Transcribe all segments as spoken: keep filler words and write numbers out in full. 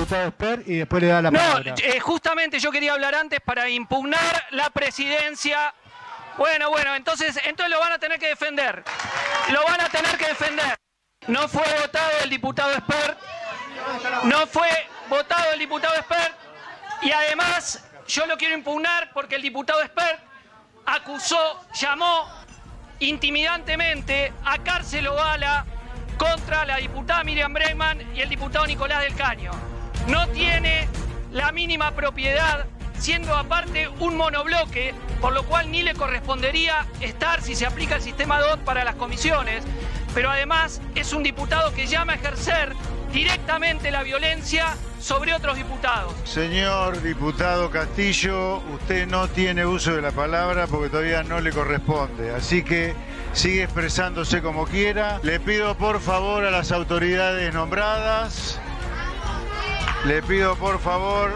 diputado Esper y después le da la no, palabra. No, eh, justamente yo quería hablar antes para impugnar la presidencia. Bueno, bueno, entonces, entonces lo van a tener que defender. Lo van a tener que defender. No fue votado el diputado Esper. No fue votado el diputado Esper. Y además, yo lo quiero impugnar porque el diputado Esper acusó, llamó intimidantemente a cárcel o bala contra la diputada Miriam Bregman y el diputado Nicolás del Caño. No tiene la mínima propiedad, siendo aparte un monobloque, por lo cual ni le correspondería estar si se aplica el sistema D O T para las comisiones, pero además es un diputado que llama a ejercer directamente la violencia sobre otros diputados. Señor diputado Castillo, usted no tiene uso de la palabra porque todavía no le corresponde, así que sigue expresándose como quiera. Le pido por favor a las autoridades nombradas, le pido por favor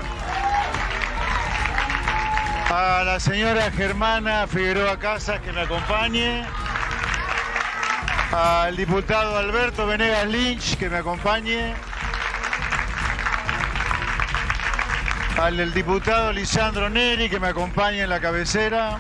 a la señora Germana Figueroa Casas que me acompañe, al diputado Alberto Venegas Lynch que me acompañe, al del diputado Lisandro Neri que me acompañe en la cabecera,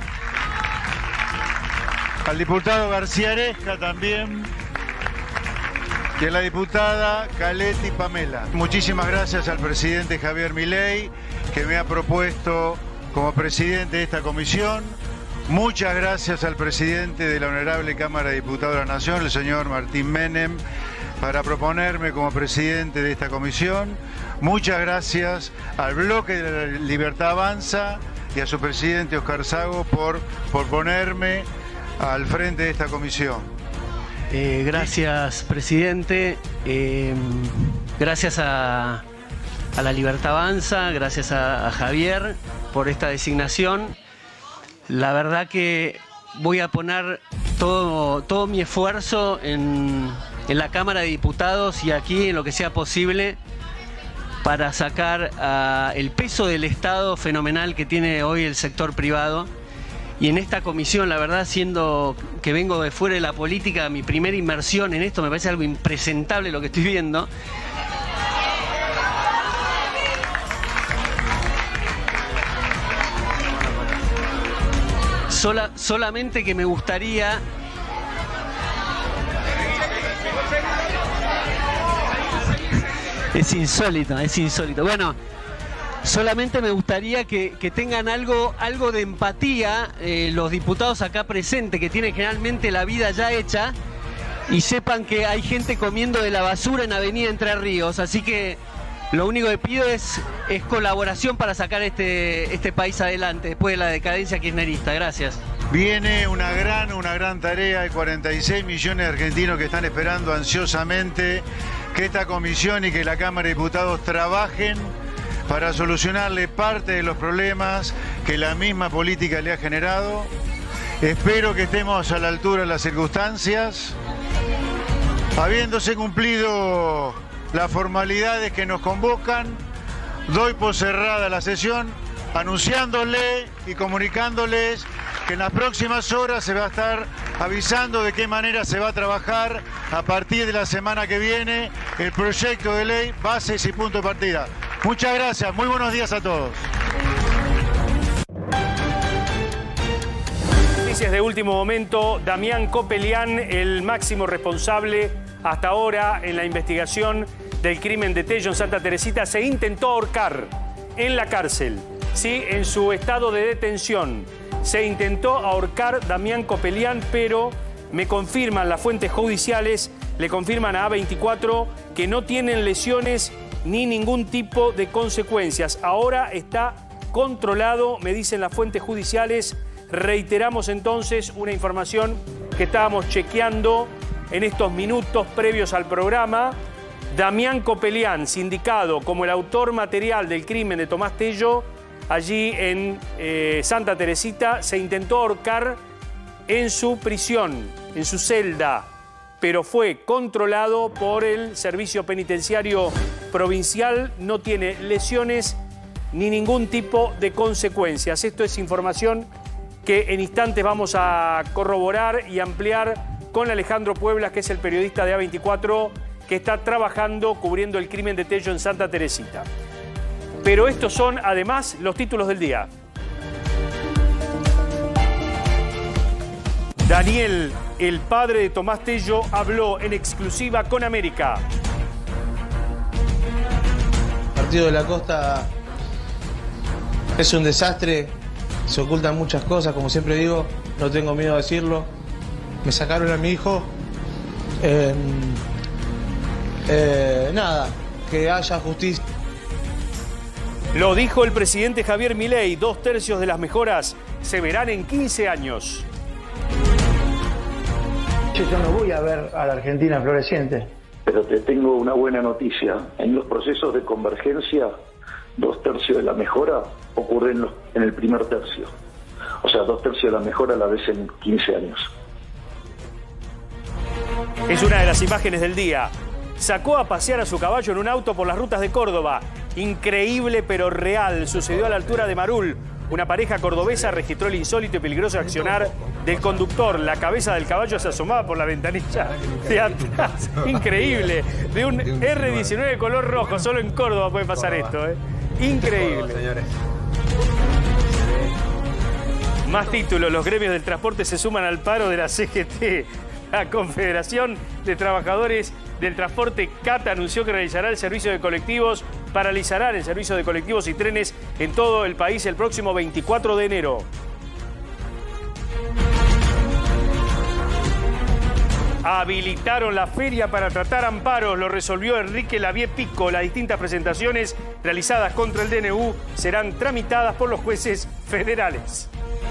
al diputado García Aresca también, y a la diputada Caletti Pamela. Muchísimas gracias al presidente Javier Milei, que me ha propuesto como presidente de esta comisión. Muchas gracias al presidente de la Honorable Cámara de Diputados de la Nación, el señor Martín Menem, para proponerme como presidente de esta comisión. Muchas gracias al Bloque de la Libertad Avanza y a su presidente Oscar Sago por, por ponerme al frente de esta comisión. Eh, gracias, presidente. Eh, gracias a, a la Libertad Avanza, gracias a, a Javier por esta designación. La verdad que voy a poner todo, todo mi esfuerzo en, en la Cámara de Diputados y aquí en lo que sea posible para sacar uh, el peso del Estado fenomenal que tiene hoy el sector privado. Y en esta comisión, la verdad, siendo que vengo de fuera de la política, mi primera inmersión en esto me parece algo impresentable lo que estoy viendo. Sola, solamente que me gustaría... Es insólito, es insólito. Bueno, solamente me gustaría que, que tengan algo, algo de empatía eh, los diputados acá presentes, que tienen generalmente la vida ya hecha, y sepan que hay gente comiendo de la basura en Avenida Entre Ríos. Así que lo único que pido es, es colaboración para sacar este, este país adelante después de la decadencia kirchnerista. Gracias. Viene una gran, una gran tarea. Hay cuarenta y seis millones de argentinos que están esperando ansiosamente que esta comisión y que la Cámara de Diputados trabajen para solucionarle parte de los problemas que la misma política le ha generado. Espero que estemos a la altura de las circunstancias. Habiéndose cumplido las formalidades que nos convocan, doy por cerrada la sesión, anunciándole y comunicándoles que en las próximas horas se va a estar avisando de qué manera se va a trabajar a partir de la semana que viene el proyecto de ley, bases y punto de partida. Muchas gracias, muy buenos días a todos. Noticias de último momento. Damián Copelián, el máximo responsable hasta ahora en la investigación del crimen de Tello en Santa Teresita, se intentó ahorcar en la cárcel, ¿sí? En su estado de detención. Se intentó ahorcar Damián Copelián, pero me confirman las fuentes judiciales, le confirman a A veinticuatro que no tienen lesiones ni ningún tipo de consecuencias. Ahora está controlado, me dicen las fuentes judiciales. Reiteramos entonces una información que estábamos chequeando en estos minutos previos al programa. Damián Copelián, sindicado como el autor material del crimen de Tomás Tello, allí en eh, Santa Teresita, se intentó ahorcar en su prisión, en su celda, pero fue controlado por el Servicio Penitenciario Provincial. No tiene lesiones ni ningún tipo de consecuencias. Esto es información que en instantes vamos a corroborar y ampliar con Alejandro Pueblas, que es el periodista de A veinticuatro que está trabajando cubriendo el crimen de Tello en Santa Teresita. Pero estos son, además, los títulos del día. Daniel, el padre de Tomás Tello, habló en exclusiva con América. El partido de la Costa es un desastre, se ocultan muchas cosas, como siempre digo, no tengo miedo a decirlo. Me sacaron a mi hijo. Eh, eh, nada, que haya justicia. Lo dijo el presidente Javier Milei, dos tercios de las mejoras se verán en quince años. Yo no voy a ver a la Argentina floreciente. Pero te tengo una buena noticia. En los procesos de convergencia, dos tercios de la mejora ocurren en, los, en el primer tercio. O sea, dos tercios de la mejora a la vez en quince años. Es una de las imágenes del día. Sacó a pasear a su caballo en un auto por las rutas de Córdoba. Increíble pero real. Sucedió a la altura de Marul. Una pareja cordobesa registró el insólito y peligroso accionar del conductor. La cabeza del caballo se asomaba por la ventanilla de atrás. Increíble. De un erre diecinueve color rojo. Solo en Córdoba puede pasar esto, ¿eh? Increíble. Más títulos. Los gremios del transporte se suman al paro de la C G T. La Confederación de Trabajadores del Transporte, CAT, anunció que realizará el servicio de colectivos, paralizará el servicio de colectivos y trenes en todo el país el próximo veinticuatro de enero. Habilitaron la feria para tratar amparos, lo resolvió Enrique Lavie Pico. Las distintas presentaciones realizadas contra el D N U serán tramitadas por los jueces federales.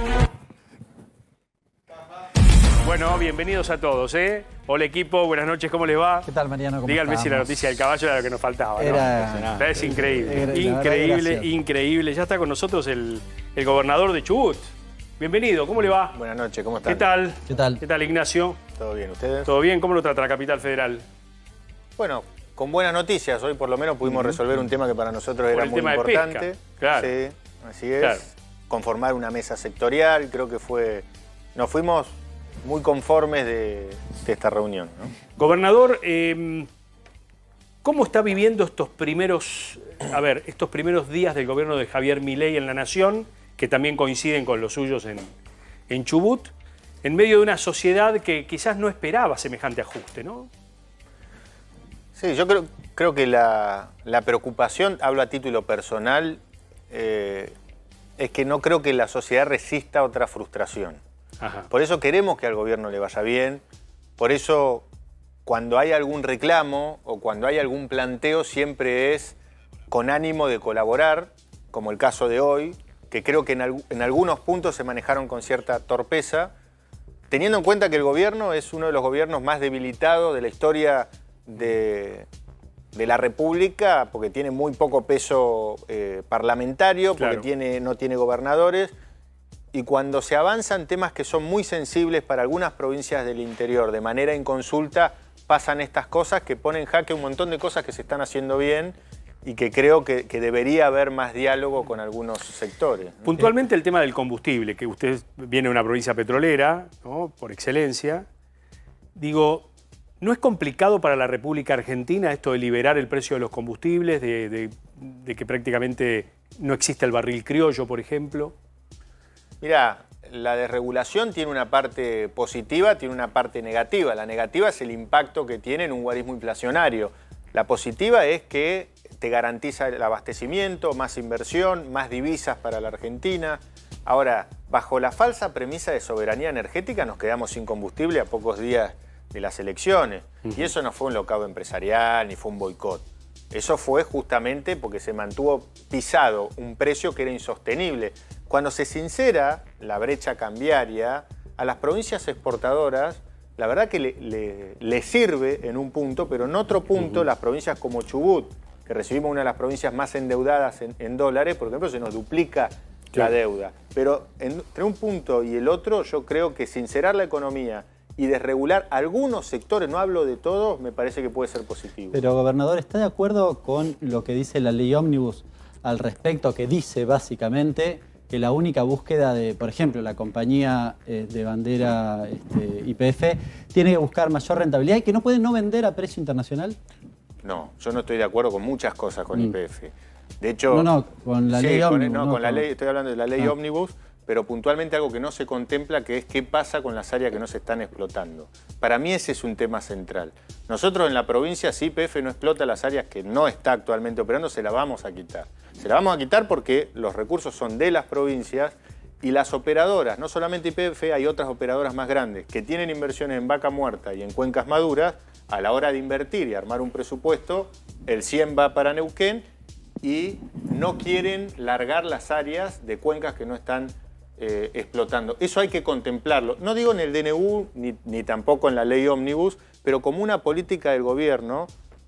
Bueno, bienvenidos a todos, ¿eh? Hola equipo, buenas noches, ¿cómo les va? ¿Qué tal, Mariano? ¿Cómo Díganme si la noticia del caballo era lo que nos faltaba, ¿no? Era... Es increíble, era, increíble, increíble. Ya está con nosotros el, el gobernador de Chubut. Bienvenido, ¿cómo le va? Buenas noches, ¿cómo están? ¿Qué tal? ¿Qué tal? ¿Qué tal, Ignacio? ¿Todo bien, ustedes? ¿Todo bien? ¿Cómo lo trata la capital federal? Bueno, con buenas noticias. Hoy por lo menos pudimos uh-huh. resolver un tema que para nosotros por era el muy tema importante. De pesca. Claro. Sí, así es. Claro. Conformar una mesa sectorial, creo que fue... Nos fuimos muy conformes de, de esta reunión, ¿no? Gobernador, eh, ¿cómo está viviendo estos primeros, a ver, estos primeros días del gobierno de Javier Milei en la Nación, que también coinciden con los suyos en, en Chubut, en medio de una sociedad que quizás no esperaba semejante ajuste, ¿no? Sí, yo creo, creo que la, la preocupación, hablo a título personal, eh, es que no creo que la sociedad resista a otra frustración. Ajá. Por eso queremos que al gobierno le vaya bien, por eso cuando hay algún reclamo o cuando hay algún planteo siempre es con ánimo de colaborar, como el caso de hoy, que creo que en, al, en algunos puntos se manejaron con cierta torpeza, teniendo en cuenta que el gobierno es uno de los gobiernos más debilitados de la historia de, de la República, porque tiene muy poco peso eh, parlamentario, porque claro. tiene, no tiene gobernadores. Y cuando se avanzan temas que son muy sensibles para algunas provincias del interior de manera inconsulta, pasan estas cosas que ponen en jaque un montón de cosas que se están haciendo bien y que creo que, que debería haber más diálogo con algunos sectores, ¿no? Puntualmente el tema del combustible, que usted viene de una provincia petrolera, ¿no?, por excelencia. Digo, ¿no es complicado para la República Argentina esto de liberar el precio de los combustibles, de, de, de que prácticamente no existe el barril criollo, por ejemplo? Mirá, la desregulación tiene una parte positiva, tiene una parte negativa. La negativa es el impacto que tiene en un guarismo inflacionario. La positiva es que te garantiza el abastecimiento, más inversión, más divisas para la Argentina. Ahora, bajo la falsa premisa de soberanía energética nos quedamos sin combustible a pocos días de las elecciones. Uh-huh. Y eso no fue un locao empresarial ni fue un boicot. Eso fue justamente porque se mantuvo pisado un precio que era insostenible. Cuando se sincera la brecha cambiaria, a las provincias exportadoras, la verdad que le, le, le sirve en un punto, pero en otro punto, uh-huh. las provincias como Chubut, que recibimos una de las provincias más endeudadas en, en dólares, por ejemplo, se nos duplica sí. la deuda. Pero entre un punto y el otro, yo creo que sincerar la economía y desregular algunos sectores, no hablo de todos, me parece que puede ser positivo. Pero, gobernador, ¿está de acuerdo con lo que dice la ley Ómnibus al respecto, que dice básicamente que la única búsqueda de, por ejemplo, la compañía eh, de bandera este, Y P F tiene que buscar mayor rentabilidad y que no puede no vender a precio internacional? No, yo no estoy de acuerdo con muchas cosas con Mm. Y P F. De hecho... No, no, con la sí, ley con, ómnibus. No, no, con la con- ley, estoy hablando de la ley Ah. ómnibus, pero puntualmente algo que no se contempla, que es qué pasa con las áreas que no se están explotando. Para mí ese es un tema central. Nosotros en la provincia, si Y P F no explota las áreas que no está actualmente operando, se la vamos a quitar. Se la vamos a quitar porque los recursos son de las provincias y las operadoras, no solamente Y P F, hay otras operadoras más grandes que tienen inversiones en vaca muerta y en cuencas maduras. A la hora de invertir y armar un presupuesto, el cien va para Neuquén y no quieren largar las áreas de cuencas que no están eh, explotando. Eso hay que contemplarlo. No digo en el D N U ni, ni tampoco en la ley ómnibus, pero como una política del gobierno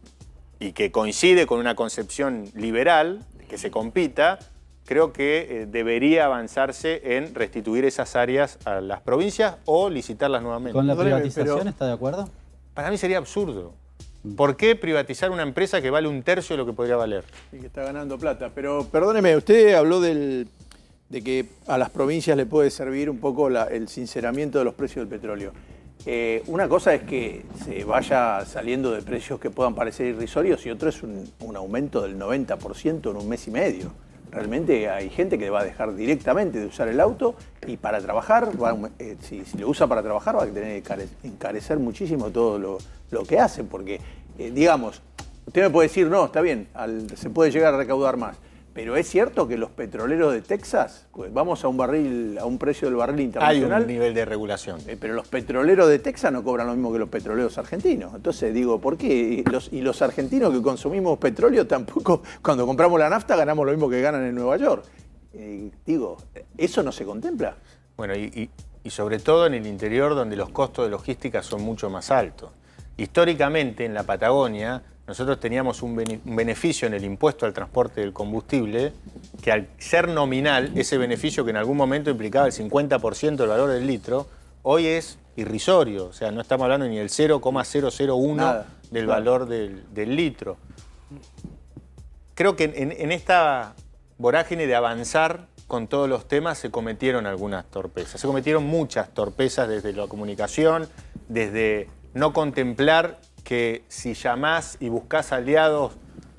y que coincide con una concepción liberal, que se compita, creo que eh, debería avanzarse en restituir esas áreas a las provincias o licitarlas nuevamente. ¿Con la Perdóneme, privatización pero- está de acuerdo? Para mí sería absurdo. ¿Por qué privatizar una empresa que vale un tercio de lo que podría valer? Y que está ganando plata. Pero perdóneme, usted habló del, de que a las provincias le puede servir un poco la- el sinceramiento de los precios del petróleo. Eh, una cosa es que se vaya saliendo de precios que puedan parecer irrisorios y otro es un, un aumento del noventa por ciento en un mes y medio. Realmente hay gente que va a dejar directamente de usar el auto y para trabajar, va a- eh, si, si lo usa para trabajar va a tener que care- encarecer muchísimo todo lo, lo que hace, porque, eh, digamos, usted me puede decir, no, está bien, al- se puede llegar a recaudar más, pero es cierto que los petroleros de Texas, pues, vamos a un barril, a un precio del barril Hay internacional, un nivel de regulación. eh, pero los petroleros de Texas no cobran lo mismo que los petroleros argentinos. Entonces digo, ¿por qué? Y los, y los argentinos que consumimos petróleo tampoco, cuando compramos la nafta, ganamos lo mismo que ganan en Nueva York. Eh, digo, ¿eso no se contempla? Bueno, y, y- y sobre todo en el interior donde los costos de logística son mucho más altos. Históricamente en la Patagonia nosotros teníamos un, bene- un beneficio en el impuesto al transporte del combustible que al ser nominal, ese beneficio que en algún momento implicaba el cincuenta por ciento del valor del litro, hoy es irrisorio. O sea, no estamos hablando ni del cero coma cero cero uno Nada, del claro. valor del, del litro. Creo que en, en esta vorágine de avanzar con todos los temas se cometieron algunas torpezas. Se cometieron muchas torpezas desde la comunicación, desde no contemplar que si llamás y buscás aliados,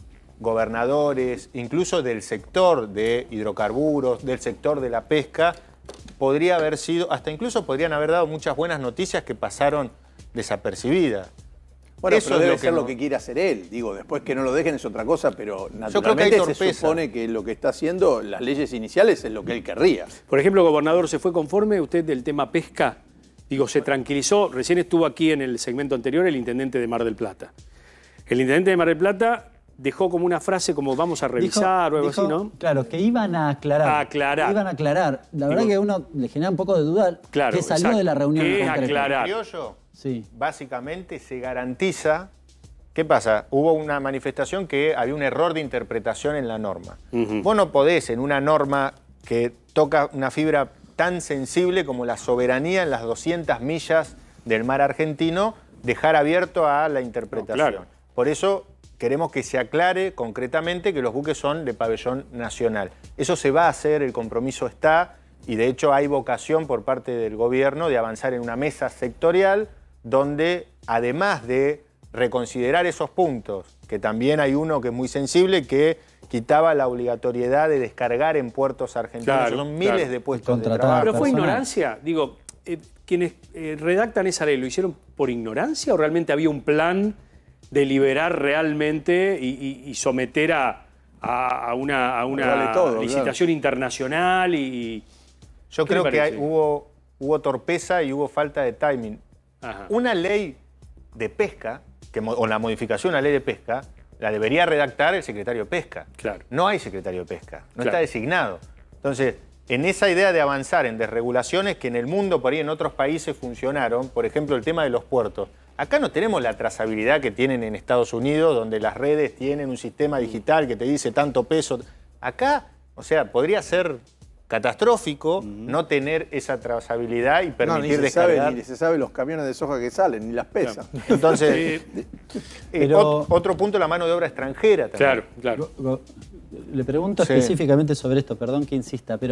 gobernadores, incluso del sector de hidrocarburos, del sector de la pesca, podría haber sido, hasta incluso podrían haber dado muchas buenas noticias que pasaron desapercibidas. Bueno, Eso pero es debe lo que ser no- lo que quiere hacer él. Digo, después que no lo dejen es otra cosa, pero creo que hay naturalmente se torpeza. supone que lo que está haciendo, las leyes iniciales, es lo que él querría. Por ejemplo, gobernador, ¿se fue conforme usted del tema pesca? Digo, se tranquilizó. Recién estuvo aquí en el segmento anterior el intendente de Mar del Plata. El intendente de Mar del Plata dejó como una frase como vamos a revisar o algo dijo, así, ¿no? Claro, que iban a aclarar. A aclarar. Iban a aclarar. La verdad Digo- que a uno le genera un poco de duda Claro, que salió exacto. de la reunión ¿Qué en es concreto. aclarar? Criollo, Sí. básicamente se garantiza. ¿Qué pasa? Hubo una manifestación que había un error de interpretación en la norma. Ujú. Vos no podés en una norma que toca una fibra tan sensible como la soberanía en las doscientas millas del mar argentino dejar abierto a la interpretación. No, claro. Por eso queremos que se aclare concretamente que los buques son de pabellón nacional. Eso se va a hacer, el compromiso está, y de hecho hay vocación por parte del gobierno de avanzar en una mesa sectorial donde, además de reconsiderar esos puntos, que también hay uno que es muy sensible, que quitaba la obligatoriedad de descargar en puertos argentinos. Claro, Son miles claro. de puestos Y de contratar trabajo. ¿Pero fue personal. ignorancia? Digo, eh, quienes eh, redactan esa ley, ¿lo hicieron por ignorancia o realmente había un plan de liberar realmente y, y- y someter a, a- a una, a una Vale todo, licitación internacional? y Yo ¿Qué le creo que hay- parece? hubo, hubo torpeza y hubo falta de timing. Ajá. Una ley de pesca, que, mo- o la modificación a la ley de pesca, la debería redactar el secretario de Pesca. Claro. No hay secretario de Pesca, no Claro. está designado. Entonces, en esa idea de avanzar en desregulaciones que en el mundo, por ahí en otros países funcionaron, por ejemplo, el tema de los puertos. Acá no tenemos la trazabilidad que tienen en Estados Unidos, donde las redes tienen un sistema digital que te dice tanto peso. Acá, o sea, podría ser catastrófico no tener esa trazabilidad y No, ni permitir se, sabe, descargar. ni se sabe los camiones de soja que salen, ni las pesas. Entonces, Eh, eh, Pero- ot- otro punto, la mano de obra extranjera también. claro, claro. Go- go- Le pregunto Sí. específicamente sobre esto, perdón que insista, pero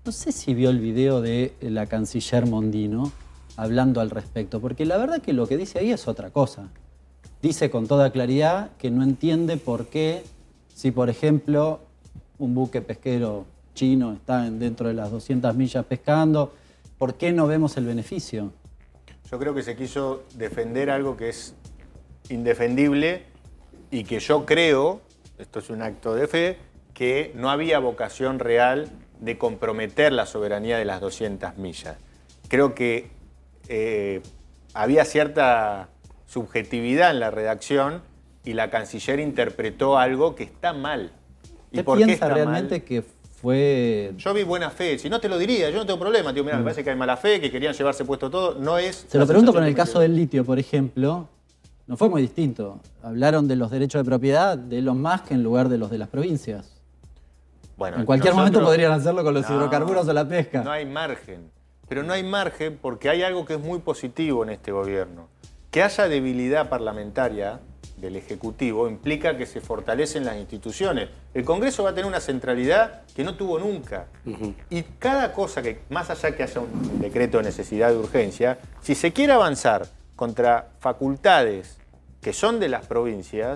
No sé si vio el video de la canciller Mondino hablando al respecto, porque la verdad que lo que dice ahí es otra cosa. Dice con toda claridad que no entiende por qué, si por ejemplo un buque pesquero chino está dentro de las doscientas millas pescando, ¿por qué no vemos el beneficio? Yo creo que se quiso defender algo que es indefendible y que yo creo, esto es un acto de fe, que no había vocación real de comprometer la soberanía de las doscientas millas. Creo que eh, había cierta subjetividad en la redacción y la canciller interpretó algo que está mal. ¿Y ¿Usted por qué piensa está realmente mal? que fue...? Yo vi buena fe, si no te lo diría, yo no tengo problema, tío, mirá, me parece que hay mala fe, que querían llevarse puesto todo, no es... Se lo pregunto con el caso del litio, por ejemplo, no fue muy distinto. Hablaron de los derechos de propiedad de Elon Musk en lugar de los de las provincias. Bueno, en cualquier nosotros, momento podrían hacerlo con los no, hidrocarburos o la pesca. No hay margen, pero no hay margen porque hay algo que es muy positivo en este gobierno. Que haya debilidad parlamentaria del Ejecutivo implica que se fortalecen las instituciones. El Congreso va a tener una centralidad que no tuvo nunca. Uh-huh. Y cada cosa que, más allá que haya un decreto de necesidad de urgencia, si se quiere avanzar contra facultades que son de las provincias,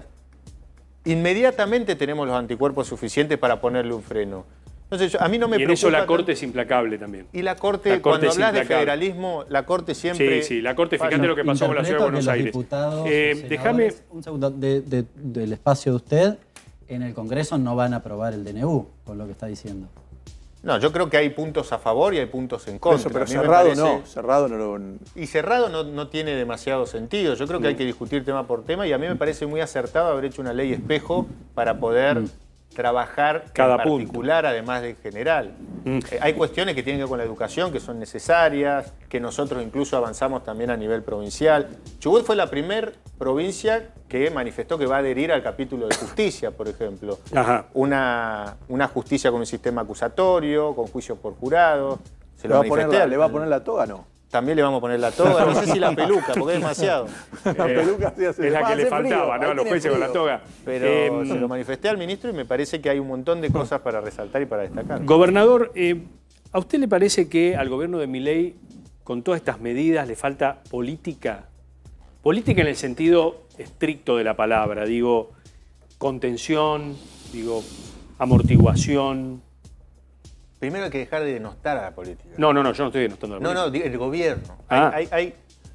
inmediatamente tenemos los anticuerpos suficientes para ponerle un freno. Entonces, yo, a mí no me y en preocupa eso la tanto. Corte es implacable también. Y la Corte, la corte cuando hablas de federalismo, la Corte siempre... Sí, sí, la Corte, fíjate lo que pasó con la Ciudad de Buenos Aires. Eh, déjame... Un segundo, de, de, del espacio de usted, en el Congreso no van a aprobar el D N U, con lo que está diciendo. No, yo creo que hay puntos a favor y hay puntos en contra. Eso, pero cerrado parece... no, cerrado no lo... Y cerrado no, no tiene demasiado sentido. Yo creo que mm. hay que discutir tema por tema y a mí me parece muy acertado haber hecho una ley espejo para poder mm. trabajar cada en particular, punto. Además de general. Mm. Eh, hay cuestiones que tienen que ver con la educación, que son necesarias, que nosotros incluso avanzamos también a nivel provincial. Chubut fue la primera provincia que manifestó que va a adherir al capítulo de justicia, por ejemplo. Ajá. Una, una justicia con un sistema acusatorio, con juicios por jurado. Se ¿Le, lo va a poner la, ¿Le va a poner la toga, no? También le vamos a poner la toga, no sé si la peluca, porque es demasiado. La peluca sí hace, es la que le faltaba, frío, ¿no? Los jueces con la toga. Pero eh, se lo manifesté al ministro y me parece que hay un montón de cosas para resaltar y para destacar. Gobernador, eh, ¿a usted le parece que al gobierno de Milei, con todas estas medidas, le falta política? Política en el sentido estricto de la palabra, digo, contención, digo, amortiguación. Primero hay que dejar de denostar a la política. No, no, no, yo no estoy denostando a la no, política. No, el gobierno. Ah. Hay, hay, hay,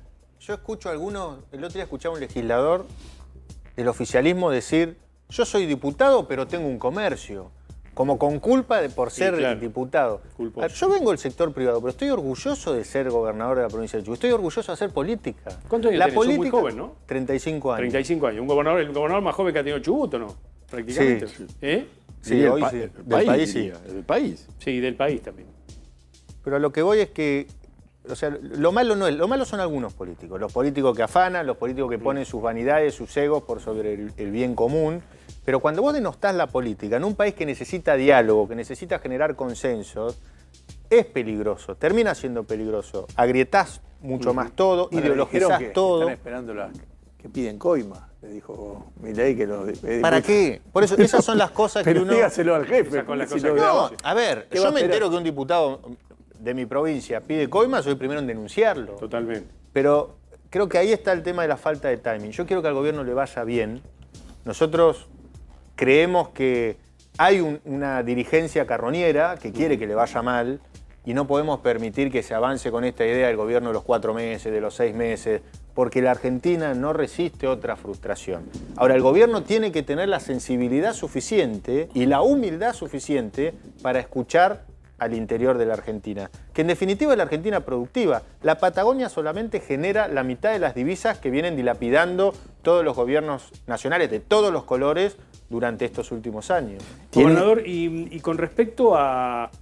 yo escucho a algunos, el otro día escuchaba a un legislador del oficialismo decir, yo soy diputado pero tengo un comercio, como con culpa de por ser sí, claro. diputado. Culposo. Yo vengo del sector privado, pero estoy orgulloso de ser gobernador de la provincia de Chubut. Estoy orgulloso de hacer política. ¿Cuántos años la tenés? política, Sos muy joven, ¿no? treinta y cinco años. treinta y cinco años. Un gobernador, el gobernador más joven que ha tenido Chubut, ¿o no? Prácticamente. Sí, ¿Eh? sí, sí hoy sí. Del país, país, sí. Del país. Sí, del país también. Pero a lo que voy es que, o sea, lo malo no es, lo malo son algunos políticos. Los políticos que afanan, los políticos que ponen sus vanidades, sus egos por sobre el, el bien común. Pero cuando vos denostás la política en un país que necesita diálogo, que necesita generar consensos, es peligroso, termina siendo peligroso. Agrietás mucho uh-huh. más todo, bueno, ideologizás que, todo. Que están esperando la, que piden coima, le dijo Milei que lo... ¿Para qué? Por eso, esas son las cosas Pero que uno... dígaselo al jefe. Con las si cosas lo que no, a ver, yo a me entero que un diputado de mi provincia pide coima, soy el primero en denunciarlo. Totalmente. Pero creo que ahí está el tema de la falta de timing. Yo quiero que al gobierno le vaya bien. Nosotros creemos que hay un, una dirigencia carroñera que quiere que le vaya mal y no podemos permitir que se avance con esta idea del gobierno de los cuatro meses, de los seis meses, porque la Argentina no resiste otra frustración. Ahora, el gobierno tiene que tener la sensibilidad suficiente y la humildad suficiente para escuchar al interior de la Argentina, que en definitiva es la Argentina productiva. La Patagonia solamente genera la mitad de las divisas que vienen dilapidando todos los gobiernos nacionales de todos los colores durante estos últimos años. Gobernador, y, y con respecto a,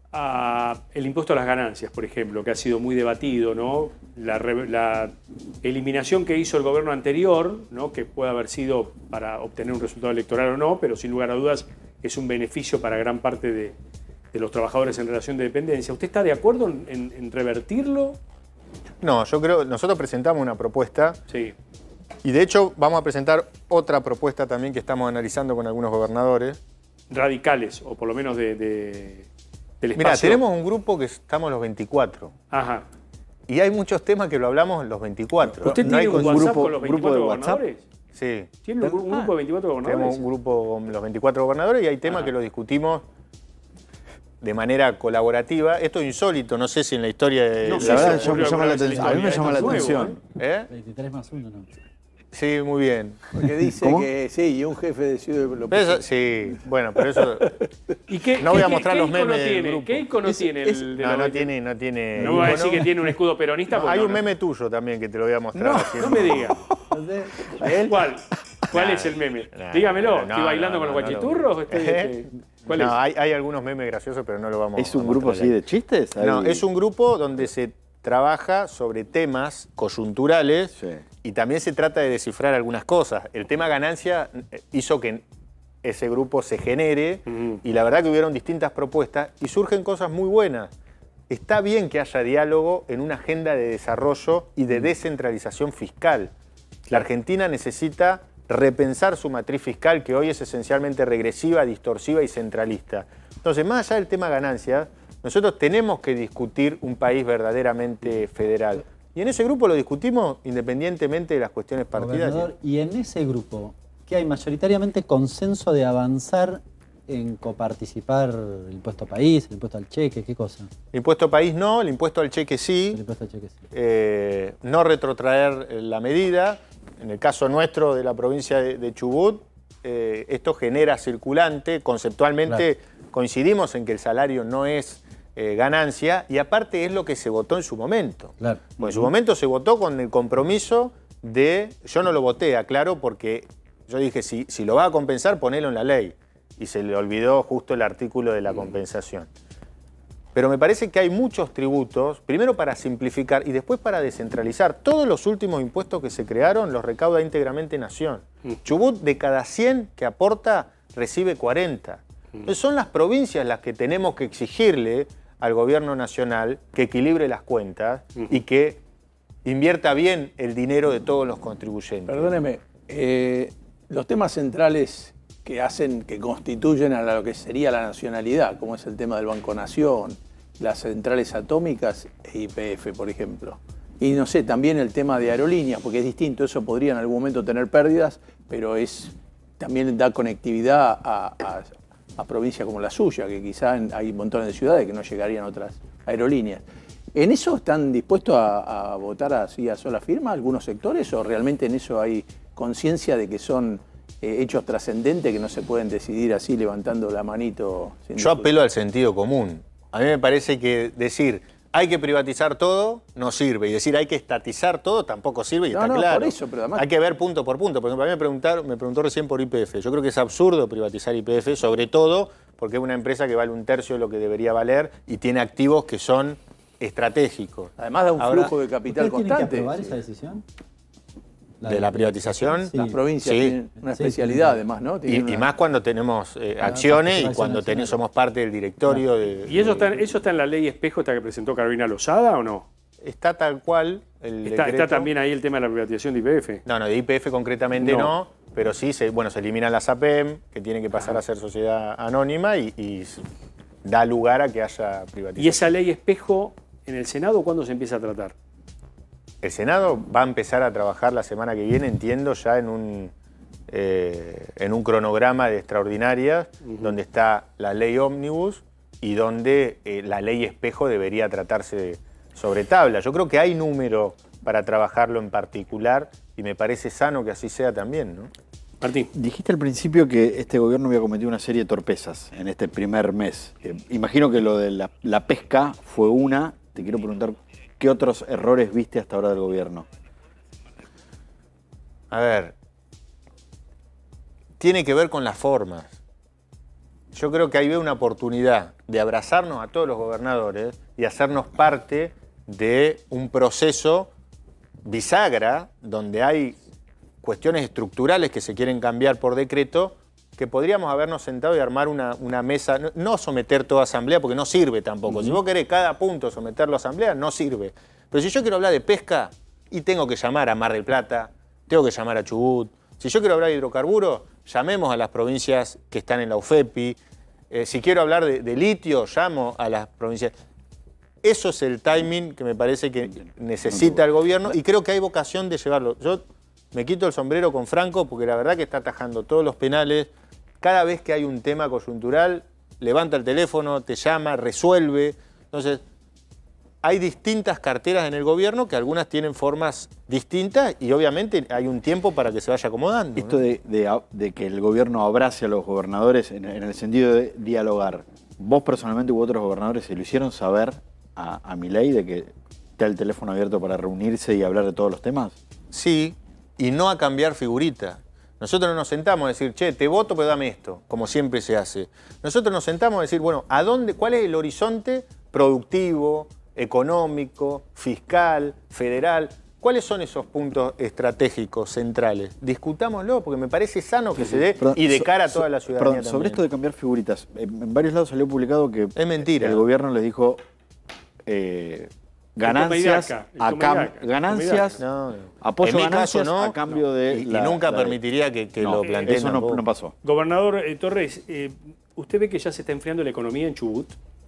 a el impuesto a las ganancias, por ejemplo, que ha sido muy debatido, ¿no? La, la eliminación que hizo el gobierno anterior, ¿no? Que puede haber sido para obtener un resultado electoral o no, pero sin lugar a dudas es un beneficio para gran parte de, de los trabajadores en relación de dependencia. ¿Usted está de acuerdo en, en, en revertirlo? No, yo creo, nosotros presentamos una propuesta. Sí. Y de hecho vamos a presentar otra propuesta también que estamos analizando con algunos gobernadores. Radicales, o por lo menos de, de, del Mirá, espacio. tenemos un grupo que estamos los veinticuatro. Ajá. Y hay muchos temas que lo hablamos los veinticuatro. ¿Usted No tiene hay un con- WhatsApp grupo- con los grupo veinticuatro de WhatsApp? gobernadores? Sí. ¿Tiene un, un grupo de veinticuatro gobernadores? Tenemos un grupo con los veinticuatro gobernadores y hay temas que lo discutimos de manera colaborativa. Esto es insólito, no sé si en la historia de... No, la verdad, yo me llama la atención. A mí me llama la nuevo, atención. ¿Eh? veintitrés más uno, ¿no? Sí, muy bien. Porque dice ¿Cómo? que sí, y un jefe de ciudad lo Pero eso- sí, bueno, pero eso... ¿Y qué, no voy qué- a mostrar qué los icono memes del tiene? grupo. ¿Qué icono Es- tiene es- el de no, los no veinte? tiene, no tiene... No me va a icono. decir que tiene un escudo peronista. No, porque hay no, un no. meme tuyo también que te lo voy a mostrar. No, así no en- me diga. ¿A él? ¿Cuál? ¿Cuál Nah, es el meme? nah, Dígamelo. no, ¿Estoy no, bailando no, con los no, guachiturros? no. Estoy- ¿Eh? este, ¿Cuál no, es? Hay, hay algunos memes graciosos, pero no lo vamos ¿Es un a grupo mostrar así ahí. de chistes? No, Ahí- es un grupo donde se trabaja sobre temas coyunturales Sí. y también se trata de descifrar algunas cosas. El tema ganancia eh, hizo que ese grupo se genere y la verdad que hubieron distintas propuestas y surgen cosas muy buenas. Está bien que haya diálogo en una agenda de desarrollo y de descentralización fiscal. La Argentina necesita repensar su matriz fiscal, que hoy es esencialmente regresiva, distorsiva y centralista. Entonces, más allá del tema ganancias, nosotros tenemos que discutir un país verdaderamente federal. Y en ese grupo lo discutimos independientemente de las cuestiones partidarias. Gobernador, y en ese grupo, ¿qué hay? Mayoritariamente consenso de avanzar en coparticipar el impuesto país, el impuesto al cheque, ¿qué cosa? El impuesto país no, el impuesto al cheque sí. El impuesto al cheque sí. Eh, no retrotraer eh, la medida. En el caso nuestro de la provincia de, de Chubut, eh, esto genera circulante. Conceptualmente coincidimos en que el salario no es eh, ganancia y aparte es lo que se votó en su momento. Claro. Bueno, en su momento se votó con el compromiso de... Yo no lo voté, aclaro, porque yo dije, si, si lo va a compensar, ponelo en la ley. Y se le olvidó justo el artículo de la compensación. Pero me parece que hay muchos tributos, primero para simplificar y después para descentralizar. Todos los últimos impuestos que se crearon los recauda íntegramente Nación. Chubut, de cada cien que aporta, recibe cuarenta. Entonces son las provincias las que tenemos que exigirle al gobierno nacional que equilibre las cuentas y que invierta bien el dinero de todos los contribuyentes. Perdóneme, eh, los temas centrales que hacen, que constituyen a lo que sería la nacionalidad, como es el tema del Banco Nación, las centrales atómicas e Y P F, por ejemplo. Y no sé, también el tema de aerolíneas, porque es distinto, eso podría en algún momento tener pérdidas, pero es también da conectividad a, a, a provincias como la suya, que quizá en- hay montones de ciudades que no llegarían otras aerolíneas. ¿En eso están dispuestos a, a votar así a sola firma algunos sectores o realmente en eso hay conciencia de que son eh, hechos trascendentes que no se pueden decidir así levantando la manito? sin Yo discutir? apelo al sentido común. A mí me parece que decir hay que privatizar todo no sirve y decir hay que estatizar todo tampoco sirve y No, está no, claro. por eso, pero además- Hay que ver punto por punto. Por ejemplo, a mí me, preguntaron, me preguntó recién por Y P F. Yo creo que es absurdo privatizar Y P F, sobre todo porque es una empresa que vale un tercio de lo que debería valer y tiene activos que son estratégicos. Además da un Ahora, flujo de capital ¿Ustedes tienen que constante. aprobar esa decisión? ¿De la privatización? Sí. Las provincias Sí. tienen una Sí, especialidad sí. además, ¿no? Y, Tienen y una- más cuando tenemos eh, Ah, acciones y participación cuando nacional. tenemos, somos parte del directorio de... ¿Y eso está, de- eso está en la ley espejo esta que presentó Carolina Lozada o no? Está tal cual el Está, decreto. está también ahí el tema de la privatización de Y P F. No, no, de Y P F concretamente No. no, pero sí, se, bueno, se eliminan las A P E M, que tienen que pasar a ser sociedad anónima y, y s- da lugar a que haya privatización. ¿Y esa ley espejo en el Senado cuándo se empieza a tratar? El Senado va a empezar a trabajar la semana que viene, entiendo, ya en un, eh, en un cronograma de extraordinarias, donde está la ley ómnibus y donde eh, la ley espejo debería tratarse de- sobre tabla. Yo creo que hay número para trabajarlo en particular y me parece sano que así sea también, ¿no? Martín. Dijiste al principio que este gobierno había cometido una serie de torpezas en este primer mes. Eh, imagino que lo de la, la pesca fue una. Te quiero preguntar, ¿qué otros errores viste hasta ahora del gobierno? A ver, tiene que ver con las formas. Yo creo que ahí veo una oportunidad de abrazarnos a todos los gobernadores y hacernos parte de un proceso bisagra donde hay cuestiones estructurales que se quieren cambiar por decreto, que podríamos habernos sentado y armar una, una mesa, no, no someter toda asamblea porque no sirve tampoco. Uh-huh. Si vos querés cada punto someterlo a asamblea, no sirve. Pero si yo quiero hablar de pesca y tengo que llamar a Mar del Plata, tengo que llamar a Chubut. Si yo quiero hablar de hidrocarburos, llamemos a las provincias que están en la U F E P I. Eh, si quiero hablar de, de litio, llamo a las provincias. Eso es el timing que me parece que necesita el gobierno y creo que hay vocación de llevarlo. Yo me quito el sombrero con Franco porque la verdad que está atajando todos los penales. Cada vez que hay un tema coyuntural, levanta el teléfono, te llama, resuelve. Entonces, hay distintas carteras en el gobierno que algunas tienen formas distintas y obviamente hay un tiempo para que se vaya acomodando. Esto ¿no? de, de, de que el gobierno abrace a los gobernadores en, en el sentido de dialogar, ¿vos personalmente u otros gobernadores se lo hicieron saber a, a Milei de que está el teléfono abierto para reunirse y hablar de todos los temas? Sí, y no a cambiar figurita. Nosotros no nos sentamos a decir, che, te voto, pero dame esto, como siempre se hace. Nosotros nos sentamos a decir, bueno, ¿a dónde, cuál es el horizonte productivo, económico, fiscal, federal? ¿Cuáles son esos puntos estratégicos centrales? Discutámoslo, porque me parece sano que se dé Perdón, y de so, cara a so, toda la ciudadanía perdón, sobre también. esto de cambiar figuritas, en, en varios lados salió publicado que es mentira. El gobierno les dijo eh, ganancias, a cam ganancias, no, no. apoyo en mi ganancias caso no, a cambio no. de y, la, y nunca la, permitiría que, que no, lo planteen. Eso no, no pasó. Gobernador eh, Torres, eh, ¿usted ve que ya se está enfriando la economía en Chubut?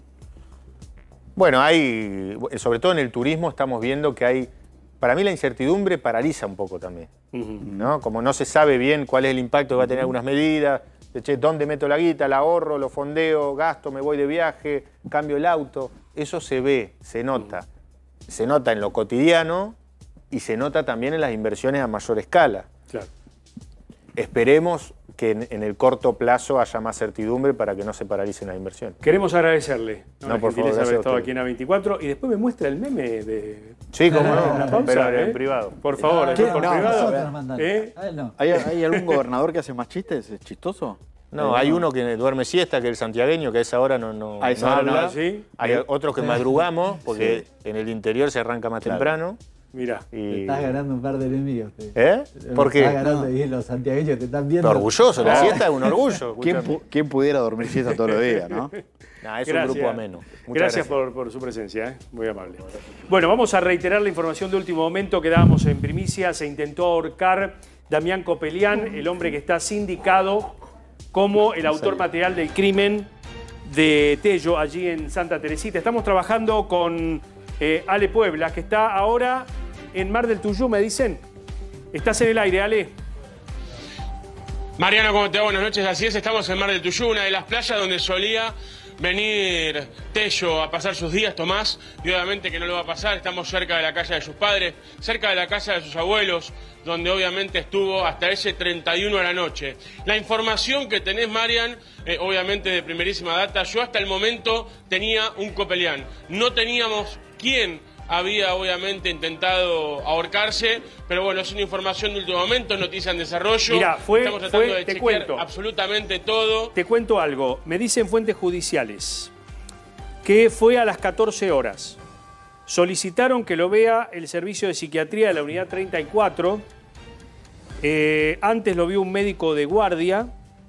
Bueno, hay, sobre todo en el turismo estamos viendo que hay, para mí la incertidumbre paraliza un poco también, uh-huh. ¿no? Como no se sabe bien cuál es el impacto que va a tener algunas medidas, de, che, ¿dónde meto la guita? ¿La ahorro? ¿Lo fondeo? ¿Gasto? ¿Me voy de viaje? ¿Cambio el auto? Eso se ve, se nota. Uh-huh. Se nota en lo cotidiano y se nota también en las inversiones a mayor escala. Claro. Esperemos que en, en el corto plazo haya más certidumbre para que no se paralicen las inversiones. Queremos agradecerle no, la por gentileza favor, haber estado aquí en A veinticuatro y después me muestra el meme de... Sí, cómo no, la pausa, pero ¿eh? en privado. Por favor, no, por no, privado. ¿Eh? No. ¿Hay, ¿Hay algún gobernador que hace más chistes? ¿Es chistoso? No, hay uno que duerme siesta, que es el santiagueño, que a esa hora no, no, a esa no hora habla. no, ¿sí? Hay otros que madrugamos, porque sí. en el interior se arranca más claro. temprano. Mira. Y... Te estás ganando un par de enemigos. Te... ¿Eh? ¿Por qué? Estás ganando no. y los santiagueños te están viendo. Orgulloso, la siesta es un orgullo. ¿Quién, pu ¿Quién pudiera dormir siesta todos los días, no? Nah, es gracias. un grupo ameno. Muchas gracias, gracias. Por, por su presencia, ¿eh? Muy amable. Bueno, vamos a reiterar la información de último momento que dábamos en primicia. Se intentó ahorcar Damián Copelián, el hombre que está sindicado como el autor material del crimen de Tello, allí en Santa Teresita. Estamos trabajando con eh, Ale Puebla, que está ahora en Mar del Tuyú, me dicen. Estás en el aire, Ale. Mariano, ¿cómo te va? Buenas noches. Así es, estamos en Mar del Tuyú, una de las playas donde solía venir Tello a pasar sus días, Tomás, y obviamente que no lo va a pasar. Estamos cerca de la casa de sus padres, cerca de la casa de sus abuelos, donde obviamente estuvo hasta ese treinta y uno a la noche. La información que tenés, Marian, eh, obviamente de primerísima data, yo hasta el momento tenía un Copelián. No teníamos quién había obviamente intentado ahorcarse, pero bueno, es una información de último momento, noticia en desarrollo. Mira, fue, Estamos tratando fue de te chequear cuento. absolutamente todo. Te cuento algo. Me dicen fuentes judiciales que fue a las catorce horas. Solicitaron que lo vea el servicio de psiquiatría de la unidad treinta y cuatro. Eh, antes lo vio un médico de guardia.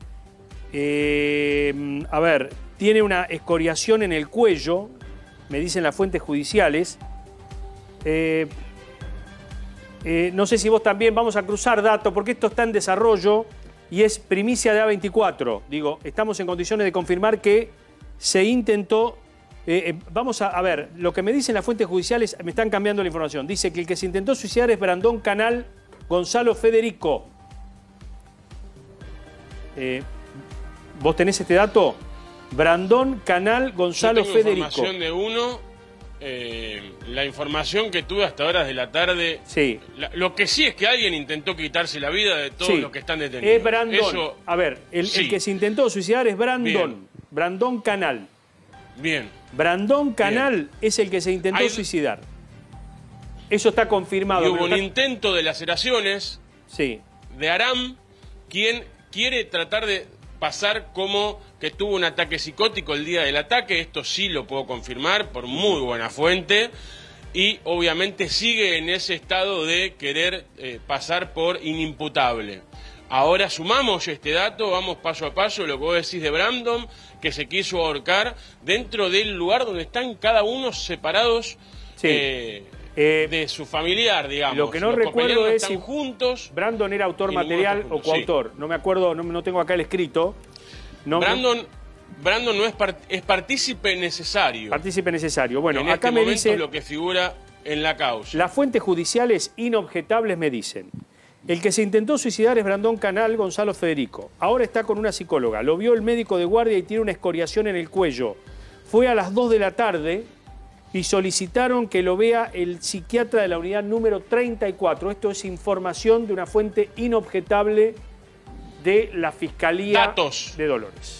Eh, a ver, tiene una escoriación en el cuello, me dicen las fuentes judiciales. Eh, eh, no sé si vos también, vamos a cruzar datos, porque esto está en desarrollo y es primicia de A veinticuatro. Digo, estamos en condiciones de confirmar que se intentó... Eh, eh, vamos a, a ver, lo que me dicen las fuentes judiciales, me están cambiando la información. Dice que el que se intentó suicidar es Brandón Canal Gonzalo Federico. Eh, ¿Vos tenés este dato? Brandón Canal Gonzalo Yo tengo Federico. Información de uno... Eh, la información que tuve hasta horas de la tarde, sí. la, lo que sí es que alguien intentó quitarse la vida de todos sí. los que están detenidos. Es Brandón. Eso, a ver, el, sí. el que se intentó suicidar es Brandón. Bien. Brandón Canal. Bien. Brandón Canal Bien. es el que se intentó Hay... suicidar. Eso está confirmado. Y hubo un está... intento de laceraciones sí. de Aram, quien quiere tratar de pasar como que tuvo un ataque psicótico el día del ataque. Esto sí lo puedo confirmar por muy buena fuente. Y obviamente sigue en ese estado de querer eh, pasar por inimputable. Ahora sumamos este dato, vamos paso a paso, lo que vos decís de Brandon, que se quiso ahorcar dentro del lugar donde están cada uno separados sí. eh, eh, de su familiar, digamos. Lo que no Los recuerdo es están si juntos. Brandon era autor material o coautor. Sí. No me acuerdo, no, no tengo acá el escrito. No, Brandon, no... Brandon no es, part es partícipe necesario. Partícipe necesario. Bueno, en acá este me momento dice... lo que figura en la causa. Las fuentes judiciales inobjetables me dicen: el que se intentó suicidar es Brandon Canal Gonzalo Federico. Ahora está con una psicóloga. Lo vio el médico de guardia y tiene una escoriación en el cuello. Fue a las dos de la tarde y solicitaron que lo vea el psiquiatra de la unidad número treinta y cuatro. Esto es información de una fuente inobjetable de la Fiscalía Datos. de Dolores.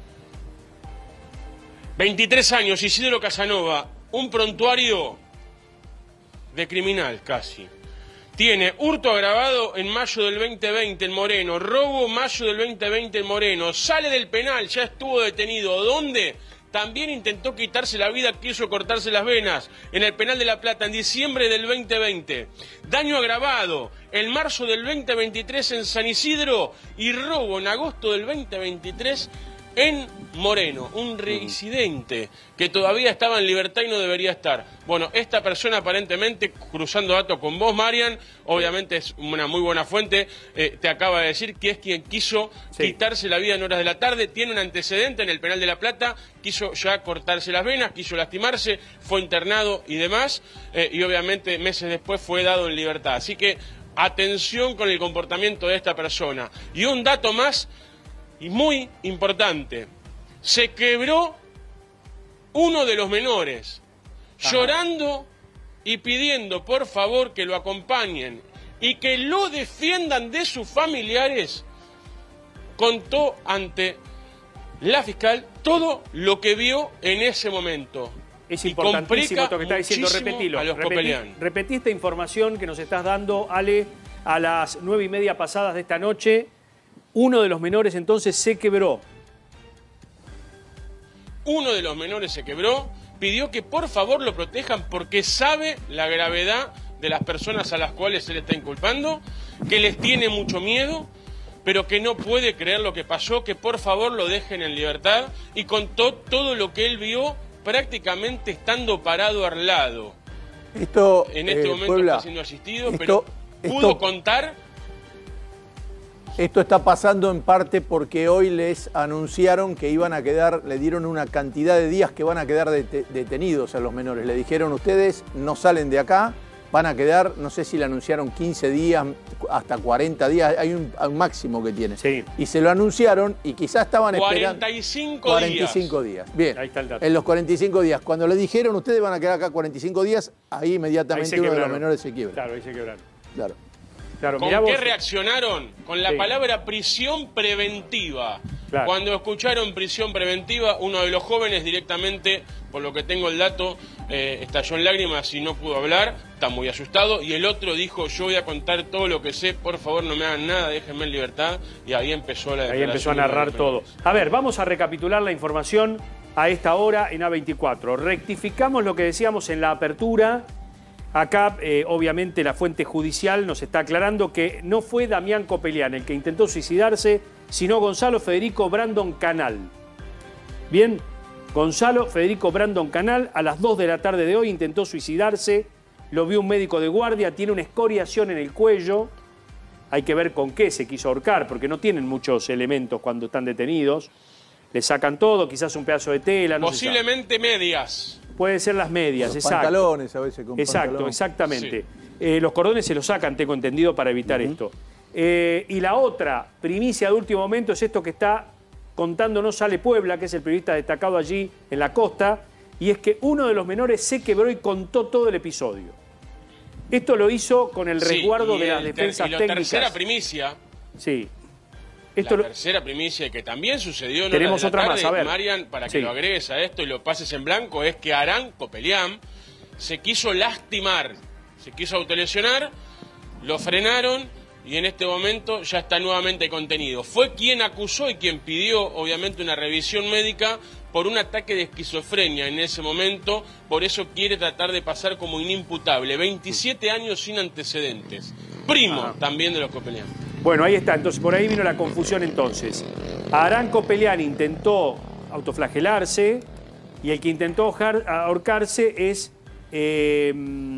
veintitrés años, Isidro Casanova, un prontuario de criminal casi. Tiene hurto agravado en mayo del veinte veinte en Moreno, robo mayo del veinte veinte en Moreno, sale del penal, ya estuvo detenido. ¿Dónde? También intentó quitarse la vida, quiso cortarse las venas en el penal de La Plata en diciembre del veinte veinte. Daño agravado en marzo del veinte veintitrés en San Isidro y robo en agosto del veinte veintitrés en Moreno, un reincidente que todavía estaba en libertad y no debería estar. Bueno, esta persona aparentemente, cruzando datos con vos, Marian, obviamente es una muy buena fuente, eh, te acaba de decir que es quien quiso sí. quitarse la vida en horas de la tarde, tiene un antecedente en el penal de La Plata, quiso ya cortarse las venas, quiso lastimarse, fue internado y demás, eh, y obviamente meses después fue dado en libertad. Así que atención con el comportamiento de esta persona. Y un dato más, y muy importante, se quebró uno de los menores, Ajá. llorando y pidiendo por favor que lo acompañen y que lo defiendan de sus familiares. Contó ante la fiscal todo lo que vio en ese momento. Es importantísimo esto que está diciendo, repetilo. A los repetí, repetí esta información que nos estás dando, Ale, a las nueve y media pasadas de esta noche. Uno de los menores entonces se quebró. Uno de los menores se quebró, pidió que por favor lo protejan porque sabe la gravedad de las personas a las cuales se le está inculpando, que les tiene mucho miedo, pero que no puede creer lo que pasó, que por favor lo dejen en libertad, y contó todo lo que él vio prácticamente estando parado al lado. Esto, en este eh, momento Puebla, está siendo asistido, esto, pero pudo esto... contar. Esto está pasando en parte porque hoy les anunciaron que iban a quedar, le dieron una cantidad de días que van a quedar det detenidos a los menores. Le dijeron, ustedes no salen de acá, van a quedar, no sé si le anunciaron quince días, hasta cuarenta días, hay un, un máximo que tiene. Sí. Y se lo anunciaron y quizás estaban esperando... cuarenta y cinco cuarenta y cinco días. Bien, ahí está el dato. En los cuarenta y cinco días. Cuando le dijeron, ustedes van a quedar acá cuarenta y cinco días, ahí inmediatamente ahí uno de los menores se quiebra. Claro, ahí se quebraron. Claro. Claro, ¿Con mirá qué vos. reaccionaron? Con la Sí. palabra prisión preventiva. Claro. Cuando escucharon prisión preventiva, uno de los jóvenes directamente, por lo que tengo el dato, eh, estalló en lágrimas y no pudo hablar, está muy asustado, y el otro dijo, yo voy a contar todo lo que sé, por favor no me hagan nada, déjenme en libertad, y ahí empezó la Ahí empezó a declaración narrar de los todo. menores. A ver, vamos a recapitular la información a esta hora en A veinticuatro. Rectificamos lo que decíamos en la apertura. Acá, eh, obviamente, la fuente judicial nos está aclarando que no fue Damián Copelián el que intentó suicidarse, sino Gonzalo Federico Brandon Canal. Bien, Gonzalo Federico Brandon Canal a las dos de la tarde de hoy intentó suicidarse, lo vio un médico de guardia, tiene una escoriación en el cuello. Hay que ver con qué se quiso ahorcar, porque no tienen muchos elementos cuando están detenidos. Le sacan todo, quizás un pedazo de tela, no Posiblemente medias. Puede ser las medias, Los exacto. pantalones a veces con Exacto, pantalón. exactamente. Sí. Eh, los cordones se los sacan, tengo entendido, para evitar uh-huh. esto. Eh, y la otra primicia de último momento es esto que está contándonos Ale Puebla, que es el periodista destacado allí en la costa, y es que uno de los menores se quebró y contó todo el episodio. Esto lo hizo con el resguardo sí, de las el defensas y la técnicas. tercera primicia. Sí. Esto la lo... tercera primicia que también sucedió en Tenemos horas de la otra tarde, más, a ver. Marian, para que Sí. lo agregues a esto y lo pases en blanco, es que Arán Copelián se quiso lastimar, se quiso autolesionar, lo frenaron y en este momento ya está nuevamente contenido. Fue quien acusó y quien pidió, obviamente, una revisión médica por un ataque de esquizofrenia en ese momento, por eso quiere tratar de pasar como inimputable. veintisiete años sin antecedentes. Primo ah. también de los Copelián. Bueno, ahí está. Entonces, por ahí vino la confusión entonces. Arán Copelián intentó autoflagelarse y el que intentó ahorcarse es eh,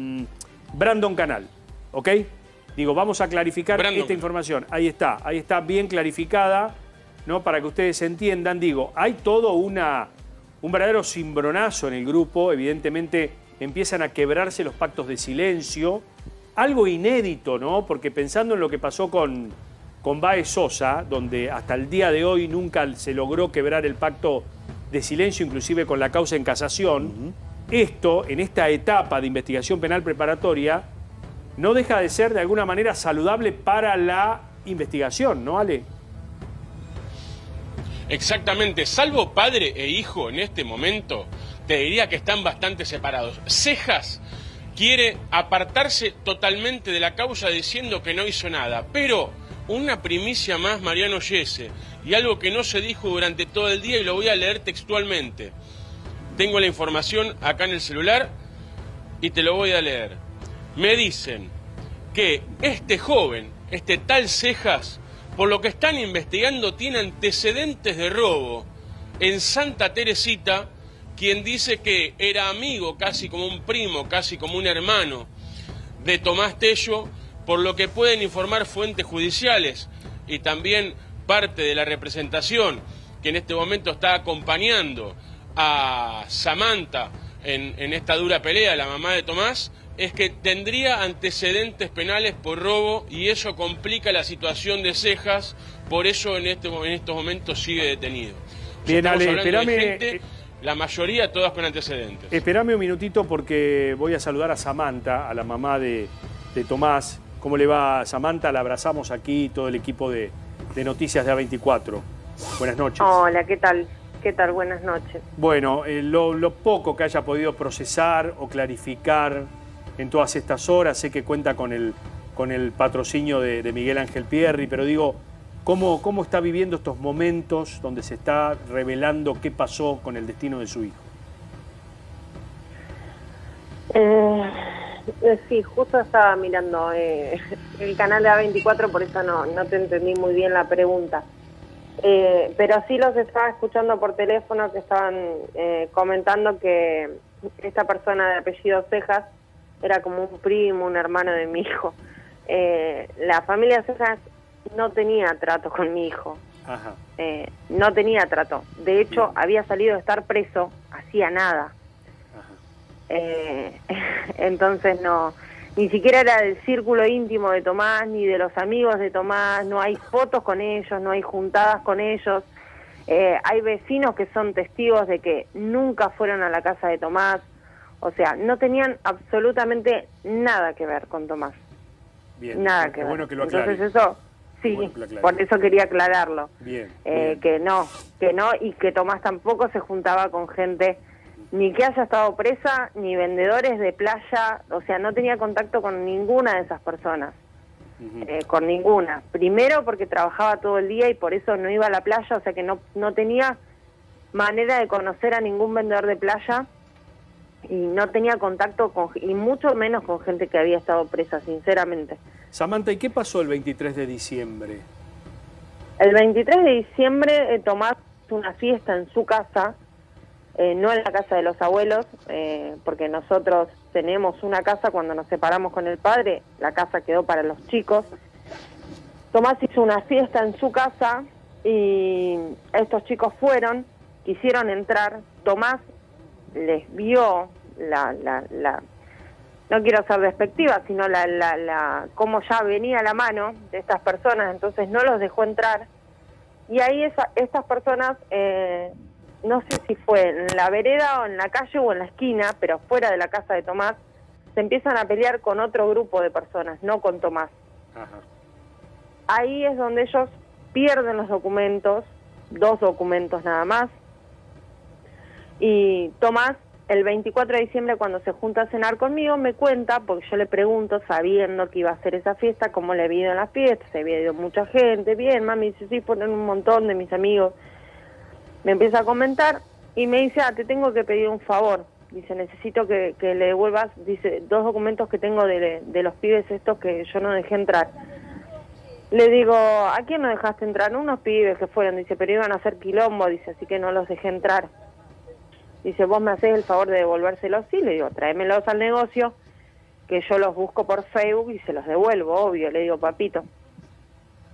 Brandon Canal. ¿Ok? Digo, vamos a clarificar Brandon. esta información. Ahí está, ahí está bien clarificada ¿no? Para que ustedes entiendan, digo, hay todo una, un verdadero cimbronazo en el grupo, evidentemente empiezan a quebrarse los pactos de silencio, algo inédito, ¿no? Porque pensando en lo que pasó con, con Baez Sosa, donde hasta el día de hoy nunca se logró quebrar el pacto de silencio, inclusive con la causa en casación, uh-huh. Esto, en esta etapa de investigación penal preparatoria, no deja de ser de alguna manera saludable para la investigación, ¿no, Ale? Exactamente, salvo padre e hijo en este momento, te diría que están bastante separados. Cejas quiere apartarse totalmente de la causa diciendo que no hizo nada, pero una primicia más, Mariano Yese, y algo que no se dijo durante todo el día y lo voy a leer textualmente. Tengo la información acá en el celular y te lo voy a leer. Me dicen que este joven, este tal Cejas, por lo que están investigando, tiene antecedentes de robo en Santa Teresita, quien dice que era amigo, casi como un primo, casi como un hermano de Tomás Tello, por lo que pueden informar fuentes judiciales y también parte de la representación que en este momento está acompañando a Samantha en, en esta dura pelea, la mamá de Tomás, es que tendría antecedentes penales por robo y eso complica la situación de Cejas, por eso en, este, en estos momentos sigue detenido. Bien, Ale, espérame, de gente, la mayoría todas con antecedentes. Espérame un minutito porque voy a saludar a Samantha, a la mamá de, de Tomás. ¿Cómo le va, Samantha? La abrazamos aquí, todo el equipo de, de Noticias de A veinticuatro. Buenas noches. Hola, ¿qué tal? ¿Qué tal? Buenas noches. Bueno, eh, lo, lo poco que haya podido procesar o clarificar en todas estas horas, sé que cuenta con el, con el patrocinio de, de Miguel Ángel Pierri, pero digo, ¿cómo, ¿cómo está viviendo estos momentos donde se está revelando qué pasó con el destino de su hijo? Eh, sí, justo estaba mirando eh, el canal de A veinticuatro, por eso no, no te entendí muy bien la pregunta. Eh, pero sí los estaba escuchando por teléfono que estaban eh, comentando que esta persona de apellido Cejas era como un primo, un hermano de mi hijo. Eh, la familia Cejas no tenía trato con mi hijo. Ajá. Eh, no tenía trato. De hecho, había salido de estar preso, hacía nada. Eh, entonces no, ni siquiera era del círculo íntimo de Tomás, ni de los amigos de Tomás, no hay fotos con ellos, no hay juntadas con ellos. Eh, hay vecinos que son testigos de que nunca fueron a la casa de Tomás. O sea, no tenían absolutamente nada que ver con Tomás. Bien, nada que ver. Bueno que lo aclare. Entonces eso, sí, bueno por eso quería aclararlo. Bien, eh, bien. Que no, que no, y que Tomás tampoco se juntaba con gente ni que haya estado presa, ni vendedores de playa, o sea, no tenía contacto con ninguna de esas personas. Uh-huh. eh, con ninguna. Primero porque trabajaba todo el día y por eso no iba a la playa, o sea que no, no tenía manera de conocer a ningún vendedor de playa. Y no tenía contacto con, y mucho menos con gente que había estado presa, sinceramente. Samantha, ¿y qué pasó el veintitrés de diciembre? El veintitrés de diciembre eh, Tomás hizo una fiesta en su casa, eh, no en la casa de los abuelos, eh, porque nosotros tenemos una casa, cuando nos separamos con el padre, la casa quedó para los chicos. Tomás hizo una fiesta en su casa y estos chicos fueron, quisieron entrar, Tomás les vio la, la, la, no quiero ser despectiva, sino la, la, la, cómo ya venía la mano de estas personas, entonces no los dejó entrar, y ahí esa, estas personas, eh, no sé si fue en la vereda o en la calle o en la esquina, pero fuera de la casa de Tomás, se empiezan a pelear con otro grupo de personas, no con Tomás. Ajá. Ahí es donde ellos pierden los documentos, dos documentos nada más. Y Tomás, el veinticuatro de diciembre, cuando se junta a cenar conmigo, me cuenta, porque yo le pregunto, sabiendo que iba a hacer esa fiesta, cómo le había ido en la fiesta, se había ido mucha gente, bien, mami, dice, sí, ponen un montón de mis amigos. Me empieza a comentar y me dice, ah, te tengo que pedir un favor. Dice, necesito que, que le devuelvas, dice, dos documentos que tengo de, de los pibes estos que yo no dejé entrar. Le digo, ¿a quién no dejaste entrar? Unos pibes que fueron, dice, pero iban a hacer quilombo, dice, así que no los dejé entrar. Dice, ¿vos me hacés el favor de devolvérselos? Sí, le digo, tráemelos al negocio, que yo los busco por Facebook y se los devuelvo, obvio. Le digo, papito,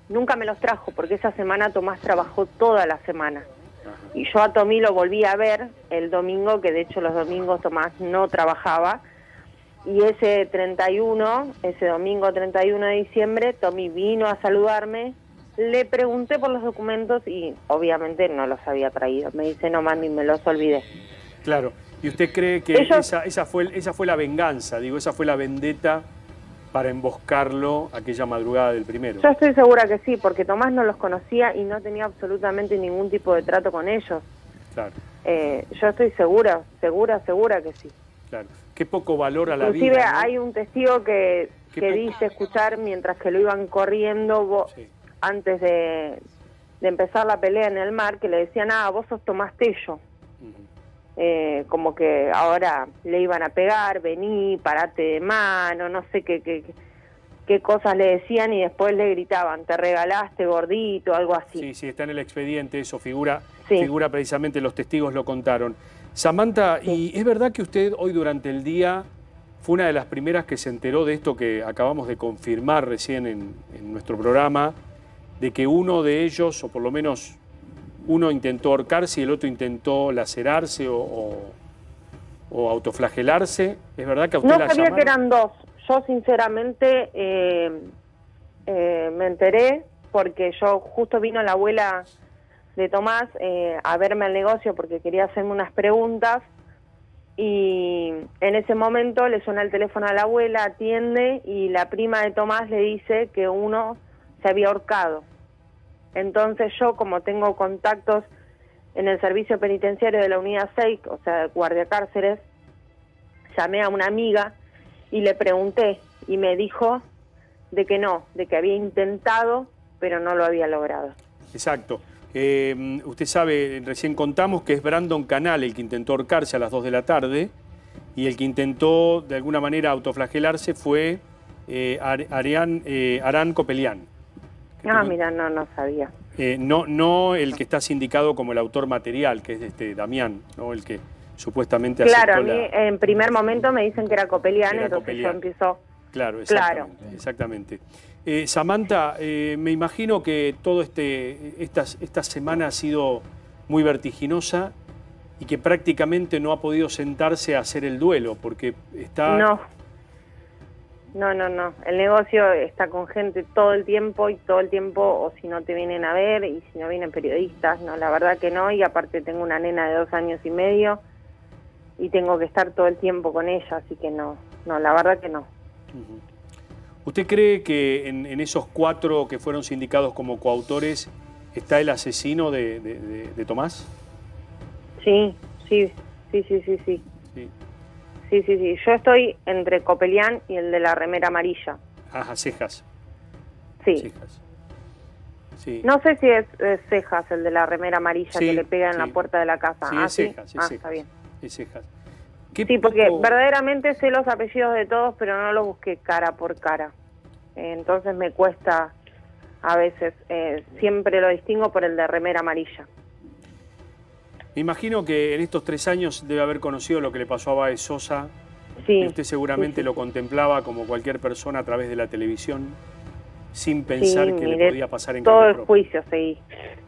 nunca me los trajo, porque esa semana Tomás trabajó toda la semana. Y yo a Tommy lo volví a ver el domingo, que de hecho los domingos Tomás no trabajaba. Y ese treinta y uno, ese domingo treinta y uno de diciembre, Tommy vino a saludarme. Le pregunté por los documentos y obviamente no los había traído. Me dice, no mami, me los olvidé. Claro. ¿Y usted cree que Ellos... esa, esa, fue, esa fue la venganza, digo, esa fue la vendetta para emboscarlo aquella madrugada del primero? Yo estoy segura que sí, porque Tomás no los conocía y no tenía absolutamente ningún tipo de trato con ellos. Claro. Eh, yo estoy segura, segura, segura que sí. Claro. Qué poco valor a la Inclusive, vida, ¿no? Hay un testigo que, que dice escuchar mientras que lo iban corriendo vos, sí. antes de, de empezar la pelea en el mar, que le decían, ah, vos sos Tomás Tello. Uh-huh. eh, como que ahora le iban a pegar, vení, parate de mano, no sé qué, qué, qué cosas le decían y después le gritaban, te regalaste gordito, algo así. Sí, sí, está en el expediente, eso figura, sí. figura precisamente, los testigos lo contaron. Samantha, sí. ¿y es verdad que usted hoy durante el día fue una de las primeras que se enteró de esto que acabamos de confirmar recién en, en nuestro programa, de que uno de ellos, o por lo menos uno intentó ahorcarse y el otro intentó lacerarse o, o, o autoflagelarse? ¿Es verdad que a usted no la sabía llamaron? Que eran dos. Yo sinceramente eh, eh, me enteré porque yo justo vino la abuela de Tomás eh, a verme al negocio porque quería hacerme unas preguntas y en ese momento le suena el teléfono a la abuela, atiende y la prima de Tomás le dice que uno se había ahorcado. Entonces yo, como tengo contactos en el servicio penitenciario de la unidad seis, o sea, de guardia cárceles, llamé a una amiga y le pregunté y me dijo de que no, de que había intentado pero no lo había logrado. Exacto. Eh, usted sabe, recién contamos que es Brandon Canal el que intentó ahorcarse a las dos de la tarde y el que intentó de alguna manera autoflagelarse fue eh, Arián, eh, Arán Copelián. Ah, mira, no, no sabía. Eh, no, no el que está sindicado como el autor material, que es este Damián, ¿no? El que supuestamente Claro, a aceptó mí la... en primer momento me dicen que era Copelián, Era entonces Copelián. yo empiezo... Claro, exactamente. Claro. exactamente. Eh, Samantha, eh, me imagino que todo este estas, esta semana ha sido muy vertiginosa y que prácticamente no ha podido sentarse a hacer el duelo, porque está... No, no, no, no. El negocio está con gente todo el tiempo y todo el tiempo, o si no te vienen a ver y si no vienen periodistas, no, la verdad que no. Y aparte tengo una nena de dos años y medio y tengo que estar todo el tiempo con ella, así que no, no, la verdad que no. Uh-huh. ¿Usted cree que en, en esos cuatro que fueron sindicados como coautores está el asesino de, de, de, de Tomás? Sí, sí, sí, sí, sí, sí. Sí. Sí, sí, sí. Yo estoy entre Copelián y el de la remera amarilla. Ajá, Cejas. Sí. Cejas. Sí. No sé si es, es Cejas el de la remera amarilla Sí, que le pega en sí. la puerta de la casa. Sí, ah, es ¿sí? Cejas, es ah, Cejas. está bien. Es Cejas. Sí, porque verdaderamente sé los apellidos de todos, pero no los busqué cara por cara. Eh, entonces me cuesta a veces. Eh, siempre lo distingo por el de remera amarilla. Me imagino que en estos tres años debe haber conocido lo que le pasó a Báez Sosa. Sí, y usted seguramente sí, sí. lo contemplaba como cualquier persona a través de la televisión, sin pensar Sí, que miré le podía pasar en todo carne el propia. juicio seguí.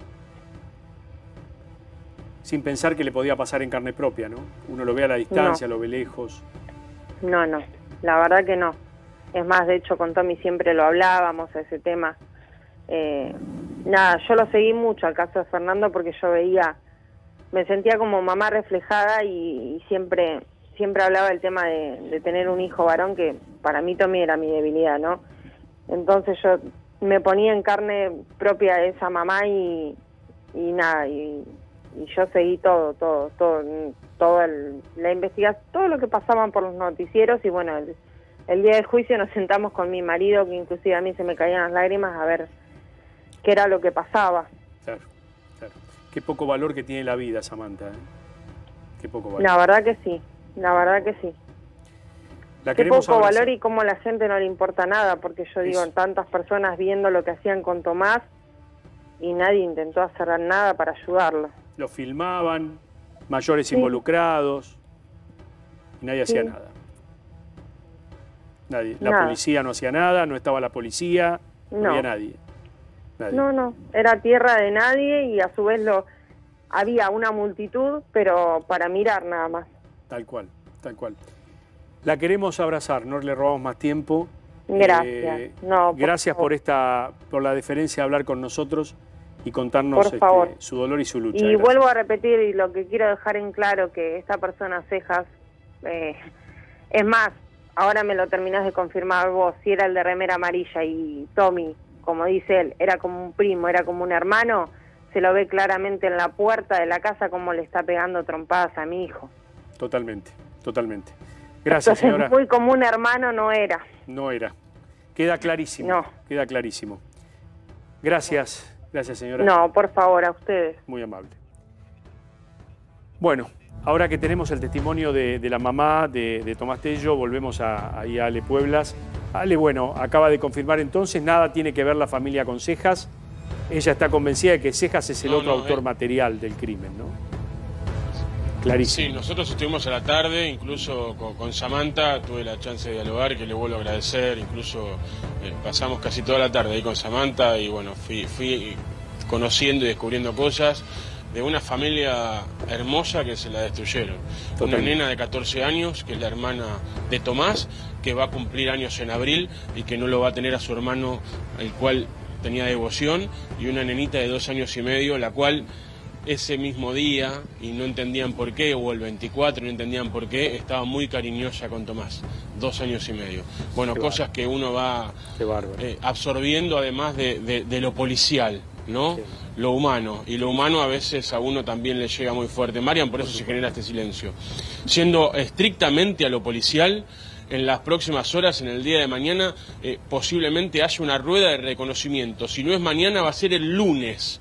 Sin pensar que le podía pasar en carne propia, ¿no? Uno lo ve a la distancia, No. lo ve lejos. No, no, la verdad que no. Es más, de hecho con Tommy siempre lo hablábamos, ese tema. Eh, nada, yo lo seguí mucho al caso de Fernando porque yo veía, me sentía como mamá reflejada y, y siempre siempre hablaba del tema de, de tener un hijo varón, que para mí Tommy era mi debilidad, ¿no? Entonces yo me ponía en carne propia de esa mamá y, y nada, y, y yo seguí todo, todo, todo, todo el, la investigación, todo lo que pasaban por los noticieros y bueno, el, el día del juicio nos sentamos con mi marido, que inclusive a mí se me caían las lágrimas, a ver qué era lo que pasaba. Claro, claro. Qué poco valor que tiene la vida, Samantha, ¿eh? Qué poco valor. La verdad que sí, la verdad que sí. La Qué queremos poco abrazar. valor y cómo a la gente no le importa nada, porque yo digo, Eso. tantas personas viendo lo que hacían con Tomás y nadie intentó hacer nada para ayudarlo. Lo filmaban, mayores Sí. involucrados, y nadie Sí. hacía nada. Nadie. La Nada. policía no hacía nada, no estaba la policía, no, No. había nadie. Nadie. No, no, era tierra de nadie y a su vez lo había una multitud, pero para mirar nada más. Tal cual, tal cual. La queremos abrazar, no le robamos más tiempo. Gracias. Eh, no, por gracias favor. por esta, por la deferencia de hablar con nosotros y contarnos Por favor. este, su dolor y su lucha. Y Gracias. vuelvo a repetir, y lo que quiero dejar en claro, que esta persona Cejas, eh, es más, ahora me lo terminás de confirmar vos, si era el de remera amarilla y Tommy, como dice él, era como un primo, era como un hermano, se lo ve claramente en la puerta de la casa como le está pegando trompadas a mi hijo. Totalmente, totalmente. Gracias, Entonces, señora. muy como un hermano no era. No era. Queda clarísimo. No. Queda clarísimo. Gracias, gracias, señora. No, por favor, a ustedes. Muy amable. Bueno, ahora que tenemos el testimonio de, de la mamá de, de Tomás Tello, volvemos a, ahí a Ale Pueblas. Ale, bueno, acaba de confirmar entonces, nada tiene que ver la familia con Cejas. Ella está convencida de que Cejas es el No, otro no, autor eh. material del crimen, ¿no? Clarísimo. Sí, nosotros estuvimos a la tarde, incluso con, con Samantha, tuve la chance de dialogar, que le vuelvo a agradecer, incluso eh, pasamos casi toda la tarde ahí con Samantha y bueno, fui, fui conociendo y descubriendo cosas de una familia hermosa que se la destruyeron. Totalmente. Una nena de catorce años, que es la hermana de Tomás, que va a cumplir años en abril y que no lo va a tener a su hermano, el cual tenía devoción, y una nenita de dos años y medio, la cual ese mismo día, y no entendían por qué, o el veinticuatro, no entendían por qué, estaba muy cariñosa con Tomás, dos años y medio. Bueno, Qué cosas que uno va Qué bárbaro. eh, absorbiendo además de, de, de lo policial, ¿no? Sí. Lo humano, y lo humano a veces a uno también le llega muy fuerte. Marian, por eso se genera este silencio. Siendo estrictamente a lo policial, en las próximas horas, en el día de mañana, eh, posiblemente haya una rueda de reconocimiento. Si no es mañana, va a ser el lunes.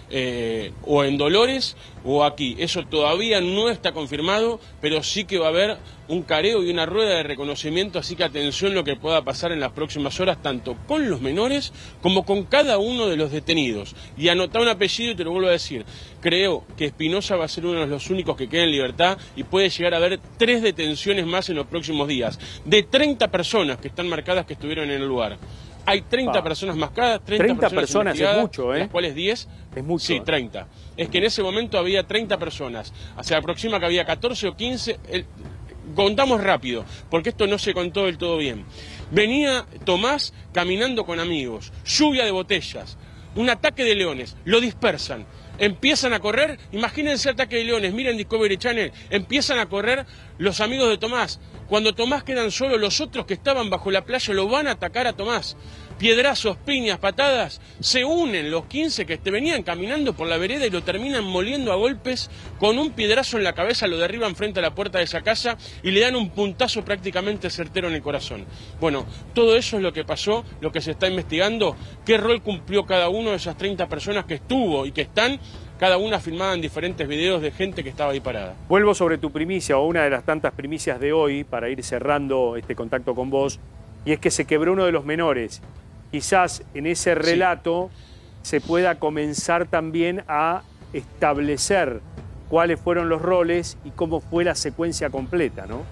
Eh, o en Dolores o aquí. Eso todavía no está confirmado, pero sí que va a haber un careo y una rueda de reconocimiento, así que atención lo que pueda pasar en las próximas horas, tanto con los menores como con cada uno de los detenidos. Y anotá un apellido y te lo vuelvo a decir, creo que Espinosa va a ser uno de los únicos que queda en libertad y puede llegar a haber tres detenciones más en los próximos días, de treinta personas que están marcadas que estuvieron en el lugar. Hay treinta Ah. personas marcadas, treinta, treinta personas, personas es investigadas, mucho, ¿eh? de las cuales diez, es mucho. Sí, treinta. Es que en ese momento había treinta personas. Se aproxima que había catorce o quince. El, contamos rápido, porque esto no se contó del todo bien. Venía Tomás caminando con amigos, lluvia de botellas, un ataque de leones, lo dispersan. Empiezan a correr, imagínense el ataque de leones, miren Discovery Channel, empiezan a correr los amigos de Tomás. Cuando Tomás quedan solos, los otros que estaban bajo la playa lo van a atacar a Tomás. Piedrazos, piñas, patadas, se unen los quince que te venían caminando por la vereda y lo terminan moliendo a golpes, con un piedrazo en la cabeza lo derriban frente a la puerta de esa casa y le dan un puntazo prácticamente certero en el corazón. Bueno, todo eso es lo que pasó, lo que se está investigando, qué rol cumplió cada uno de esas treinta personas que estuvo y que están, cada una filmada en diferentes videos de gente que estaba ahí parada. Vuelvo sobre tu primicia, o una de las tantas primicias de hoy, para ir cerrando este contacto con vos, y es que se quebró uno de los menores. Quizás en ese relato sí. se pueda comenzar también a establecer cuáles fueron los roles y cómo fue la secuencia completa, ¿no?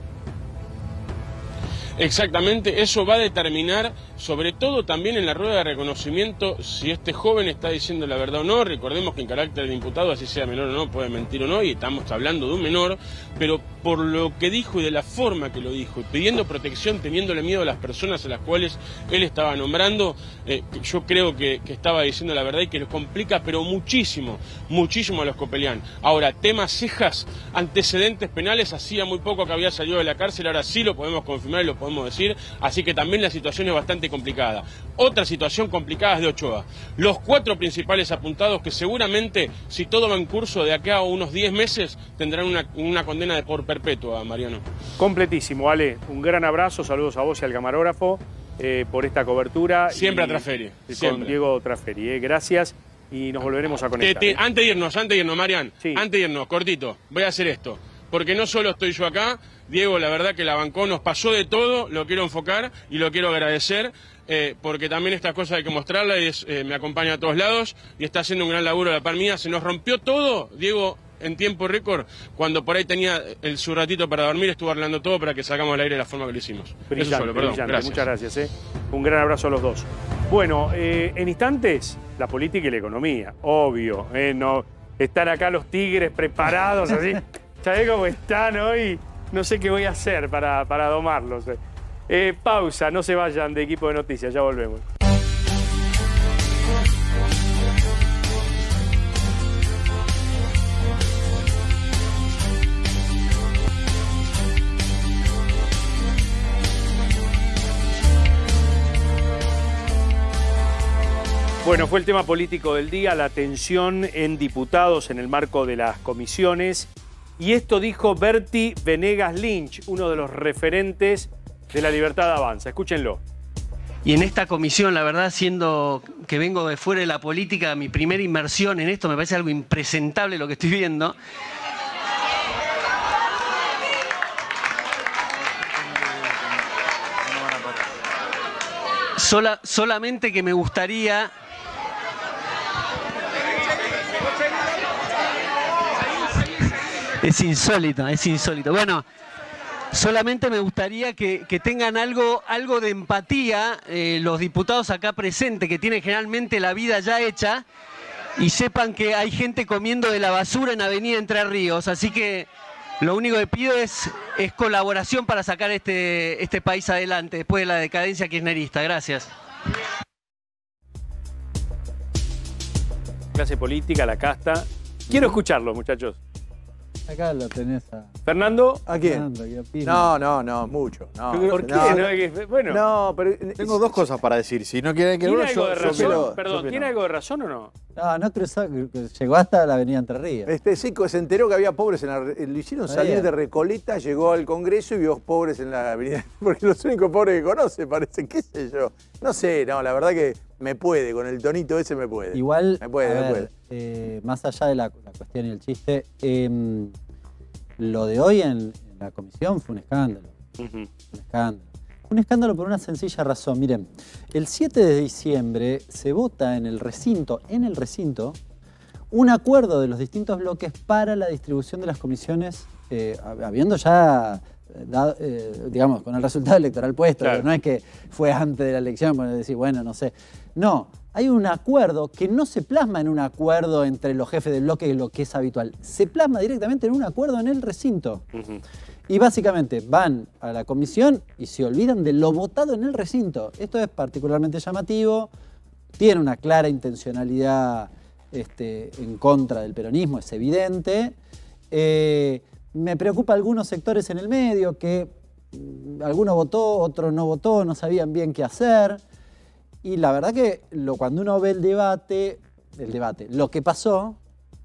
Exactamente, eso va a determinar, sobre todo también en la rueda de reconocimiento, si este joven está diciendo la verdad o no. Recordemos que en carácter de imputado, así sea menor o no, puede mentir o no, y estamos hablando de un menor, pero por lo que dijo y de la forma que lo dijo, y pidiendo protección, teniéndole miedo a las personas a las cuales él estaba nombrando, eh, yo creo que, que estaba diciendo la verdad y que los complica, pero muchísimo, muchísimo a los Copelián. Ahora, temas Cejas, antecedentes penales, hacía muy poco que había salido de la cárcel, ahora sí lo podemos confirmar y lo podemos decir, así que también la situación es bastante complicada. Otra situación complicada es de Ochoa. Los cuatro principales apuntados que seguramente, si todo va en curso, de acá a unos diez meses, tendrán una, una condena de por perpetua, Mariano. Completísimo, Ale. Un gran abrazo, saludos a vos y al camarógrafo eh, por esta cobertura. Siempre y, a Traferi. Con Siempre. Diego Traferi. Eh. Gracias y nos volveremos a conectar. Te, te, eh. antes de irnos, antes de irnos, Marian, sí. antes de irnos, cortito, voy a hacer esto. Porque no solo estoy yo acá, Diego, la verdad que la bancó, nos pasó de todo, lo quiero enfocar y lo quiero agradecer, eh, porque también estas cosas hay que mostrarla y es, eh, me acompaña a todos lados y está haciendo un gran laburo a la par mía. Se nos rompió todo, Diego, en tiempo récord, cuando por ahí tenía el, su ratito para dormir, estuvo arreglando todo para que sacamos al aire de la forma que lo hicimos. Brillante, Eso solo, perdón, brillante. gracias. Muchas gracias. Eh. Un gran abrazo a los dos. Bueno, eh, en instantes, la política y la economía, obvio. Eh, no, están acá los tigres preparados, así. ¿Sabés cómo están hoy? No sé qué voy a hacer para, para domarlos. Eh, pausa, no se vayan de Equipo de Noticias, ya volvemos. Bueno, fue el tema político del día, la tensión en diputados en el marco de las comisiones. Y esto dijo Berti Venegas Lynch, uno de los referentes de La Libertad Avanza. Escúchenlo. Y en esta comisión, la verdad, siendo que vengo de fuera de la política, mi primera inmersión en esto me parece algo impresentable lo que estoy viendo. Sola, solamente que me gustaría... Es insólito, es insólito. Bueno, solamente me gustaría que, que tengan algo, algo de empatía eh, los diputados acá presentes, que tienen generalmente la vida ya hecha, y sepan que hay gente comiendo de la basura en Avenida Entre Ríos. Así que lo único que pido es, es colaboración para sacar este, este país adelante después de la decadencia kirchnerista. Gracias. Clase política, la casta. Quiero escucharlo, muchachos. Acá lo tenés a... ¿Fernando? ¿A quién? Fernando, ¿qué opina? No, no, no, mucho. No. ¿Por qué? No, No, no, bueno, no, pero... Tengo dos cosas para decir. Si no quieren que ¿tiene uno, algo yo, de yo razón? quiero- Perdón, yo ¿tiene opino. algo de razón o no? No, no cruzó, llegó hasta la Avenida Entre Ríos. Este Seco se enteró que había pobres en la... Lo hicieron Está salir bien. de Recoleta, llegó al Congreso y vio pobres en la avenida. Porque los únicos pobres que conoce, parece, qué sé yo. No sé, no, la verdad que me puede, con el tonito ese me puede. Igual, Me puede, a me ver, puede. eh, más allá de la, la cuestión y el chiste, eh, lo de hoy en, en la comisión fue un escándalo. Uh-huh. Un escándalo. Un escándalo por una sencilla razón. Miren, el siete de diciembre se vota en el recinto, en el recinto, un acuerdo de los distintos bloques para la distribución de las comisiones, eh, habiendo ya, eh, dado, eh, digamos, con el resultado electoral puesto. Claro. No es que fue antes de la elección, para decir, bueno, no sé. No, hay un acuerdo que no se plasma en un acuerdo entre los jefes de bloque y lo que es habitual. Se plasma directamente en un acuerdo en el recinto. Uh-huh. Y básicamente van a la comisión y se olvidan de lo votado en el recinto. Esto es particularmente llamativo, tiene una clara intencionalidad este, en contra del peronismo, es evidente. Eh, me preocupa algunos sectores en el medio que mm, alguno votó, otro no votó, no sabían bien qué hacer. Y la verdad que lo, cuando uno ve el debate, el debate, lo que pasó,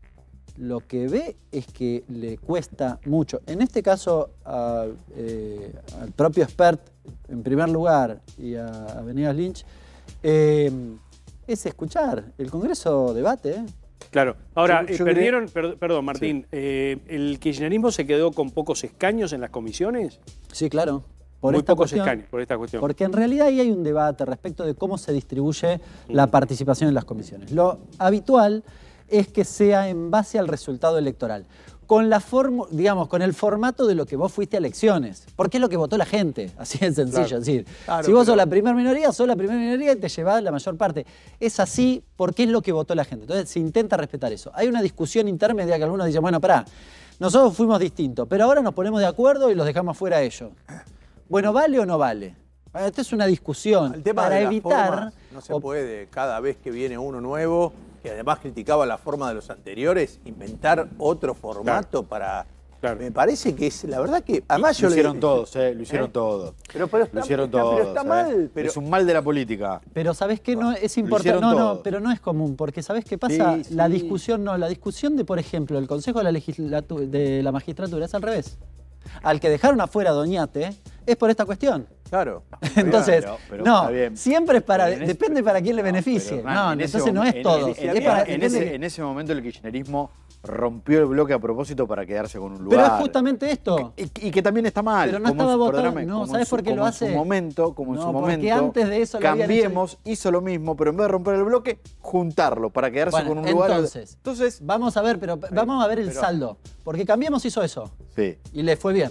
lo que ve es que le cuesta mucho. En este caso, a, eh, al propio expert, en primer lugar, y a, a Venegas Lynch, eh, es escuchar. El Congreso debate, ¿eh? Claro. Ahora, Yo- eh, yo perdieron, per- perdón, Martín, eh, ¿el kirchnerismo se quedó con pocos escaños en las comisiones? Sí, claro. Por Muy esta pocos cuestión. escaños, por esta cuestión. Porque en realidad ahí hay un debate respecto de cómo se distribuye la participación en las comisiones. Lo habitual es que sea en base al resultado electoral, con la forma, digamos, con el formato de lo que vos fuiste a elecciones, porque es lo que votó la gente, así de sencillo. Claro. Es decir, Claro, si vos pero- sos la primera minoría, sos la primera minoría y te llevás la mayor parte. Es así porque es lo que votó la gente. Entonces se intenta respetar eso. Hay una discusión intermedia que algunos dicen, bueno, pará, nosotros fuimos distintos, pero ahora nos ponemos de acuerdo y los dejamos fuera a ellos. Bueno, ¿vale o no vale? Esta es una discusión El tema para de las evitar... formas, no se o- puede, cada vez que viene uno nuevo, que además criticaba la forma de los anteriores, inventar otro formato para... Me parece que es, la verdad que... Además lo yo le- hicieron todos, eh, lo hicieron ¿Eh? todos. Pero, pero está, lo hicieron está- todos. pero está eh. mal. Pero, Es un mal de la política. Pero ¿sabés qué? No, es Lo importante. hicieron No, no, todos. pero no es común, porque ¿sabés qué pasa? Sí, sí. La discusión no, la discusión de, por ejemplo, el Consejo de la, Legislatu- de la Magistratura es al revés. Al que dejaron afuera a Doñate es por esta cuestión. Claro. Entonces, Pero- pero no, está bien. siempre es para, Pero en ese- depende para quién le beneficie. Pero, Hernán, no, en ese entonces no momen- es todo. En, en- es para- en depende- ese, en ese momento el kirchnerismo rompió el bloque a propósito para quedarse con un pero lugar. es justamente esto. Y, y que también está mal. Pero no como en estaba su- votado- perdóname, no, como en ¿sabes su- por qué lo como hace? En su momento, como en No, su porque momento. antes de eso lo habían hecho- Cambiemos, hizo lo mismo, pero en vez de romper el bloque, juntarlo para quedarse Bueno, con un lugar. entonces, Entonces, vamos a ver, pero vamos a ver el pero- saldo. Porque Cambiemos hizo eso sí. y le fue bien.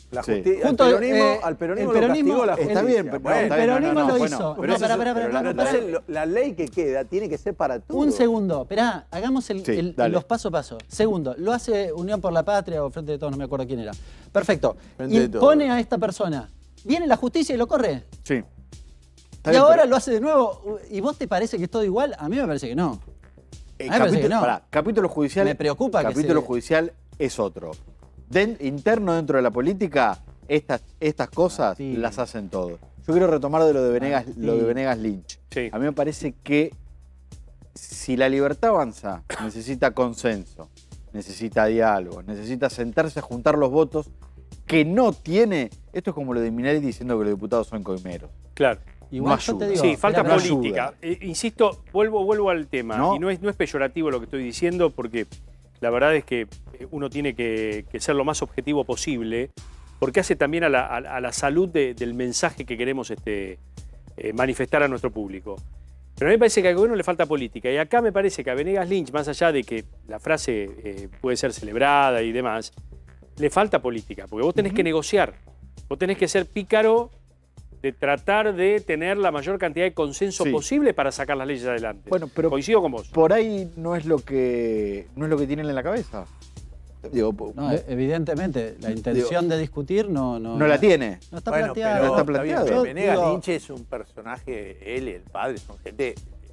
La Sí. justi- Junto, al peronismo, eh, al peronismo, el peronismo- lo castigó la está justicia. bien, pero- Bueno, el está bien, peronismo no, no, lo no, hizo. bueno, No, pero eso pará, es- pará, pará, pero no, la- pará. entonces, lo- la ley que queda tiene que ser para todos. Un segundo, esperá, hagamos el- Sí, el- dale. los paso a paso. Segundo, lo hace Unión por la Patria o Frente de Todos, no me acuerdo quién era. Perfecto. Frente de Todos. Impone a esta persona. Viene la justicia y lo corre. Sí. Y bien, ahora pero- lo hace de nuevo. ¿Y vos te parece que es todo igual? A mí me parece que no. Eh, A mí me parece que capítulo, no. pará, capítulo judicial. Me preocupa que Capítulo se- judicial es otro. Den- interno dentro de la política, estas, estas cosas las hacen todos. Yo quiero retomar de lo de Venegas, Ah, sí. lo de Venegas Lynch. A mí me parece que si la libertad avanza, necesita consenso, necesita diálogo, necesita sentarse a juntar los votos que no tiene. Esto es como lo de Minelli diciendo que los diputados son coimeros. Claro. Igual no yo te digo, sí, falta no política. ayuda. Eh, insisto, vuelvo, vuelvo al tema. ¿No? Y no es, no es peyorativo lo que estoy diciendo, porque la verdad es que uno tiene que, que ser lo más objetivo posible, porque hace también a la, a, a la salud de, del mensaje que queremos este, eh, manifestar a nuestro público. Pero a mí me parece que al gobierno le falta política. Y acá me parece que a Venegas Lynch, más allá de que la frase eh, puede ser celebrada y demás, le falta política. Porque vos tenés que negociar. Vos tenés que ser pícaro de tratar de tener la mayor cantidad de consenso Sí. posible para sacar las leyes adelante. Bueno, pero coincido con vos. Por ahí no es lo que no es lo que tienen en la cabeza. Digo, No, e- evidentemente, la intención de discutir no, no, no la tiene. No está Bueno, planteada. pero No está planteado. bien, Yo Venegas digo- Lynch es un personaje, él y el padre son gente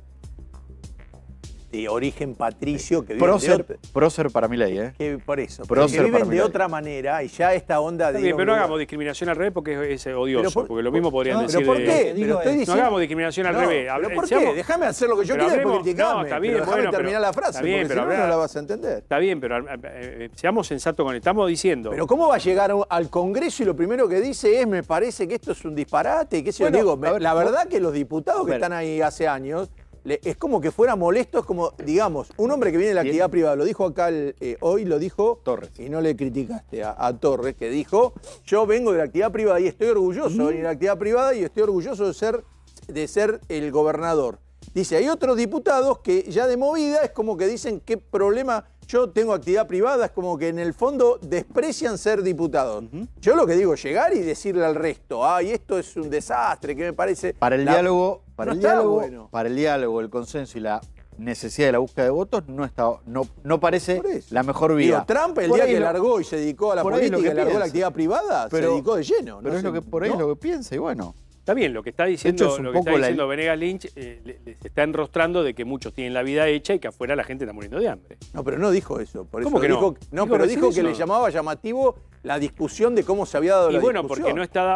de origen patricio que viven de Prócer, otra- prócer para mi ley, ¿eh? que por eso, pero Prócer que viven para de Milei. otra manera y ya esta onda de Está bien, ir a un pero no lugar- hagamos discriminación al revés porque es, es odioso. Pero por- porque lo mismo podrían no, decir pero ¿por de- qué? Pero estoy No diciendo- hagamos discriminación al No, revés. pero Hable- ¿por seamos- qué? Déjame hacer lo que yo pero quiera y después hablemos- criticarme. No, está bien, pero déjame bueno, terminar pero- la frase, está bien, porque pero si no, habla- no la vas a entender. Está bien, pero eh, eh, seamos sensatos con estamos diciendo. Pero ¿cómo va a llegar al Congreso y lo primero que dice es me parece que esto es un disparate? ¿Y qué sé yo? Bueno, Digo, a me- ver, la vos- verdad que los diputados a que ver. están ahí hace años, le- es como que fuera molesto, es como, digamos, un hombre que viene de la Bien. actividad privada, lo dijo acá el, eh, hoy, lo dijo Torres. y no le criticaste a, a Torres, que dijo, yo vengo de la actividad privada y estoy orgulloso de venir de la actividad privada y estoy orgulloso de ser, de ser el gobernador. Dice, hay otros diputados que ya de movida es como que dicen qué problema, yo tengo actividad privada, es como que en el fondo desprecian ser diputados. Yo lo que digo, llegar y decirle al resto, ay, esto es un desastre, que me parece... Para el la- diálogo, para no el está diálogo, bueno. para el diálogo, el consenso y la necesidad de la búsqueda de votos no está, no, no parece Por eso. la mejor vía. Digo, Trump el Por día ahí que lo- largó y se dedicó a la por ahí lo política, que y largó piensa. la actividad privada, Pero- se dedicó de lleno. Pero no es sé, lo que por ahí ¿no? es lo que piensa y bueno. Está bien, lo que está hecho, diciendo, es un lo que está poco la- diciendo Venegas Lynch eh, le- les está enrostrando de que muchos tienen la vida hecha y que afuera la gente está muriendo de hambre. No, pero no dijo eso. Por eso ¿Cómo que no? dijo, no? Dijo pero recién dijo que eso. le llamaba llamativo la discusión de cómo se había dado Y la bueno, discusión. porque no estaba...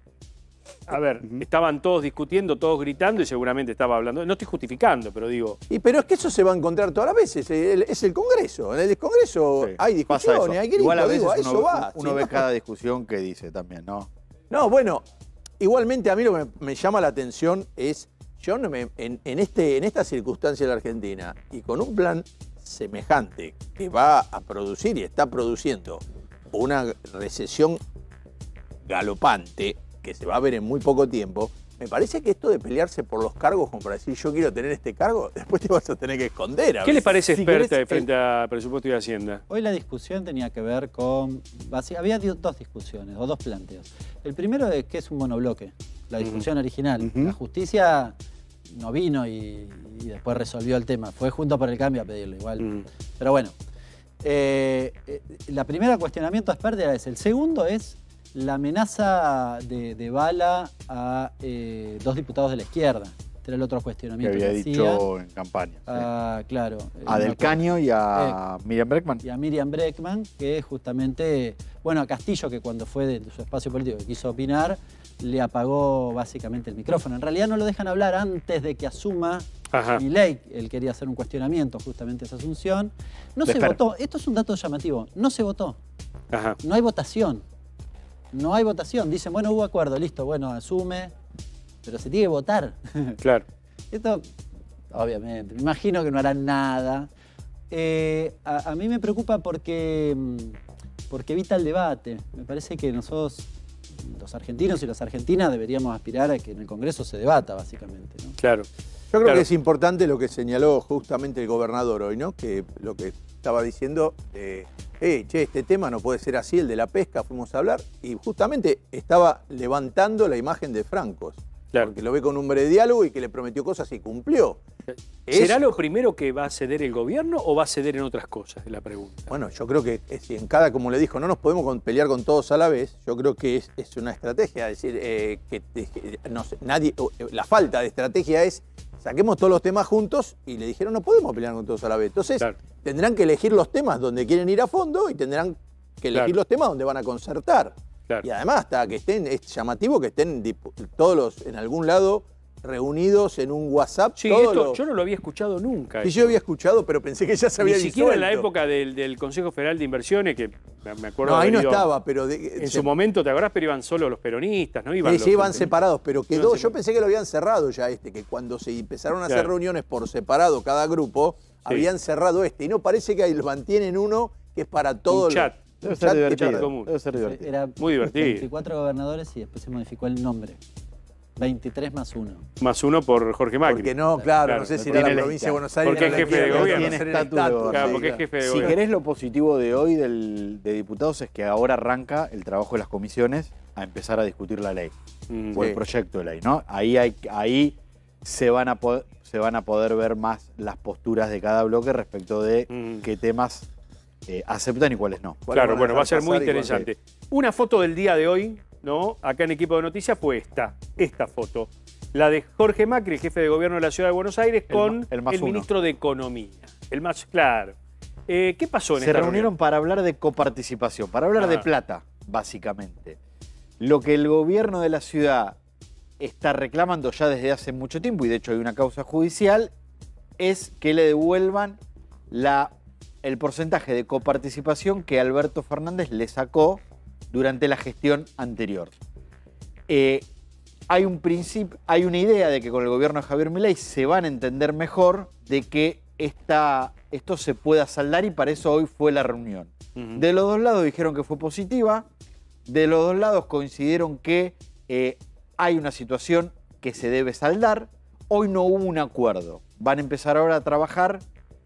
A ver, estaban todos discutiendo, todos gritando y seguramente estaba hablando... No estoy justificando, pero digo... Y pero es que eso se va a encontrar todas las veces. El- Es el Congreso. En el Congreso Sí, hay pasa discusiones, eso. hay gritos. Igual a veces digo, a uno, eso va. uno si ve no- cada discusión que dice también, ¿no? No, bueno, igualmente a mí lo que me, me llama la atención es, yo no me, en, en, este, en esta circunstancia de la Argentina y con un plan semejante que va a producir y está produciendo una recesión galopante que se va a ver en muy poco tiempo, me parece que esto de pelearse por los cargos como para decir yo quiero tener este cargo, después te vas a tener que esconder. a ¿Qué ver. les parece Si experta querés, frente a presupuesto y Hacienda? Hoy la discusión tenía que ver con... basi- Había di- dos discusiones o dos planteos. El primero es que es un monobloque, la discusión original. La justicia no vino y, y después resolvió el tema. Fue Juntos por el Cambio a pedirlo igual. Pero bueno, eh, eh, la primera cuestionamiento es pérdida es. El segundo es la amenaza de, de bala a eh, dos diputados de la izquierda. Este era el otro Que cuestionamiento había que dicho hacía. en campaña. sí. Ah, claro. A Del Caño y a Miriam Breckman. Y a Miriam Breckman, que justamente, bueno, a Castillo, que cuando fue de su espacio político que quiso opinar, le apagó básicamente el micrófono. En realidad no lo dejan hablar antes de que asuma Ajá. Milei. Él quería hacer un cuestionamiento justamente a esa asunción. No Le se espera. votó. Esto es un dato llamativo. No se votó. Ajá. No hay votación. No hay votación. Dicen, bueno, hubo acuerdo, listo, bueno, asume. Pero se tiene que votar. Claro. Esto, obviamente, me imagino que no harán nada. Eh, a, a mí me preocupa porque, mm, porque evita el debate. Me parece que nosotros, los argentinos y las argentinas, deberíamos aspirar a que en el Congreso se debata, básicamente, ¿no? Claro. Yo creo Claro. que es importante lo que señaló justamente el gobernador hoy, ¿no? Que lo que estaba diciendo, eh, eh, che, este tema no puede ser así, el de la pesca, fuimos a hablar, y justamente estaba levantando la imagen de Francos. Claro. Porque lo ve con un hombre de diálogo y que le prometió cosas y cumplió. ¿Será Es- lo primero que va a ceder el gobierno o va a ceder en otras cosas? Es la pregunta. Bueno, yo creo que es- en cada, como le dijo, no nos podemos con- pelear con todos a la vez. Yo creo que es, es una estrategia. Es decir, eh, que, que no sé, nadie, o, eh, la falta de estrategia es saquemos todos los temas juntos y le dijeron no podemos pelear con todos a la vez. Entonces tendrán que elegir los temas donde quieren ir a fondo y tendrán que elegir Claro. los temas donde van a concertar. Y además, hasta que estén, es llamativo que estén dipu- todos los, en algún lado reunidos en un WhatsApp. Sí, todos esto los- yo no lo había escuchado nunca. Sí, eso. yo había escuchado, pero pensé que ya se había Ni siquiera en la disuelto. época del, del Consejo Federal de Inversiones, que me me acuerdo No, ahí haber no ido- estaba, pero de- en se- su momento, ¿te acordás? Pero iban solo los peronistas, ¿no? Iban Sí, los- sí, iban separados, pero quedó. Iban Yo pensé que lo habían cerrado ya este, que cuando se empezaron a hacer Claro. reuniones por separado cada grupo, habían cerrado este. Y no parece que ahí lo mantienen uno que es para todo Un chat. Debe un ser chat que divertido. tiene- común. Debe ser divertido. Era Muy divertido. veinticuatro gobernadores y después se modificó el nombre. veintitrés más uno. Más uno por Jorge Macri. Porque no, claro, no sé si era la Tiene provincia de la- Buenos Aires. Porque no es le jefe de quiere- gobierno. quiere Tiene hacer el estatus de estatus, Claro, sí, porque es claro. jefe de Si gobierno. querés, lo positivo de hoy del, de diputados es que ahora arranca el trabajo de las comisiones a empezar a discutir la ley Mm. o el Sí. proyecto de ley, ¿no? Ahí, hay, ahí se, van a poder, se van a poder ver más las posturas de cada bloque respecto de Mm. qué temas eh, aceptan y cuáles no. ¿Cuáles Claro, van a bueno, va a dejar ser muy pasar y cuáles interesante. Una foto del día de hoy, ¿no? Acá en Equipo de Noticias fue esta, esta foto. La de Jorge Macri, el jefe de gobierno de la Ciudad de Buenos Aires, El con ma- el más uno. ministro de Economía. El más, claro. Eh, ¿Qué pasó en Se esta reunieron reunión? para hablar de coparticipación, para hablar de Ah. plata, básicamente. Lo que el gobierno de la ciudad está reclamando ya desde hace mucho tiempo, y de hecho hay una causa judicial, es que le devuelvan la, el porcentaje de coparticipación que Alberto Fernández le sacó durante la gestión anterior. Eh, hay un principio, hay una idea de que con el gobierno de Javier Milei se van a entender mejor de que esta, esto se pueda saldar, y para eso hoy fue la reunión. Ujú. De los dos lados dijeron que fue positiva, de los dos lados coincidieron que eh, hay una situación que se debe saldar. Hoy no hubo un acuerdo. Van a empezar ahora a trabajar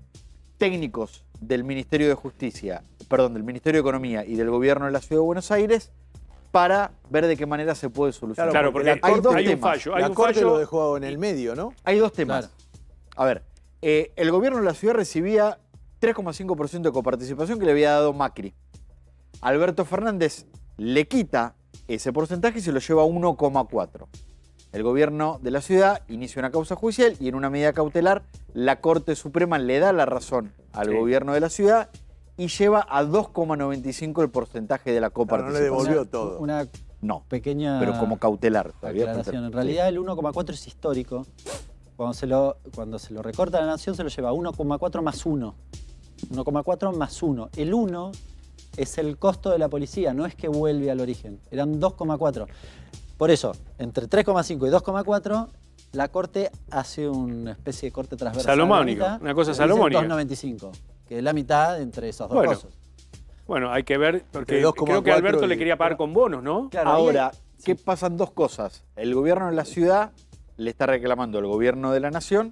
técnicos del Ministerio de Justicia, perdón, del Ministerio de Economía y del Gobierno de la Ciudad de Buenos Aires para ver de qué manera se puede solucionar. Claro, porque la hay Corte- dos hay un temas. fallo, Hay la un Corte fallo- lo dejó en el medio, ¿no? Hay dos temas. Claro. A ver, eh, el gobierno de la ciudad recibía tres coma cinco por ciento de coparticipación que le había dado Macri. Alberto Fernández le quita ese porcentaje y se lo lleva a uno coma cuatro. El gobierno de la ciudad inicia una causa judicial y en una medida cautelar la Corte Suprema le da la razón al Sí. gobierno de la ciudad y lleva a dos coma noventa y cinco el porcentaje de la Claro, no le coparticipación. devolvió todo. Una No, pequeña pero como cautelar. todavía aclaración. En falta- realidad el uno coma cuatro es histórico. Cuando se, lo, cuando se lo recorta a la nación se lo lleva a uno coma cuatro más uno. uno coma cuatro más uno. El uno es el costo de la policía, no es que vuelve al origen. Eran dos coma cuatro. Por eso, entre tres coma cinco y dos coma cuatro, la Corte hace una especie de corte transversal. Salomónico, a la mitad, una cosa que dicen salomónica. dos coma noventa y cinco, que es la mitad entre esos dos Bueno, cosas. Bueno, hay que ver, porque Entre dos coma creo que cuatro Alberto y- le quería pagar con bonos, ¿no? Claro, ahí Ahora, hay- ¿qué pasan dos cosas? El gobierno de la ciudad le está reclamando al gobierno de la nación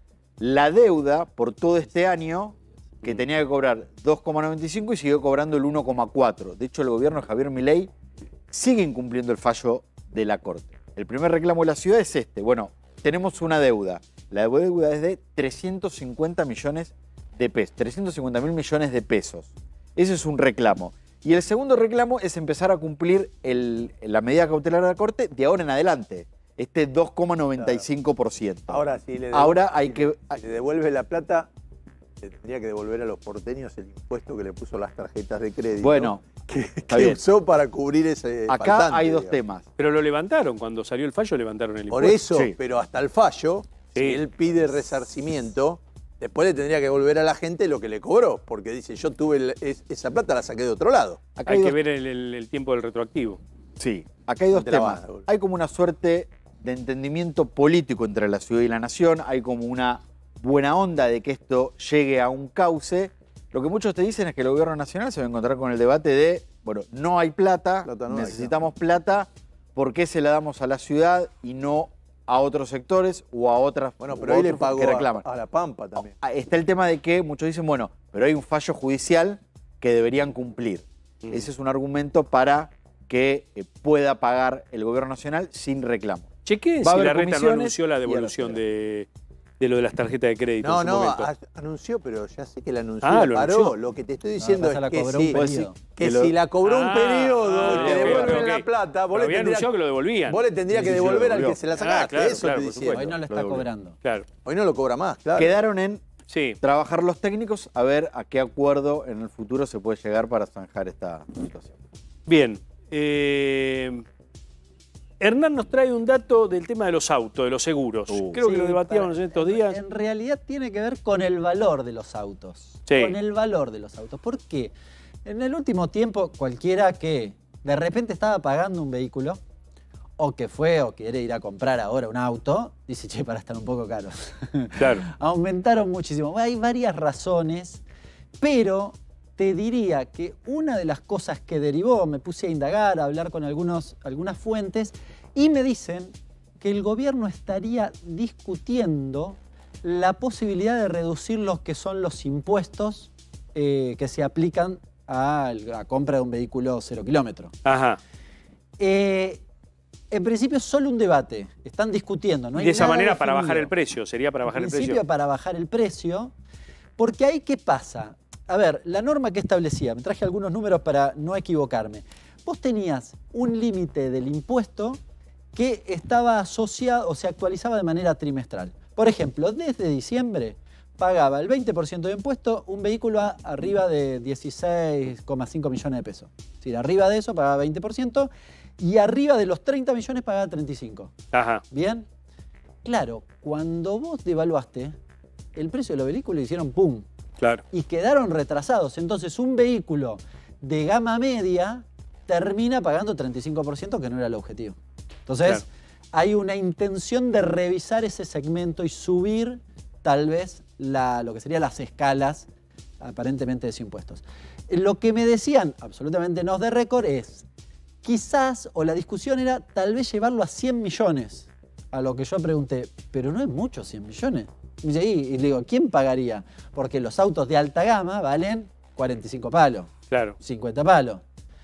la deuda por todo este año que tenía que cobrar dos coma noventa y cinco y siguió cobrando el uno coma cuatro. De hecho, el gobierno de Javier Milei sigue incumpliendo el fallo de la Corte. El primer reclamo de la ciudad es este. Bueno, tenemos una deuda. La deuda es de trescientos cincuenta millones de pesos, trescientos cincuenta mil millones de pesos. Ese es un reclamo. Y el segundo reclamo es empezar a cumplir el- la medida cautelar de la Corte de ahora en adelante, este dos coma noventa y cinco por ciento. Ahora, si le, devuelve, Ahora hay si que- le- si le devuelve la plata, le tendría que devolver a los porteños el impuesto que le puso las tarjetas de crédito. Bueno, que, está que bien. usó para cubrir ese Acá faltante, hay dos digamos. temas. Pero lo levantaron, cuando salió el fallo levantaron el Por impuesto. eso, Sí. pero hasta el fallo, Sí. si él pide resarcimiento, después le tendría que devolver a la gente lo que le cobró, porque dice, yo tuve el- es- esa plata, la saqué de otro lado. Acá Hay hay que dos- ver el, el- el tiempo del retroactivo. Sí, acá hay dos Te la temas. vas a devolver. Hay como una suerte de entendimiento político entre la ciudad y la nación, hay como una buena onda de que esto llegue a un cauce. Lo que muchos te dicen es que el gobierno nacional se va a encontrar con el debate de, bueno, no hay plata, Plata no hay, necesitamos plata, ¿por qué se la damos a la ciudad y no a otros sectores o a otras Bueno, o pero a ahí le otros pagó que reclaman? a, a La Pampa también. Ah, Está el tema de que muchos dicen, bueno, pero hay un fallo judicial que deberían cumplir. Mm. Ese es un argumento para que eh, pueda pagar el gobierno nacional sin reclamo. Chequeen si la reta no anunció la devolución de, de lo de las tarjetas de crédito. No, en su no, momento. a, anunció, pero ya sé que la anunció. Ah, la lo paró. anunció. Lo que te estoy diciendo no, es que, un si, periodo. que, que lo... si la cobró un Ah, periodo, ah, te okay, devuelven okay. la plata. Vos Pero le había tendrías, anunciado que lo devolvían. vos le tendrías Sí, que sí, sí, devolver lo al que devolvió. se la sacaste. Ah, claro, Eso claro, te por diciendo. Hoy no lo está cobrando. Claro. Hoy no lo cobra más, claro. Quedaron en sí. trabajar los técnicos a ver a qué acuerdo en el futuro se puede llegar para zanjar esta situación. Bien. Eh, Hernán nos trae un dato del tema de los autos, de los seguros. Uh. Creo Sí, que lo debatíamos para- en estos días. En realidad tiene que ver con el valor de los autos. Sí. Con el valor de los autos. ¿Por qué? En el último tiempo, cualquiera que de repente estaba pagando un vehículo, o que fue o quiere ir a comprar ahora un auto, dice, che, para estar un poco caros. Claro. Aumentaron muchísimo. Hay varias razones, pero te diría que una de las cosas que derivó, me puse a indagar, a hablar con algunos, algunas fuentes, y me dicen que el gobierno estaría discutiendo la posibilidad de reducir los que son los impuestos eh, que se aplican a la compra de un vehículo cero kilómetro. Ajá. Eh, en principio es solo un debate, están discutiendo. No Y hay de esa nada manera para definido. bajar el precio, sería para bajar En el principio precio. para bajar el precio, porque ahí ¿qué pasa? A ver, la norma que establecía, me traje algunos números para no equivocarme. Vos tenías un límite del impuesto que estaba asociado o se actualizaba de manera trimestral. Por ejemplo, desde diciembre pagaba el veinte por ciento de impuesto un vehículo a arriba de dieciséis coma cinco millones de pesos. Es decir, arriba de eso pagaba veinte por ciento y arriba de los treinta millones pagaba treinta y cinco. Ajá. ¿Bien? Claro, cuando vos devaluaste, el precio de los vehículos hicieron pum. Claro. Y quedaron retrasados. Entonces, un vehículo de gama media termina pagando treinta y cinco por ciento, que no era el objetivo. Entonces, Claro. hay una intención de revisar ese segmento y subir, tal vez, la, lo que serían las escalas, aparentemente, de esos impuestos. Lo que me decían, absolutamente no de récord, es quizás, o la discusión era, tal vez llevarlo a cien millones. A lo que yo pregunté, pero no es mucho cien millones. Y me dice, y y le digo, ¿quién pagaría? Porque los autos de alta gama valen cuarenta y cinco palos, Claro. cincuenta palos.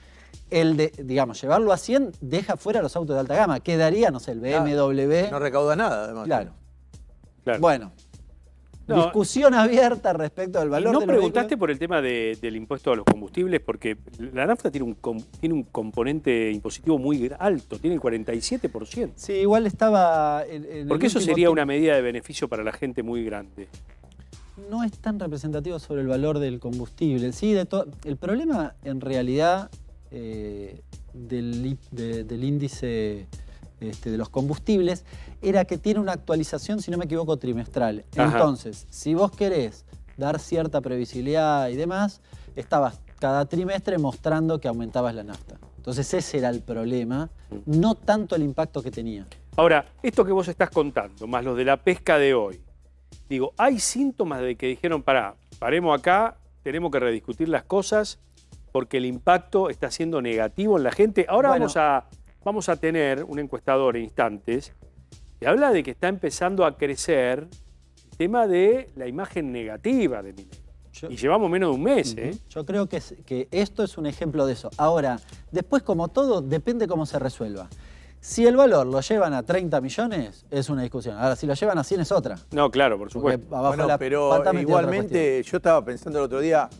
El de, digamos, llevarlo a cien deja fuera los autos de alta gama. Quedaría, no sé, el B M W. No recauda nada, además. Claro. Claro. Bueno, No. discusión abierta respecto al ¿Y valor no de los preguntaste vehículos. por el tema de- del impuesto a los combustibles? Porque la nafta tiene un, com- tiene un componente impositivo muy gra- alto, tiene el cuarenta y siete por ciento. Sí, igual estaba... En, en el Porque eso último sería tiempo- una medida de beneficio para la gente muy grande. No es tan representativo sobre el valor del combustible. Sí, de to- el problema en realidad eh, del, i- de- del índice este, de los combustibles era que tiene una actualización, si no me equivoco, trimestral. Ajá. Entonces, si vos querés dar cierta previsibilidad y demás, estabas cada trimestre mostrando que aumentabas la nafta. Entonces ese era el problema, no tanto el impacto que tenía. Ahora, esto que vos estás contando, más lo de la pesca de hoy, digo, hay síntomas de que dijeron, pará, paremos acá, tenemos que rediscutir las cosas porque el impacto está siendo negativo en la gente. Ahora Bueno. vamos, a, vamos a tener un encuestador en instantes que habla de que está empezando a crecer el tema de la imagen negativa de Milei. Y llevamos menos de un mes, ¿eh? Yo creo que, es- que esto es un ejemplo de eso. Ahora, después como todo, depende cómo se resuelva. Si el valor lo llevan a treinta millones, es una discusión. Ahora, si lo llevan a cien es otra. No, claro, por supuesto. Porque abajo Bueno, la pero pata metía otra igualmente yo estaba pensando el otro día,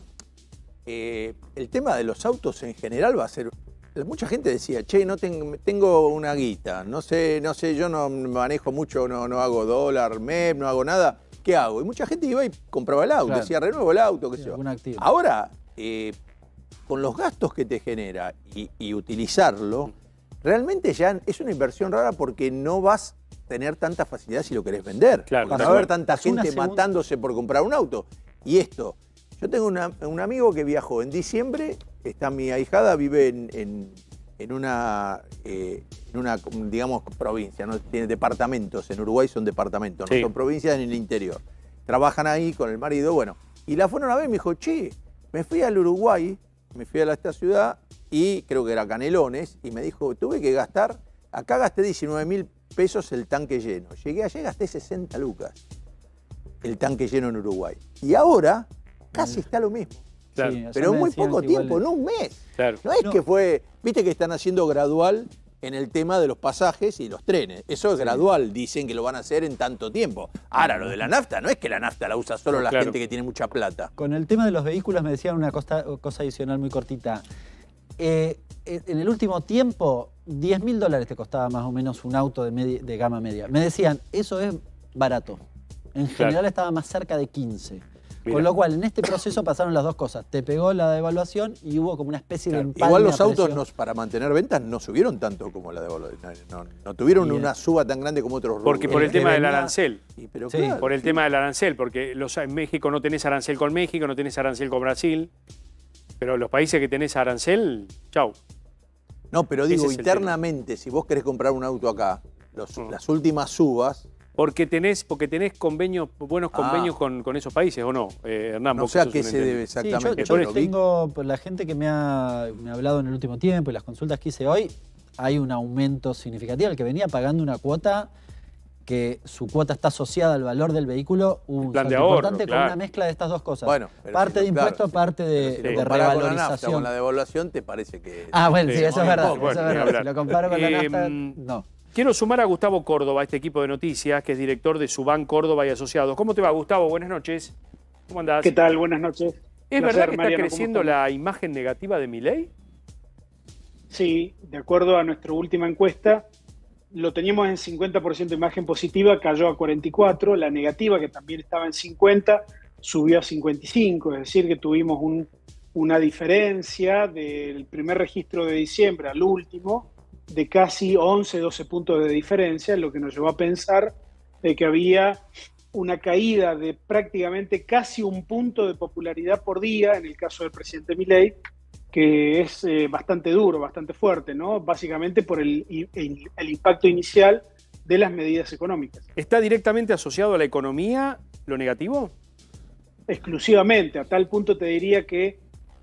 eh, el tema de los autos en general va a ser... Mucha gente decía, che, no tengo, tengo una guita, no sé, no sé, yo no manejo mucho, no, no hago dólar, M E P, no hago nada, ¿qué hago? Y mucha gente iba y compraba el auto, Claro. decía, renuevo el auto, qué Sí, sé yo. algún activo. Ahora, eh, con los gastos que te genera y, y utilizarlo, realmente ya es una inversión rara porque no vas a tener tanta facilidad si lo querés vender. Claro, Porque tal no va a haber cual. tanta Es una gente segunda- matándose por comprar un auto. Y esto, yo tengo una- un amigo que viajó en diciembre, está mi ahijada, vive en, en- en una, eh, en una, digamos, provincia, ¿no? Tiene departamentos, en Uruguay son departamentos, Sí. no son provincias en el interior. Trabajan ahí con el marido, bueno. Y la fueron a ver y me dijo, che, me fui al Uruguay, me fui a esta ciudad y creo que era Canelones, y me dijo, tuve que gastar, acá gasté diecinueve mil pesos el tanque lleno. Llegué allá y gasté sesenta lucas el tanque lleno en Uruguay. Y ahora casi está lo mismo. Claro. Sí, Pero en muy decían poco que tiempo, igual- en un mes. Claro. No es No. que fue, viste que están haciendo gradual en el tema de los pasajes y los trenes. Eso es gradual, dicen que lo van a hacer en tanto tiempo. Ahora, lo de la nafta, no es que la nafta la usa solo No, la claro. gente que tiene mucha plata. Con el tema de los vehículos me decían una cosa, cosa adicional muy cortita. Eh, en el último tiempo, diez mil dólares te costaba más o menos un auto de, media- de gama media. Me decían, eso es barato. En general Claro. estaba más cerca de quince. Mira. Con lo cual, en este proceso pasaron las dos cosas. Te pegó la devaluación y hubo como una especie de empalme Igual los a autos precio. no- para mantener ventas no subieron tanto como la de Bolo- no, no, no tuvieron Bien. una suba tan grande como otros rubros. Porque por el, El que tema del venía- arancel. Y, pero Sí. claro, Por el sí. tema del arancel, porque los, en México no tenés arancel con México, no tenés arancel con Brasil. Pero los países que tenés arancel, chau. No, pero Ese digo, es el internamente, si vos querés comprar un auto acá, los- Mm. las últimas subas, Porque tenés, porque tenés convenios, buenos Ah. convenios con, con esos países, ¿o no, eh, Hernán? no vos sé a sos qué un se entendido. debe Sí, yo, exactamente. yo pero vi- tengo, por la gente que me ha, me ha hablado en el último tiempo y las consultas que hice hoy, hay un aumento significativo. El que venía pagando una cuota, que su cuota está asociada al valor del vehículo, hubo un Plan de salto ahorro, importante claro. con una mezcla de estas dos cosas. Bueno, pero parte si de lo- claro, impuesto, si- parte de, si de lo comparás con la nafta, revalorización. con la devaluación, te parece que... Ah, bueno, sí, Sí, eso es verdad. bueno, eso es ni verdad. hablar. Si lo comparo con la Eh, nafta, no. Quiero sumar a Gustavo Córdoba, este equipo de noticias, que es director de Subán Córdoba y Asociados. ¿Cómo te va, Gustavo? Buenas noches. ¿Cómo andás? ¿Qué tal? Buenas noches. ¿Es Placer, verdad que está Mariano, ¿cómo creciendo estás? la imagen negativa de Milei? Sí, de acuerdo a nuestra última encuesta, lo teníamos en cincuenta por ciento de imagen positiva, cayó a cuarenta y cuatro, la negativa, que también estaba en cincuenta, subió a cincuenta y cinco, es decir, que tuvimos un- una diferencia del primer registro de diciembre al último de casi once, doce puntos de diferencia, lo que nos llevó a pensar de que había una caída de prácticamente casi un punto de popularidad por día en el caso del presidente Milei, que es eh, bastante duro, bastante fuerte, ¿no? Básicamente por el, el, el impacto inicial de las medidas económicas. ¿Está directamente asociado a la economía lo negativo? Exclusivamente, a tal punto te diría que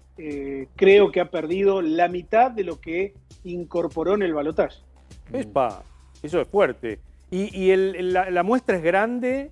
eh, creo que ha perdido la mitad de lo que incorporó en el balotaje. Espa, eso es fuerte. ¿Y, y el- la, la muestra es grande?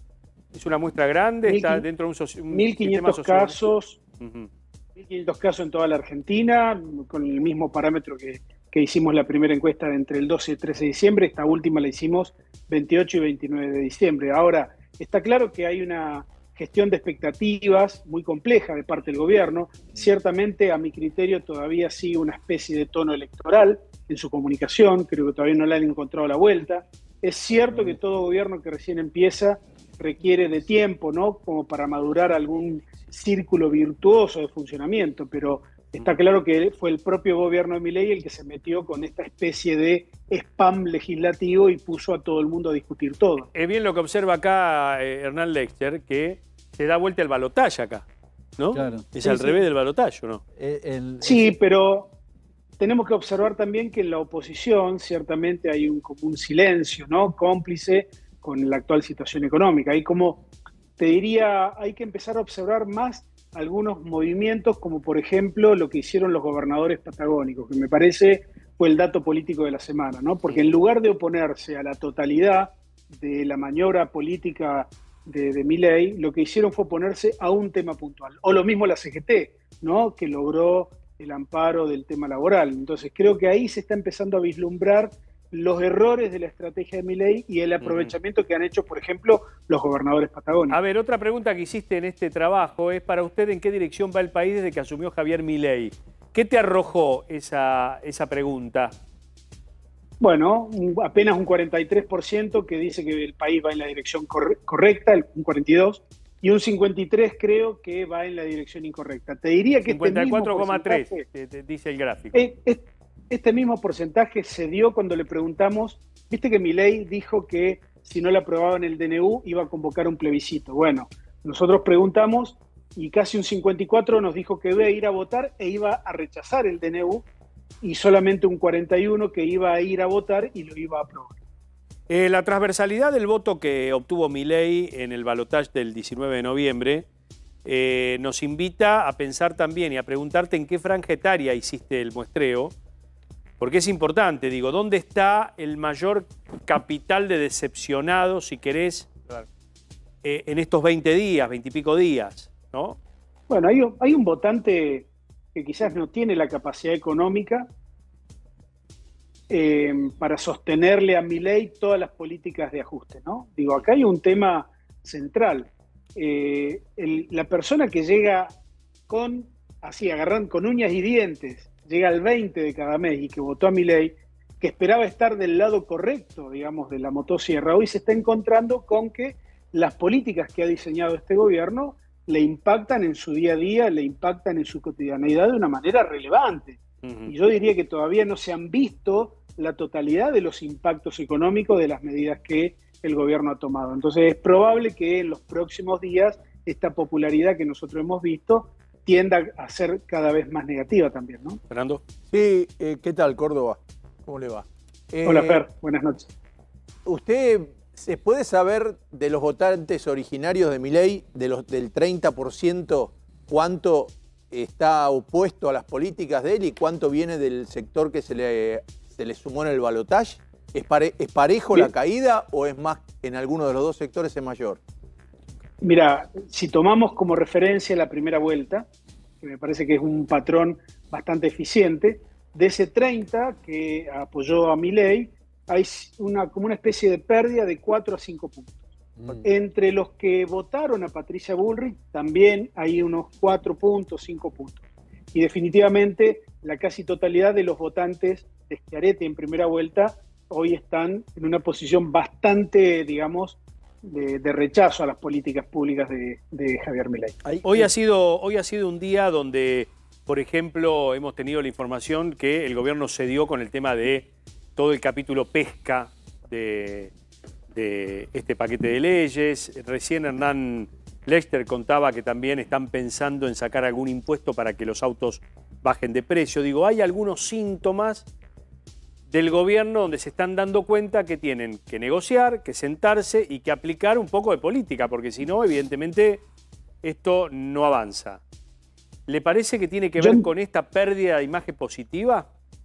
¿Es una muestra grande? ¿Está Mil- dentro de un, soci- un mil sistema quinientos social? casos, Ujú. mil quinientos casos en toda la Argentina, con el mismo parámetro que, que hicimos la primera encuesta de entre el doce y el trece de diciembre. Esta última la hicimos veintiocho y veintinueve de diciembre. Ahora, está claro que hay una gestión de expectativas muy compleja de parte del gobierno. Ciertamente, a mi criterio, todavía sigue una especie de tono electoral en su comunicación. Creo que todavía no le han encontrado la vuelta. Es cierto que todo gobierno que recién empieza requiere de tiempo, ¿no? Como para madurar algún círculo virtuoso de funcionamiento, pero está claro que fue el propio gobierno de Milei el que se metió con esta especie de spam legislativo y puso a todo el mundo a discutir todo. Es bien lo que observa acá eh, Hernán Lexter, que se da vuelta el balotaje acá, ¿no? Claro. Es Sí, al sí. revés del balotaje, ¿o no? Eh, el- Sí, pero tenemos que observar también que en la oposición ciertamente hay un, como un silencio, ¿no? Cómplice con la actual situación económica. Hay como, te diría, hay que empezar a observar más algunos movimientos, como por ejemplo lo que hicieron los gobernadores patagónicos, que me parece fue el dato político de la semana, ¿no? Porque en lugar de oponerse a la totalidad de la maniobra política de, de Milei, lo que hicieron fue oponerse a un tema puntual. O lo mismo la C G T, ¿no? Que logró el amparo del tema laboral. Entonces creo que ahí se está empezando a vislumbrar los errores de la estrategia de Milei y el aprovechamiento que han hecho, por ejemplo, los gobernadores patagónicos. A ver, otra pregunta que hiciste en este trabajo es para usted, ¿en qué dirección va el país desde que asumió Javier Milei? ¿Qué te arrojó esa, esa pregunta? Bueno, un- apenas un cuarenta y tres por ciento que dice que el país va en la dirección corre- correcta, el- un cuarenta y dos por ciento, y un cincuenta y tres por ciento creo que va en la dirección incorrecta. Te diría que cincuenta y cuatro coma tres, este mismo porcentaje, te- te dice el gráfico. eh, es- este mismo porcentaje se dio cuando le preguntamos, viste que Milei dijo que si no le aprobaban el D N U iba a convocar un plebiscito. Bueno, nosotros preguntamos y casi un cincuenta y cuatro por ciento nos dijo que iba a ir a votar e iba a rechazar el D N U, y solamente un cuarenta y uno por ciento que iba a ir a votar y lo iba a aprobar. Eh, la transversalidad del voto que obtuvo Milei en el balotaje del diecinueve de noviembre eh, nos invita a pensar también y a preguntarte en qué franja etaria hiciste el muestreo, porque es importante, digo, ¿dónde está el mayor capital de decepcionados, si querés, eh, en estos veinte días, veinte y pico días, ¿no? Bueno, hay, un- hay un votante que quizás no tiene la capacidad económica eh, para sostenerle a Milei todas las políticas de ajuste, ¿no? Digo, acá hay un tema central. Eh, el- la persona que llega con, así, agarran con uñas y dientes, llega al veinte de cada mes y que votó a Milei, que esperaba estar del lado correcto, digamos, de la motosierra, hoy se está encontrando con que las políticas que ha diseñado este gobierno le impactan en su día a día, le impactan en su cotidianeidad de una manera relevante. Y yo diría que todavía no se han visto la totalidad de los impactos económicos de las medidas que el gobierno ha tomado. Entonces es probable que en los próximos días esta popularidad que nosotros hemos visto tienda a ser cada vez más negativa también, ¿no? Fernando. Sí, eh, ¿qué tal, Córdoba? ¿Cómo le va? Eh, Hola, Fer, buenas noches. ¿Usted se puede saber de los votantes originarios de Milei, de los, del treinta por ciento, cuánto está opuesto a las políticas de él y cuánto viene del sector que se le, se le sumó en el balotaje? ¿Es, pare, ¿Es parejo Bien. la caída o es más en alguno de los dos sectores es mayor? Mira, si tomamos como referencia la primera vuelta, que me parece que es un patrón bastante eficiente, de ese treinta que apoyó a Milei, hay una, como una especie de pérdida de cuatro a cinco puntos. Mm. Entre los que votaron a Patricia Bullrich también hay unos cuatro puntos, cinco puntos. Y definitivamente la casi totalidad de los votantes de Schiaretti en primera vuelta hoy están en una posición bastante, digamos, de, de rechazo a las políticas públicas de, de Javier Milei. Hoy ha sido, hoy ha sido un día donde, por ejemplo, hemos tenido la información que el gobierno cedió con el tema de todo el capítulo pesca de, de este paquete de leyes. Recién Hernán Lester contaba que también están pensando en sacar algún impuesto para que los autos bajen de precio. Digo, hay algunos síntomas del gobierno donde se están dando cuenta que tienen que negociar, que sentarse y que aplicar un poco de política, porque si no, evidentemente, esto no avanza. ¿Le parece que tiene que ver Yo, con esta pérdida de imagen positiva?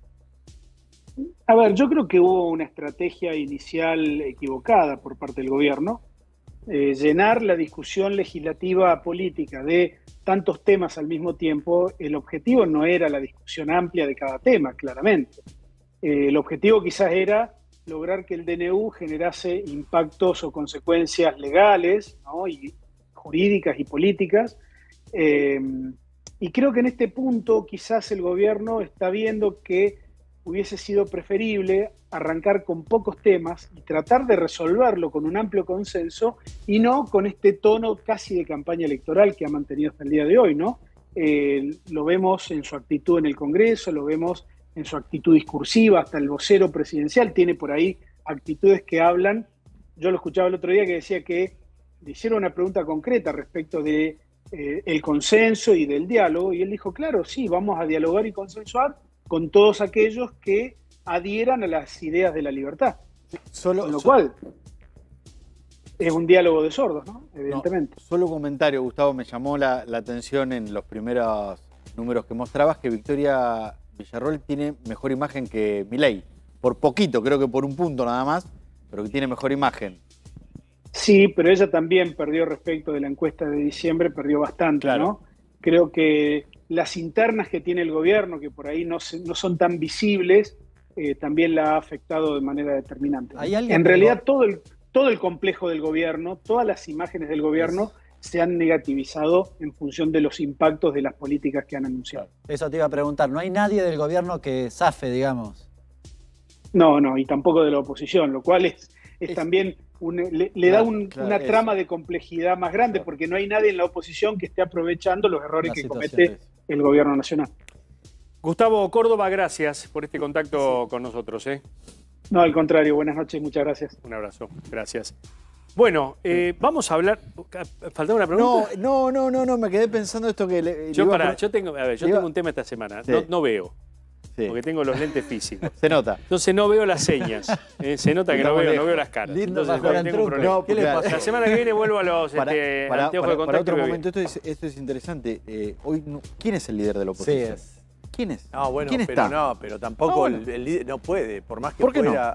A ver, yo creo que hubo una estrategia inicial equivocada por parte del gobierno. Eh, llenar la discusión legislativa política de tantos temas al mismo tiempo, el objetivo no era la discusión amplia de cada tema, claramente. Eh, el objetivo quizás era lograr que el D N U generase impactos o consecuencias legales, ¿no? Y jurídicas y políticas. Eh, y creo que en este punto quizás el gobierno está viendo que hubiese sido preferible arrancar con pocos temas y tratar de resolverlo con un amplio consenso y no con este tono casi de campaña electoral que ha mantenido hasta el día de hoy, ¿no? Eh, lo vemos en su actitud en el Congreso, lo vemos en su actitud discursiva, hasta el vocero presidencial tiene por ahí actitudes que hablan. Yo lo escuchaba el otro día que decía que le hicieron una pregunta concreta respecto de eh, el consenso y del diálogo, y él dijo, claro, sí, vamos a dialogar y consensuar con todos aquellos que adhieran a las ideas de la libertad. Solo, con lo solo, cual, es un diálogo de sordos, ¿no? Evidentemente. No, solo un comentario, Gustavo, me llamó la, la atención en los primeros números que mostrabas, que Victoria Villarroel tiene mejor imagen que Milei. Por poquito, creo que por un punto nada más, pero que tiene mejor imagen. Sí, pero ella también perdió respecto de la encuesta de diciembre, perdió bastante, claro. ¿No? Creo que las internas que tiene el gobierno, que por ahí no, se, no son tan visibles, eh, también la ha afectado de manera determinante. En realidad, todo el, todo el complejo del gobierno, todas las imágenes del gobierno se han negativizado en función de los impactos de las políticas que han anunciado. Eso te iba a preguntar, ¿no hay nadie del gobierno que zafe, digamos? No, no, y tampoco de la oposición, lo cual es, es, es también un, le, le claro, da un, claro, una trama eso. de complejidad más grande, claro. Porque no hay nadie en la oposición que esté aprovechando los errores la que comete es. el gobierno nacional. Gustavo Córdoba, gracias por este contacto sí. con nosotros. ¿eh? No, al contrario, buenas noches, muchas gracias. Un abrazo, gracias. Bueno, eh, vamos a hablar. ¿Faltaba una pregunta? No, no, no, no, me quedé pensando esto que le. Yo, le para, a... yo tengo, a ver, yo iba... tengo un tema esta semana. Sí. No, no veo. Sí. Porque tengo los lentes físicos. Se nota. Entonces no veo las señas. Eh, se nota que no, no veo, no veo las caras. Entonces no, tengo un problema. No, ¿qué le pasa? La semana que viene vuelvo a los para, este, para, anteojos para, de contacto. Para otro momento, esto es, esto es interesante. Eh, hoy no, ¿quién es el líder de la oposición? Sí es. ¿Quién es? No, bueno, ¿Quién pero está? no, pero tampoco no, bueno. el, el líder no puede, por más que ¿Por qué pueda. No?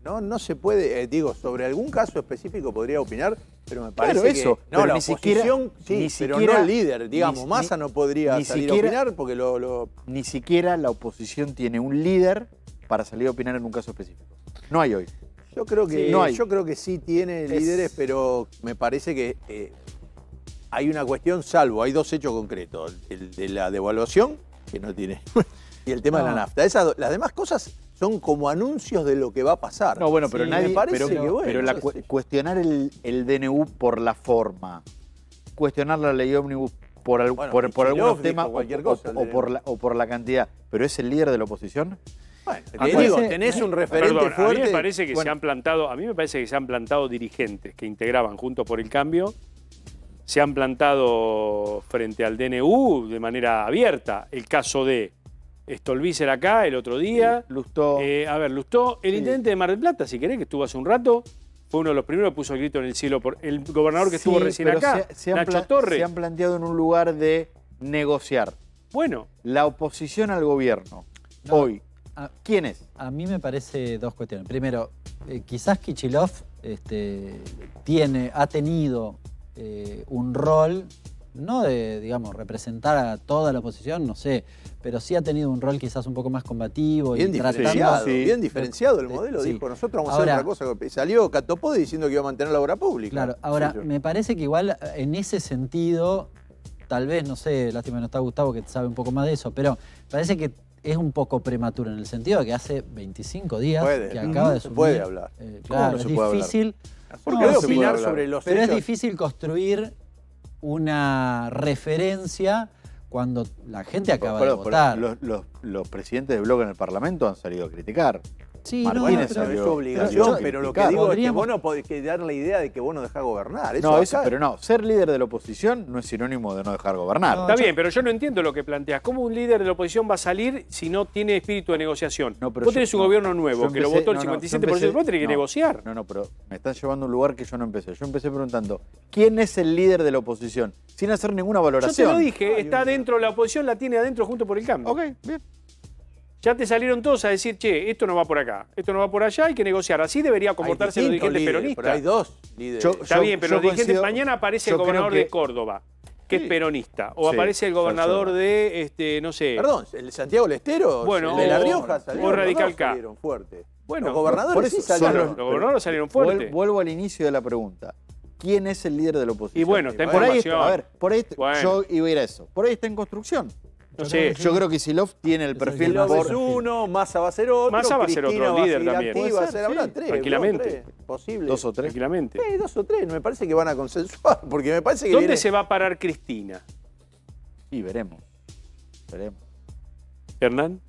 No, no se puede, eh, digo, sobre algún caso específico podría opinar, pero me parece Claro, eso, que no, pero la ni siquiera- oposición, sí, ni pero siquiera- no el líder, digamos, ni- Massa ni- no podría ni salir siquiera- a opinar porque lo, lo... Ni siquiera la oposición tiene un líder para salir a opinar en un caso específico. No hay hoy. Yo creo que, Sí, no hay. yo creo que sí tiene Es- líderes, pero me parece que eh, hay una cuestión, salvo, hay dos hechos concretos, el de la devaluación, que no tiene, y el tema de la No. nafta. Esas, las demás cosas son como anuncios de lo que va a pasar. No, bueno, pero Sí, nadie. me parece pero, que, bueno, pero la no cu- sé. cuestionar el, el D N U por la forma, cuestionar la ley ómnibus por, al- Bueno, por, por Kicillof algunos dijo temas o, cualquier o- cosa, el o D N U. por la, o por la cantidad. ¿Pero es el líder de la oposición? Bueno, te A mí digo, me- tenés un referente Perdón, fuerte. A mí me parece que Bueno, se han plantado, a mí me parece que se han plantado dirigentes que integraban Juntos por el Cambio, se han plantado frente al D N U de manera abierta. El caso de Stolbizer acá el otro día. Lustó. Eh, a ver, Lustó, el Sí. intendente de Mar del Plata, si querés, que estuvo hace un rato, fue uno de los primeros que puso el grito en el cielo por el gobernador que Sí, estuvo recién pero acá, se, se han Nacho pla- Torres. se han planteado en un lugar de negociar. Bueno. La oposición al gobierno, hoy, ¿quién es? A mí me parece dos cuestiones. Primero, eh, quizás Kicillof este, tiene, ha tenido eh, un rol, no de, digamos, representar a toda la oposición, no sé, pero sí ha tenido un rol quizás un poco más combativo. bien y tratando- diferenciado, Sí. bien diferenciado el modelo. Sí. Dijo, nosotros vamos Ahora- a hacer otra cosa. Salió Catopodi diciendo que iba a mantener la obra pública. Claro, ahora, Sí, yo- me parece que igual en ese sentido, tal vez, no sé, lástima que no está Gustavo que sabe un poco más de eso, pero parece que es un poco prematuro en el sentido de que hace veinticinco días Puede, que no acaba de se asumir. puede hablar. eh, ¿Cómo claro, no es se puede hablar? difícil. ¿Por no, qué no sí, opinar pero- sobre los Pero es hechos? difícil construir una referencia cuando la gente acaba Perdón, de perdón, votar. los, los- los presidentes de bloque en el Parlamento han salido a criticar. Sí, Martínez Bueno, salió- es su salió obligación, a pero lo que criticar. digo es que Podríamos- vos no podés que dar la idea de que vos no dejás gobernar. Eso No, acá- eso, pero no, ser líder de la oposición no es sinónimo de no dejar gobernar. Está bien, pero yo no entiendo lo que planteas. ¿Cómo un líder de la oposición va a salir si no tiene espíritu de negociación? No, pero vos yo- tenés un no. gobierno nuevo Yo que lo empecé- votó el no, no, cincuenta y siete por yo ciento, empecé- vos tenés que no, negociar. No, no, pero me están llevando a un lugar que yo no empecé. Yo empecé preguntando, ¿quién es el líder de la oposición? Sin hacer ninguna Yo valoración. te lo dije, está adentro, la oposición la tiene adentro junto por el cambio. Ok, bien. Ya te salieron todos a decir, che, esto no va por acá, esto no va por allá, hay que negociar. Así debería comportarse los distintos dirigentes líderes, peronistas. pero hay dos líderes. Yo- Está bien, pero yo los dirigentes, coincido- mañana aparece yo el gobernador creo que- de Córdoba, que Sí. es peronista, o Sí, aparece el yo- gobernador yo- de, este, no sé. Perdón, el de Santiago del Estero, Bueno, el de La o- Rioja, o salieron, Radical los dos K. salieron fuerte. Bueno, los gobernadores por eso sí son salieron. los- Los gobernadores salieron Vuel- fuertes. Vuelvo al inicio de la pregunta. ¿Quién es el líder de la oposición? Y bueno, está en por ahí formación. está- a ver, por ahí Bueno. yo iba a ir a eso. Por ahí está en construcción. No sé. Yo creo que Kicillof tiene el perfil Kicillof por... es uno, Massa va a ser otro, Massa va a ser Cristina otro va a líder seguir también. activa, Puede va a ser, ser, habrá sí, tres, tranquilamente. dos, tres, posible. Dos o tres. Tranquilamente. Sí, dos o tres, me parece que van a consensuar, porque me parece que ¿Dónde viene- se va a parar Cristina? Y veremos. Veremos. ¿Hernán?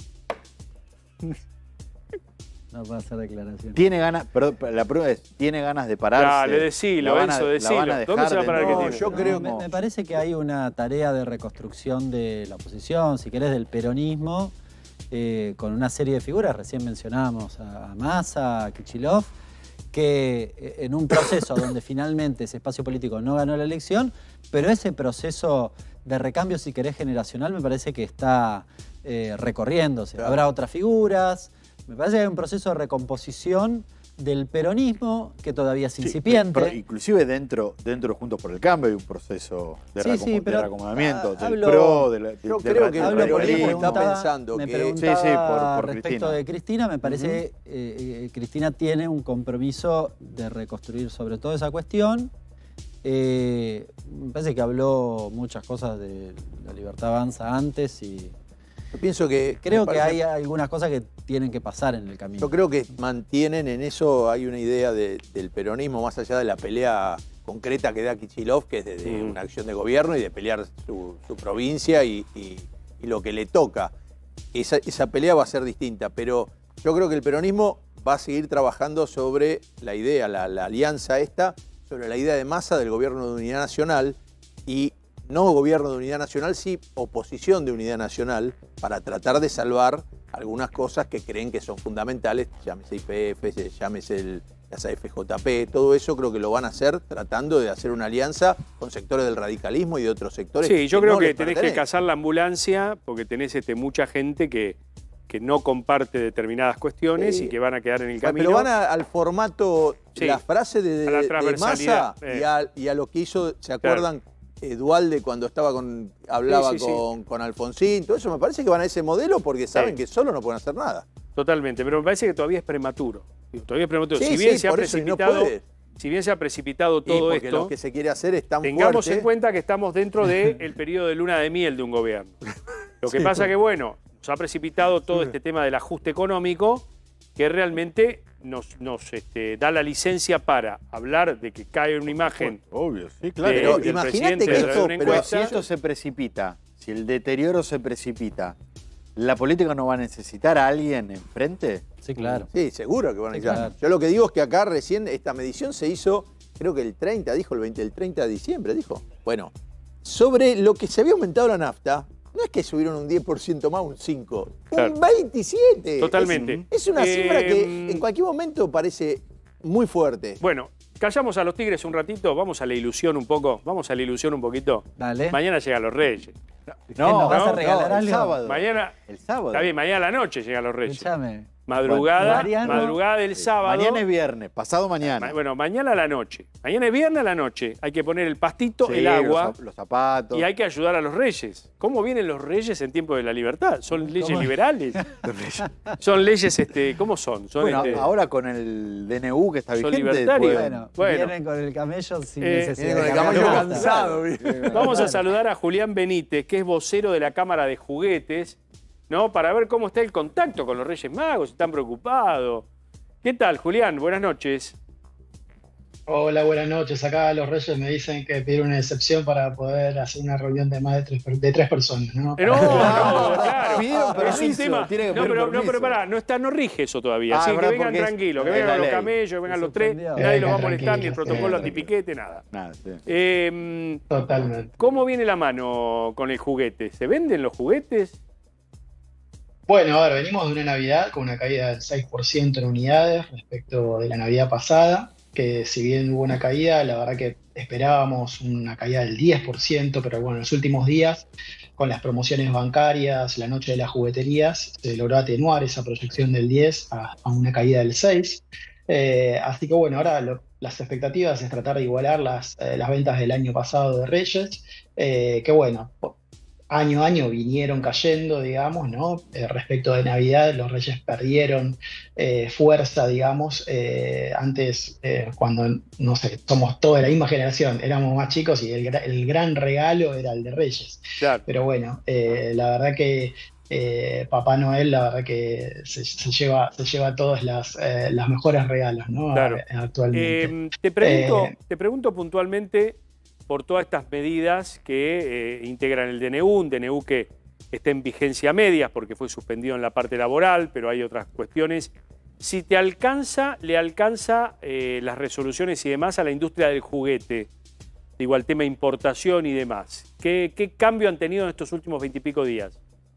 No puedo hacer declaraciones. Tiene ganas, perdón, la prueba es, ¿tiene ganas de pararse? Dale, decilo, La van a- Enzo, la decilo. van a ¿Dónde dejar se va a de- parar No, Cristina? yo creo me, me parece que hay una tarea de reconstrucción de la oposición, si querés, del peronismo, eh, con una serie de figuras. Recién mencionábamos a, a Massa, a Kicillof, que eh, en un proceso donde finalmente ese espacio político no ganó la elección, pero ese proceso de recambio, si querés, generacional, me parece que está eh, recorriéndose. Claro. Habrá otras figuras. Me parece que hay un proceso de recomposición del peronismo que todavía es Sí, incipiente. pero inclusive dentro, dentro de Juntos por el Cambio hay un proceso de, Sí, reacomo- sí, de pero, reacomodamiento, ah, del hablo- PRO, de la, de- yo del creo que ra- el Hablo por peronismo ahí, está preguntaba- pensando me que- preguntaba Sí, sí, por- por respecto Cristina. de Cristina, me parece que eh, eh, Cristina tiene un compromiso de reconstruir sobre todo esa cuestión. Eh, me parece que habló muchas cosas de la Libertad Avanza antes y Yo pienso que... creo me que parece- hay algunas cosas que tienen que pasar en el camino. Yo creo que mantienen en eso, hay una idea de- del peronismo más allá de la pelea concreta que da Kicillof, que es de, de Mm. una acción de gobierno y de pelear su, su provincia y, y- y lo que le toca. Esa, esa pelea va a ser distinta, pero yo creo que el peronismo va a seguir trabajando sobre la idea, la, la alianza esta, sobre la idea de Massa del gobierno de unidad nacional y no gobierno de unidad nacional, sí oposición de unidad nacional para tratar de salvar algunas cosas que creen que son fundamentales, llámese I P F, llámese el, las A F J P, todo eso creo que lo van a hacer tratando de hacer una alianza con sectores del radicalismo y de otros sectores. Sí, yo creo no que les tenés que pertenecen. cazar la ambulancia porque tenés este, mucha gente que, que no comparte determinadas cuestiones Sí. y que van a quedar en el camino. Pero van a- al formato, Sí. la frase de, A la de transversalidad, Massa eh. y, a, y a lo que hizo, ¿se acuerdan? Eh, Dualde cuando estaba con, hablaba Sí, sí, sí. con, con Alfonsín, todo eso me parece que van a ese modelo porque saben Sí. que solo no pueden hacer nada. Totalmente, pero me parece que todavía es prematuro. Digo, todavía es prematuro. Sí, si bien sí, se ha por eso, y no precipitado, puede. si bien se ha precipitado Y todo porque esto, lo que se quiere hacer es tan tengamos fuerte. en cuenta que estamos dentro del periodo de luna de miel de un gobierno. Lo que Sí. pasa que, bueno, se ha precipitado todo este tema del ajuste económico que realmente nos, nos este, da la licencia para hablar de que cae una imagen. Obvio, sí, claro. Pero del imagínate presidente que de esto, una pero encuesta. si esto se precipita, si el deterioro se precipita, ¿la política no va a necesitar a alguien enfrente? Sí, claro. Sí, seguro que van a Sí, necesitar. claro. Yo lo que digo es que acá recién esta medición se hizo, creo que el treinta, dijo, el veinte, el treinta de diciembre, dijo. Bueno, sobre lo que se había aumentado la nafta, no es que subieron un diez por ciento más, un cinco por ciento, Claro. un veintisiete por ciento. Totalmente. Es, es una Eh, cifra que en cualquier momento parece muy fuerte. Bueno, callamos a los tigres un ratito, vamos a la ilusión un poco, vamos a la ilusión un poquito. Dale. Mañana llegan los Reyes. No, ¿nos vas a regalar el algo? sábado. Mañana, El sábado. está bien, mañana a la noche llegan los Reyes. Escúchame. Madrugada, Mariano. madrugada del sábado. Mañana es viernes, pasado mañana. Ma- Bueno, mañana a la noche. Mañana es viernes a la noche. Hay que poner el pastito, Sí, el agua los, zap- los zapatos. y hay que ayudar a los reyes. ¿Cómo vienen los reyes en tiempo de la libertad? ¿Son leyes ¿Cómo? liberales? Son leyes, este, ¿cómo son? Son Bueno, este, ahora con el D N U que está son vigente. libertarios. pueden- Bueno, Bueno. vienen con el camello sin Eh, necesidad Viene con de el camello caballo basta. cansado. ¿viste? Vamos a saludar a Julián Benítez, que es vocero de la Cámara de Juguetes, ¿no? Para ver cómo está el contacto con los Reyes Magos, si están preocupados. ¿Qué tal, Julián? Buenas noches. Hola, buenas noches. Acá los Reyes me dicen que pedir una excepción para poder hacer una reunión de más de tres, per- de tres personas, ¿no? Eh, No, no, claro. Pidieron Es un permiso, tema. tiene que No, pedir pero, no, permiso. pero pará, no está, no rige eso todavía. Ah, Así es que verdad, vengan porque es- tranquilos, que es vengan la los ley. camellos, que vengan Se los tres, suspendió. nadie los va a Vengan molestar, ni el tranquilos, protocolo vengan antipiquete, nada. Nada, sí. Eh, Totalmente. ¿Cómo viene la mano con el juguete? ¿Se venden los juguetes? Bueno, a ver, venimos de una Navidad con una caída del seis por ciento en unidades respecto de la Navidad pasada, que si bien hubo una caída, la verdad que esperábamos una caída del diez por ciento, pero bueno, en los últimos días, con las promociones bancarias, la noche de las jugueterías, se logró atenuar esa proyección del diez a, a una caída del seis. Eh, así que bueno, ahora lo- las expectativas es tratar de igualar las, eh, las ventas del año pasado de Reyes, eh, que bueno, po- año a año vinieron cayendo, digamos, ¿no? Eh, respecto de Navidad, los Reyes perdieron eh, fuerza, digamos, eh, antes, eh, cuando, no sé, somos toda la misma generación, éramos más chicos y el, gra- el gran regalo era el de Reyes. Claro. Pero bueno, eh, la verdad que eh, Papá Noel, la verdad que se, se lleva, se lleva todos las, eh, los mejores regalos, ¿no? Claro. A- actualmente. Eh, te, pregunto, Eh, te pregunto puntualmente por todas estas medidas que eh, integran el D N U, un D N U que está en vigencia media porque fue suspendido en la parte laboral, pero hay otras cuestiones. Si te alcanza, le alcanza eh, las resoluciones y demás a la industria del juguete, digo, al tema importación y demás. ¿Qué, qué cambio han tenido en estos últimos veintipico días?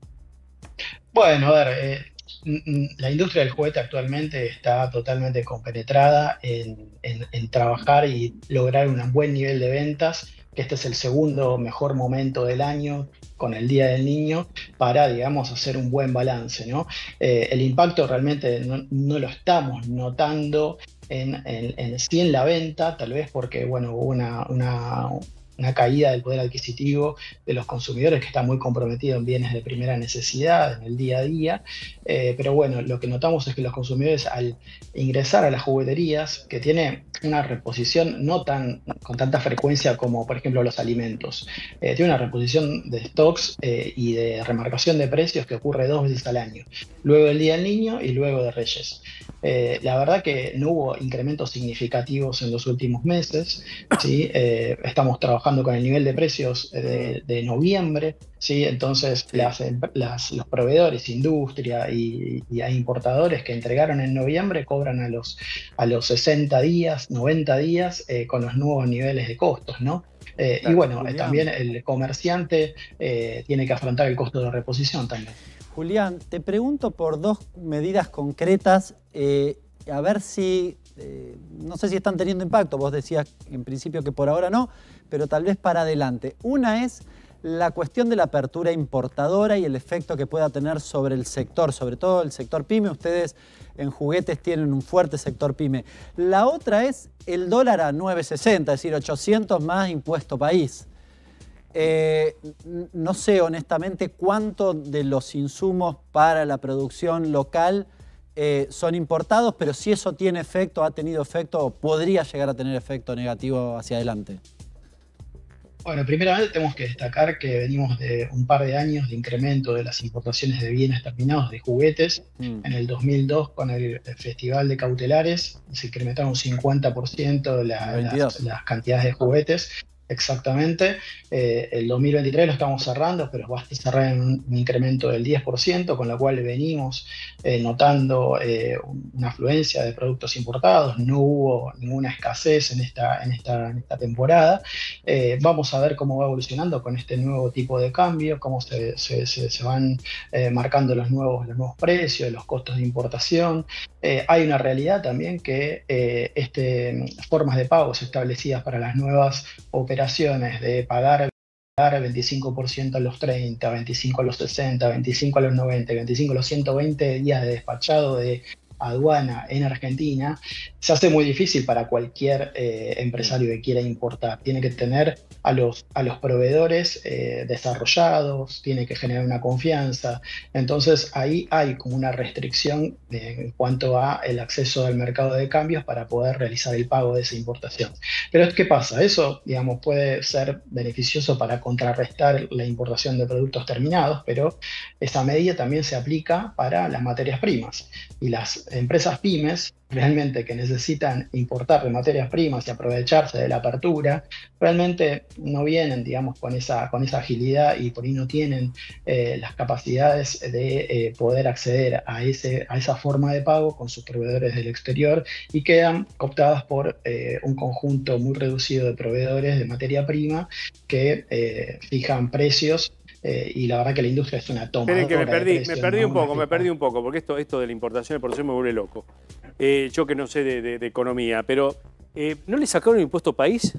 Bueno, a ver, eh, n- n- la industria del juguete actualmente está totalmente compenetrada en, en- en trabajar y lograr un buen nivel de ventas, que este es el segundo mejor momento del año con el Día del Niño para, digamos, hacer un buen balance, ¿no? Eh, el impacto realmente no, no lo estamos notando en, en, en sí en la venta, tal vez porque, bueno, hubo una, una, una caída del poder adquisitivo de los consumidores que está muy comprometido en bienes de primera necesidad en el día a día, eh, pero bueno, lo que notamos es que los consumidores al ingresar a las jugueterías, que tiene una reposición no tan con tanta frecuencia como por ejemplo los alimentos, eh, tiene una reposición de stocks eh, y de remarcación de precios que ocurre dos veces al año, luego del Día del Niño y luego de Reyes. Eh, la verdad que no hubo incrementos significativos en los últimos meses, ¿sí? Eh, estamos trabajando con el nivel de precios de, de noviembre, ¿sí? Entonces Sí. Las, em- las- los proveedores, industria y, y a importadores que entregaron en noviembre cobran a los, a los sesenta días, noventa días eh, con los nuevos niveles de costos, ¿no? Eh, y Claro, bueno, eh, Julián. también el comerciante eh, tiene que afrontar el costo de reposición también. Julián, te pregunto por dos medidas concretas, eh, a ver si, eh, no sé si están teniendo impacto, vos decías en principio que por ahora no, pero tal vez para adelante. Una es la cuestión de la apertura importadora y el efecto que pueda tener sobre el sector, sobre todo el sector pyme. Ustedes en juguetes tienen un fuerte sector pyme. La otra es el dólar a nueve sesenta, es decir, ochocientos más impuesto país. Eh, no sé honestamente cuánto de los insumos para la producción local eh, son importados, pero si eso tiene efecto, ha tenido efecto o podría llegar a tener efecto negativo hacia adelante. Bueno, primeramente tenemos que destacar que venimos de un par de años de incremento de las importaciones de bienes terminados de juguetes. Mm. En el dos mil dos, con el Festival de Cautelares, se incrementaron un cincuenta por ciento la, las, las cantidades de juguetes. Exactamente. Eh, el dos mil veintitrés lo estamos cerrando, pero va a cerrar en un, un incremento del diez por ciento, con lo cual venimos eh, notando eh, una afluencia de productos importados. No hubo ninguna escasez en esta, en esta, en esta temporada. Eh, vamos a ver cómo va evolucionando con este nuevo tipo de cambio, cómo se, se, se, se van eh, marcando los nuevos, los nuevos precios, los costos de importación. Eh, hay una realidad también que eh, este, formas de pagos establecidas para las nuevas operaciones de pagar, pagar veinticinco por ciento a los treinta, veinticinco a los sesenta, veinticinco a los noventa, veinticinco a los ciento veinte días de despachado de aduana en Argentina, se hace muy difícil para cualquier eh, empresario que quiera importar. Tiene que tener a los, a los proveedores eh, desarrollados, tiene que generar una confianza. Entonces ahí hay como una restricción eh, en cuanto a el acceso al mercado de cambios para poder realizar el pago de esa importación. Pero ¿qué pasa? Eso, digamos, puede ser beneficioso para contrarrestar la importación de productos terminados, pero esa medida también se aplica para las materias primas. Y las empresas pymes realmente que necesitan importar de materias primas y aprovecharse de la apertura, realmente no vienen, digamos, con esa, con esa agilidad y por ahí no tienen eh, las capacidades de eh, poder acceder a, ese, a esa forma de pago con sus proveedores del exterior y quedan cooptadas por eh, un conjunto muy reducido de proveedores de materia prima que eh, fijan precios. Eh, y la verdad que la industria es una toma. Esperen que me perdí, me perdí un poco, me perdí un poco, porque esto, esto de la importación y exportación me vuelve loco. Eh, yo que no sé de, de, de economía, pero eh, ¿no le sacaron el impuesto país?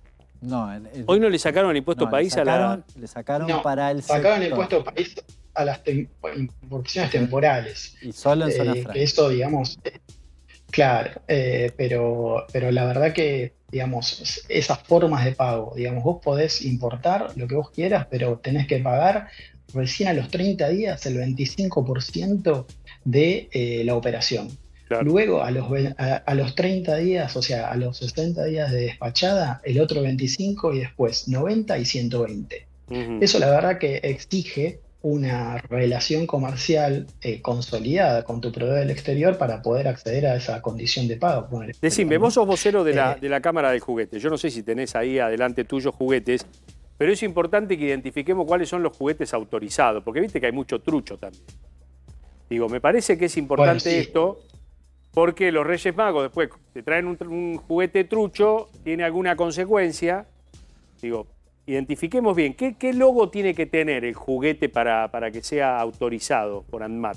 No. El, el, ¿Hoy no le sacaron el impuesto no, país sacaron, a la...? Le sacaron no, para el sacaron sector. el impuesto país a las tem importaciones temporales. Y solo en eh, zona franca. Que eso, digamos, eh, claro, eh, pero, pero la verdad que, digamos, esas formas de pago, digamos, vos podés importar lo que vos quieras, pero tenés que pagar recién a los treinta días el veinticinco por ciento de eh, la operación. Claro. Luego a los, a, a los treinta días, o sea, a los sesenta días de despachada, el otro veinticinco y después noventa y ciento veinte. Uh-huh. Eso la verdad que exige una relación comercial eh, consolidada con tu proveedor del exterior para poder acceder a esa condición de pago. Decime, vos sos vocero de la, de la Cámara del Juguete. Yo no sé si tenés ahí adelante tuyos juguetes, pero es importante que identifiquemos cuáles son los juguetes autorizados, porque viste que hay mucho trucho también. Digo, me parece que es importante bueno, sí. esto, porque los Reyes Magos después te traen un, un juguete trucho, tiene alguna consecuencia. Digo, identifiquemos bien, ¿qué, qué logo tiene que tener el juguete para, para que sea autorizado por ANMAT?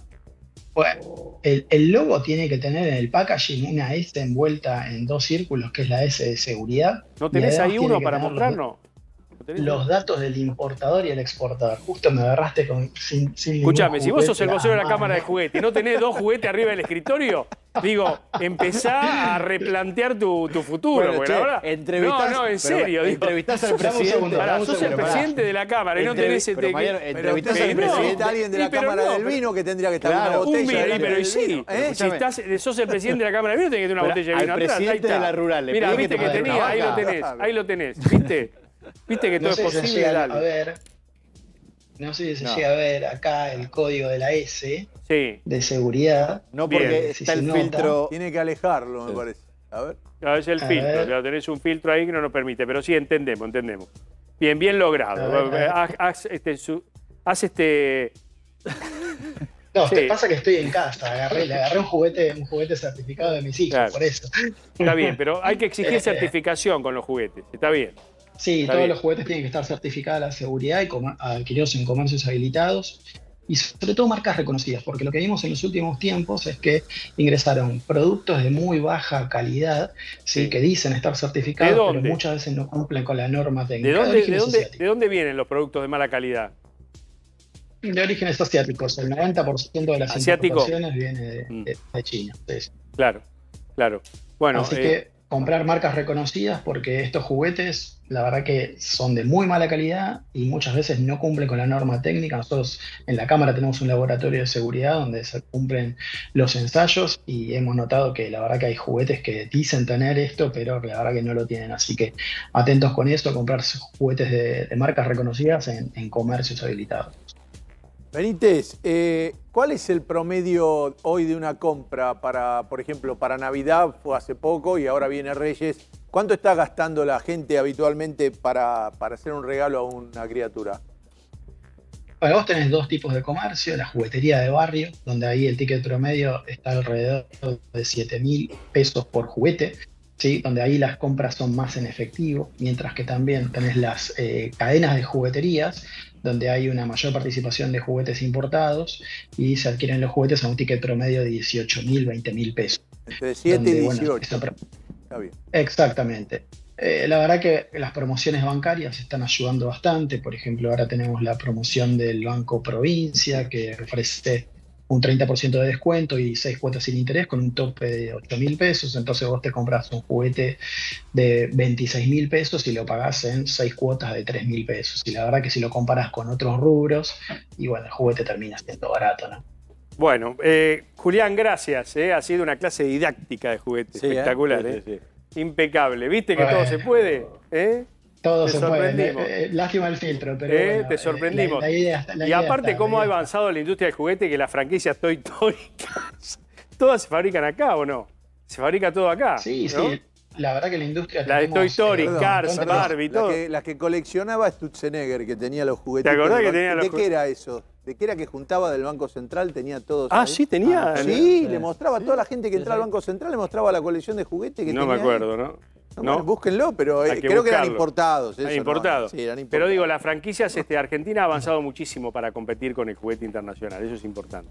Bueno, el, el logo tiene que tener en el packaging una S envuelta en dos círculos, que es la S de seguridad. ¿No tenés ahí uno para mostrarnos? Los datos del importador y el exportador. Justo me agarraste con, sin, sin Escuchame, si vos sos el vocero de la Cámara de Juguete y no tenés dos juguetes arriba del escritorio, digo, empezá a replantear tu, tu futuro. Bueno, porque che, la verdad, no, no, en serio. Digo, entrevistás al presidente. Pará, sos el presidente de la Cámara y no tenés este... Pero entrevistás al presidente a alguien de la Cámara del Vino que tendría que estar en una botella. Un vino, pero sí. Si estás, sos el presidente de la Cámara del Vino, tenés que tener una botella de vino atrás. Al presidente de la Rural. Mira, viste que tenía, ahí lo tenés, ahí lo tenés, ¿viste? Viste que todo no sé es posible. Si llega a ver, no sé si se no. llega a ver acá el código de la S sí. de seguridad. No, porque Bien, está si el nota. filtro. Tiene que alejarlo, me sí. parece. A ver. No, es el a filtro. Ya tenés un filtro ahí que no nos permite, pero sí entendemos, entendemos. Bien, bien logrado. Ver, haz, haz este. Su, haz este No, sí. Te pasa que estoy en casa, agarré, le agarré un juguete, un juguete certificado de mis hijos, claro. por eso. Está bien, pero hay que exigir certificación con los juguetes, está bien. Sí, está todos bien. Los juguetes tienen que estar certificados a la seguridad y adquiridos en comercios habilitados. y sobre todo marcas reconocidas, porque lo que vimos en los últimos tiempos es que ingresaron productos de muy baja calidad, ¿sí? Sí. que dicen estar certificados, pero muchas veces no cumplen con la norma técnica. ¿De dónde, de, de, dónde, ¿De dónde vienen los productos de mala calidad? De orígenes asiáticos. El noventa por ciento de las ¿Asiático? importaciones viene de, de, de China. Sí. Claro, claro. Bueno, Así eh, que comprar marcas reconocidas, porque estos juguetes, la verdad que son de muy mala calidad y muchas veces no cumplen con la norma técnica. Nosotros en la Cámara tenemos un laboratorio de seguridad donde se cumplen los ensayos y hemos notado que la verdad que hay juguetes que dicen tener esto, pero la verdad que no lo tienen. Así que atentos con eso, comprar juguetes de, de marcas reconocidas en, en comercios habilitados. Benítez, eh, ¿cuál es el promedio hoy de una compra para, por ejemplo, para Navidad? Fue hace poco y ahora viene Reyes. ¿Cuánto está gastando la gente habitualmente para, para hacer un regalo a una criatura? Bueno, vos tenés dos tipos de comercio, la juguetería de barrio, donde ahí el ticket promedio está alrededor de siete mil pesos por juguete, ¿sí? Donde ahí las compras son más en efectivo, mientras que también tenés las eh, cadenas de jugueterías, donde hay una mayor participación de juguetes importados y se adquieren los juguetes a un ticket promedio de dieciocho mil, veinte mil pesos. Entre siete y dieciocho. Bueno, esto... Está bien. Exactamente. Eh, la verdad que las promociones bancarias están ayudando bastante. Por ejemplo, ahora tenemos la promoción del Banco Provincia, que ofrece un treinta por ciento de descuento y seis cuotas sin interés con un tope de ocho mil pesos. Entonces vos te compras un juguete de veintiséis mil pesos y lo pagás en seis cuotas de tres mil pesos. Y la verdad que si lo comparas con otros rubros, y bueno, el juguete termina siendo barato, ¿no? Bueno, eh, Julián, gracias. Eh. Ha sido una clase didáctica de juguetes, sí, espectacular. ¿eh? Sí, sí, sí. Impecable. ¿Viste que bueno, todo se puede? ¿Eh? Todo se puede. Eh, lástima el filtro, pero eh, bueno, te sorprendimos. La, la idea, la y idea aparte, está, cómo la ha avanzado la industria del juguete, que las franquicias Toy Story, todas se fabrican acá, ¿o no? Se fabrica todo acá. Sí, ¿no? sí. La verdad que la industria... La de Toy Story, eh, Cars, perdón, Barbie, todo. La que, la que coleccionaba Stutzenegger, que tenía los juguetes. ¿Te acordás que tenía ¿De los qué juguetes? Era eso? ¿De qué era que juntaba del Banco Central? Tenía todos. Ah, ahí. sí, tenía. Ah, sí, sí, le mostraba a toda la gente que entraba al Banco Central, le mostraba la colección de juguetes que no tenía. No me acuerdo, ahí. ¿no? No, no. Bueno, búsquenlo, pero que creo buscarlo. que eran importados. Eso, ah, importados. No, sí, eran importados. Pero digo, las franquicias este, Argentina ha avanzado muchísimo para competir con el juguete internacional. Eso es importante.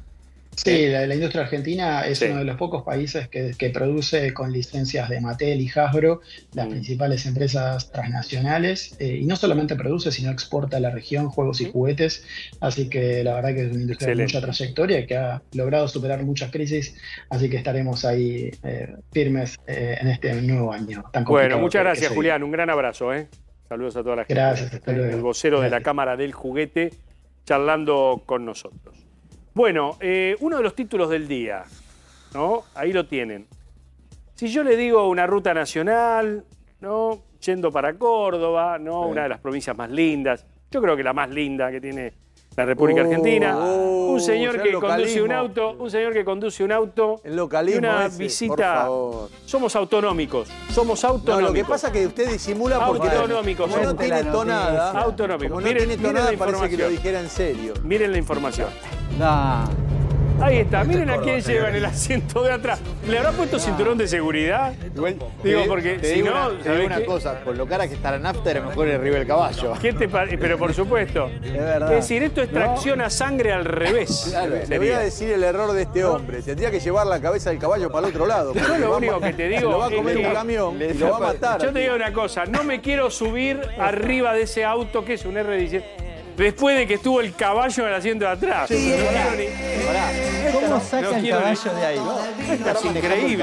Sí, la, la industria argentina es sí. uno de los pocos países que, que produce con licencias de Mattel y Hasbro, las mm. principales empresas transnacionales, eh, y no solamente produce, sino exporta a la región juegos y juguetes, así que la verdad que es una industria Excelente. de mucha trayectoria, que ha logrado superar muchas crisis, así que estaremos ahí eh, firmes eh, en este nuevo año tan complicado. Bueno, muchas que, gracias, que Julián, un gran abrazo. ¿eh? Saludos a toda la gente. Gracias, hasta luego. El vocero gracias. de la Cámara del Juguete charlando con nosotros. Bueno, eh, uno de los títulos del día, ¿no? Ahí lo tienen. Si yo le digo una ruta nacional, ¿no? Yendo para Córdoba, ¿no? Sí. Una de las provincias más lindas, yo creo que la más linda que tiene la República oh, Argentina. Oh, un señor que conduce un auto, un señor que conduce un auto. El localismo y una ese, visita. Por favor. Somos autonómicos. Somos autonómicos. No, lo que pasa es que usted disimula porque autonómicos. Como no tiene tonada. Autonómicos. Como no miren, tiene tonada, miren la parece que lo dijera en serio. Miren la información. No. Ahí está, miren a quién lleva en el asiento de atrás. ¿Le habrá puesto cinturón de seguridad? Igual, digo, te, porque te si digo no, una, te digo una cosa, con lo cara que está en after es mejor el River Caballo. ¿Quién te Pero por supuesto. Es verdad. Es decir, esto es tracción a sangre al revés. Claro, le voy a decir el error de este hombre. Tendría que llevar la cabeza del caballo para el otro lado. Yo lo único que te digo se lo va a comer es un que camión y lo va a matar. Yo te digo una cosa, no me quiero subir arriba de ese auto que es un R diecisiete. Después de que estuvo el caballo en el asiento de atrás. Sí, no pará, ni... pará. ¿Cómo no, saca no el caballo ni... de ahí? No, esto es increíble.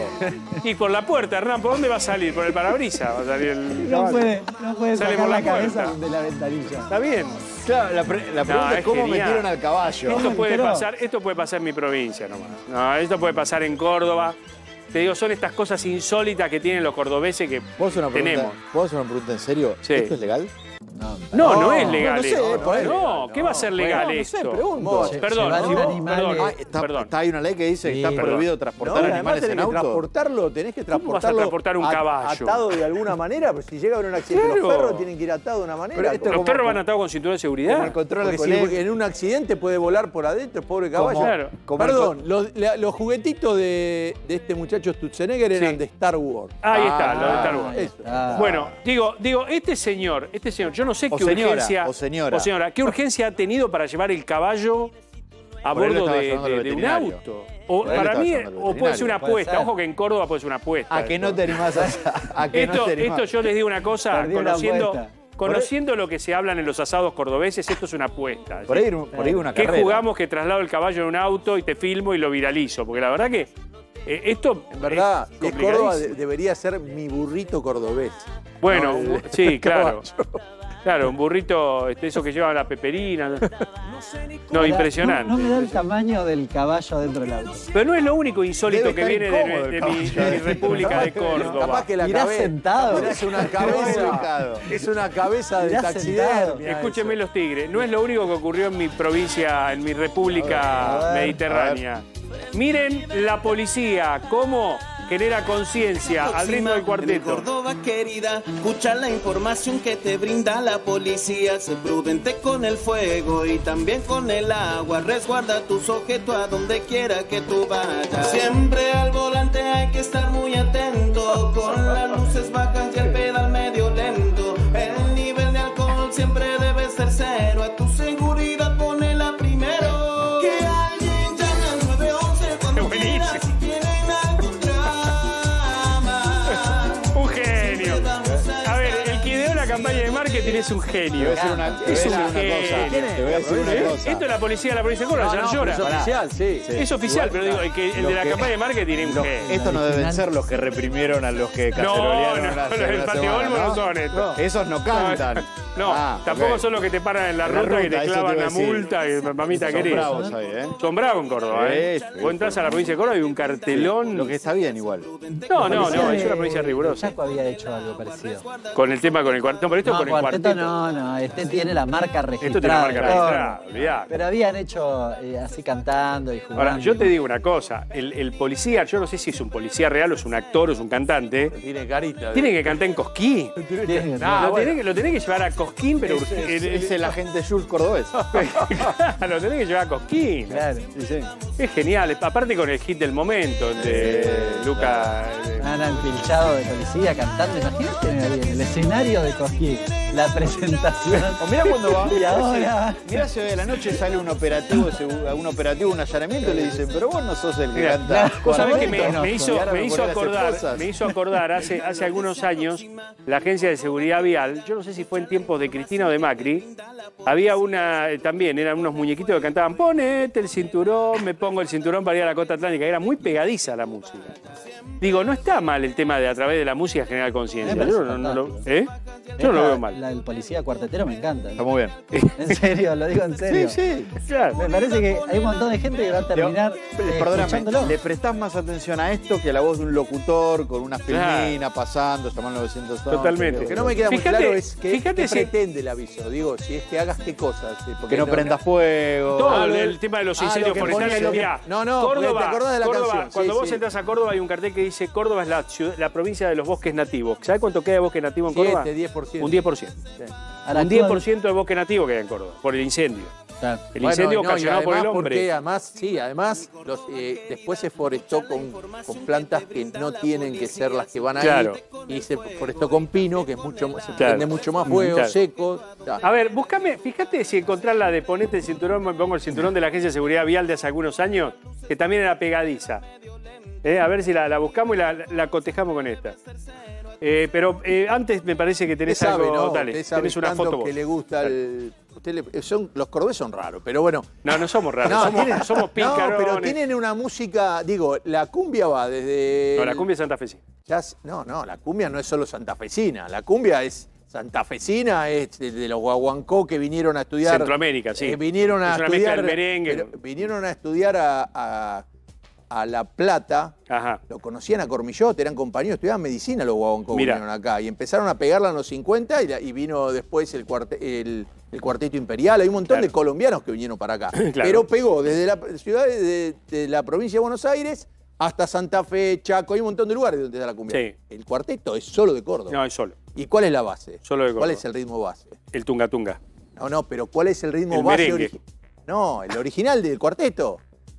Y por la puerta, Hernán, ¿por dónde va a salir? ¿Por el parabrisas? Va a salir el no puede, no puede Sale sacar por la, la cabeza puerta. de la ventanilla. Está bien. Claro, la, pre la pregunta no, es cómo genial. metieron al caballo. Esto puede, pasar, esto puede pasar en mi provincia nomás. No, esto puede pasar en Córdoba. Te digo, son estas cosas insólitas que tienen los cordobeses que ¿Puedo hacer una tenemos. Pregunta, ¿Puedo hacer una pregunta en serio? Sí. ¿Esto es legal? No, no, no es legal no sé, esto. por ahí. No, ¿qué va a ser legal no, no esto? sé, pregunto. Se, perdón, si vos, perdón, ah, está, perdón. Está, hay una ley que dice que sí, está perdón. prohibido transportar no, animales en que auto. transportarlo, tenés que transportarlo. ¿Cómo vas a transportar un caballo? Atado de alguna manera, pues si llega a haber un accidente, claro. los perros tienen que ir atados de una manera. Pero esto ¿Los como, perros van atados con cinturón de seguridad? Como el control porque de si en un accidente puede volar por adentro, el pobre caballo. Como, claro. Como Perdón, los, los juguetitos de, de este muchacho Stutzenegger eran sí. de Star Wars. Ahí está, ah, lo de Star Wars. Eso. Ah. Bueno, digo, digo, este señor, este señor, yo no sé O qué señora, urgencia, o señora. o señora, ¿qué urgencia ha tenido para llevar el caballo a Por él lo bordo estaba de, llevando al de- de un veterinario. auto? O Por él lo para estaba mí, llevando al o puede ser una veterinario. Puede apuesta. ser. Ojo que en Córdoba puede ser una apuesta. A que no te animás a, a que esto, no te animás. esto yo les digo una cosa, Perdí una conociendo, apuesta. conociendo lo que se hablan en los asados cordobeses, esto es una apuesta. Por ahí, por ahí una ¿Qué carrera. jugamos que traslado el caballo en un auto y te filmo y lo viralizo? Porque la verdad que eh, esto En verdad, es que Córdoba complicadísimo. de- debería ser mi burrito cordobés. Bueno, No, un- el- sí, el claro. caballo. Claro, un burrito, este, eso que lleva la peperina. No, Ahora, impresionante. No, no me da el tamaño del caballo dentro del auto. Pero no es lo único insólito Debe que estar viene de, incómodo de el mi, caballo. de mi República de Córdoba. Capaz que la Mirá cabeza sentado. Es una cabeza. Es una cabeza de Mirá taxidermia. Escúcheme los tigres, no es lo único que ocurrió en mi provincia, en mi república A ver, mediterránea. Miren la policía, cómo genera conciencia al ritmo del En cuarteto. Córdoba querida, escucha la información que te brinda la policía. Sé prudente con el fuego y también con el agua. Resguarda tus objetos a donde quiera que tú vayas. Siempre al volante hay que estar muy atento, con las luces bajas y el pedal medio lento. El nivel de alcohol siempre debe ser cero. A tu seguridad ponela primero. Que alguien llame al nueve once cuando quiera si tienen algún drama. Un genio. A ver, el que ideó la campaña de marketing es un genio. Te voy a decir una- te es voy a un decir una cosa. genio. Te voy a decir una ¿Eh? cosa. Esto es la policía, la provincia de Córdoba, No, ya no, llora. pero es oficial, sí. Sí. Es oficial, pero digo, el, que, el de Los la que- campaña de marketing es un Los- genio. estos no deben ser los que reprimieron a los que No, cacerolearon no, hace los del una Patio semana, Olmo no son estos. Esos no cantan. No, Ah, tampoco ok. son los que te paran en la En la ruta y ruta, te eso clavan te iba la a decir. multa y mamita Son querida. bravos ahí, ¿eh? Son bravos en Córdoba, ¿eh? Sí, sí, Vos entras a la provincia de Córdoba y hay un cartelón. Lo que está bien igual. No, no, Parecía no, de- es una provincia rigurosa. Chaco había hecho algo parecido. Con el tema con el cuarteto. No, pero esto No, con el cuarteto, cuarteto. no, no, este tiene la marca registrada. Esto tiene la marca de registrada, Córdoba. olvidá. Pero habían hecho eh, así cantando y jugando. Ahora, yo te digo una cosa, el, el policía, yo no sé si es un policía real o es un actor o es un cantante, Tiene carita. tiene que cantar en Cosquín. Tiene- No, lo, bueno. tenés que, lo tenés que llevar a Cosquín, pero Es, urge- es- el- el- es el agente Jules cordobés. lo tenés que llevar a Cosquín. Claro. Sí, sí. Es genial, aparte con el hit del momento, el de Luca. eh, Han empilchado de policía cantando. Imagínate ahí en el escenario de Cosquín. La presentación. O mirá cuando va. Y ahora. Mirá si hoy a la noche sale un operativo, segu- un operativo, un allanamiento y le dicen, pero vos no sos el que Mira, canta. vos sabés que me, cuarteto". me Y hizo, ahora me me hizo pone a hacer acordar, cosas. me hizo acordar hace, hace algunos años, la Agencia de Seguridad Vial, yo no sé si fue en tiempos de Cristina o de Macri, había una, eh, también eran unos muñequitos que cantaban, ponete el cinturón, me pongo el cinturón para ir a la costa atlántica, era muy pegadiza la música. Digo, no está mal el tema de a través de la música generar conciencia. Me Yo parece no, no lo, fantástico. ¿eh? Yo no lo Esta- veo mal. La del policía cuartetero me encanta. Está muy bien. En serio, lo digo en serio. Sí, sí. Claro. Me parece que hay un montón de gente que va a terminar Pero, eh, perdóname, escuchándolo. le prestás más atención a esto que a la voz de un locutor con una filmina pasando, llamando novecientos once. Totalmente. Lo que no me queda Fíjate- muy claro es que, fíjate qué si- pretende el aviso. Digo, si es que hagas qué cosas. eh, porque Que no prenda fuego. Todo Ah, el, lo- el tema de los ah, incendios lo que forestales. ponía, lo que- mirá, no, no, porque Córdoba, te acordás de la Córdoba, canción. Cuando Sí, vos sí. entras a Córdoba hay un cartel que dice Córdoba es la, ciudad- la provincia de los bosques nativos. ¿Sabés cuánto queda de bosque nativo en Córdoba? siete, diez por ciento. Un diez por ciento. Ahora, Un diez por ciento de bosque nativo queda en Córdoba, por el incendio. Claro. El Bueno, incendio no, y ocasionado por el además hombre. Porque además, sí, además los, eh, después se forestó con, con plantas que no tienen que ser las que van ahí. Claro. Y se forestó con pino, que es mucho más- se Claro. prende mucho más fuego, Claro. seco. ta. A ver, búscame, fíjate si encontrás la de ponete el cinturón, me pongo el cinturón de la Agencia de Seguridad Vial de hace algunos años, que también era pegadiza. Eh, a ver si la, la buscamos y la, la cotejamos con esta. Eh, pero eh, antes me parece que tenés Usted sabe, algo. ¿no? Dale, Usted sabe tenés una tanto foto vos. que le gusta el... usted le- son, los cordobés son raros, pero bueno. No, no somos raros, No, somos, tienen- somos pícaros. No, pero tienen una música, digo, la cumbia va desde... No, la cumbia es santafesina. Ya s- no, no, la cumbia no es solo santafesina, la cumbia es santafesina, es de, de los guaguancó que vinieron a estudiar. Centroamérica, sí. eh, vinieron a Es una mezcla estudiar. del merengue. pero vinieron a estudiar a, a- a La Plata. Ajá. Lo conocían a Cormillot, eran compañeros, estudiaban medicina los guaguancó, Mira. vinieron acá. Y empezaron a pegarla en los cincuenta y, la- y vino después el, cuarte- el, el Cuarteto Imperial. Hay un montón Claro. de colombianos que vinieron para acá. Claro. Pero pegó desde la ciudad de, de la provincia de Buenos Aires hasta Santa Fe, Chaco, hay un montón de lugares donde está la cumbia. Sí. El cuarteto es solo de Córdoba. No, es solo. ¿Y cuál es la base? Solo de Córdoba. ¿Cuál es el ritmo base? El tunga tunga. No, no, pero ¿cuál es el ritmo El base? merengue. origi- No, el original del cuarteto.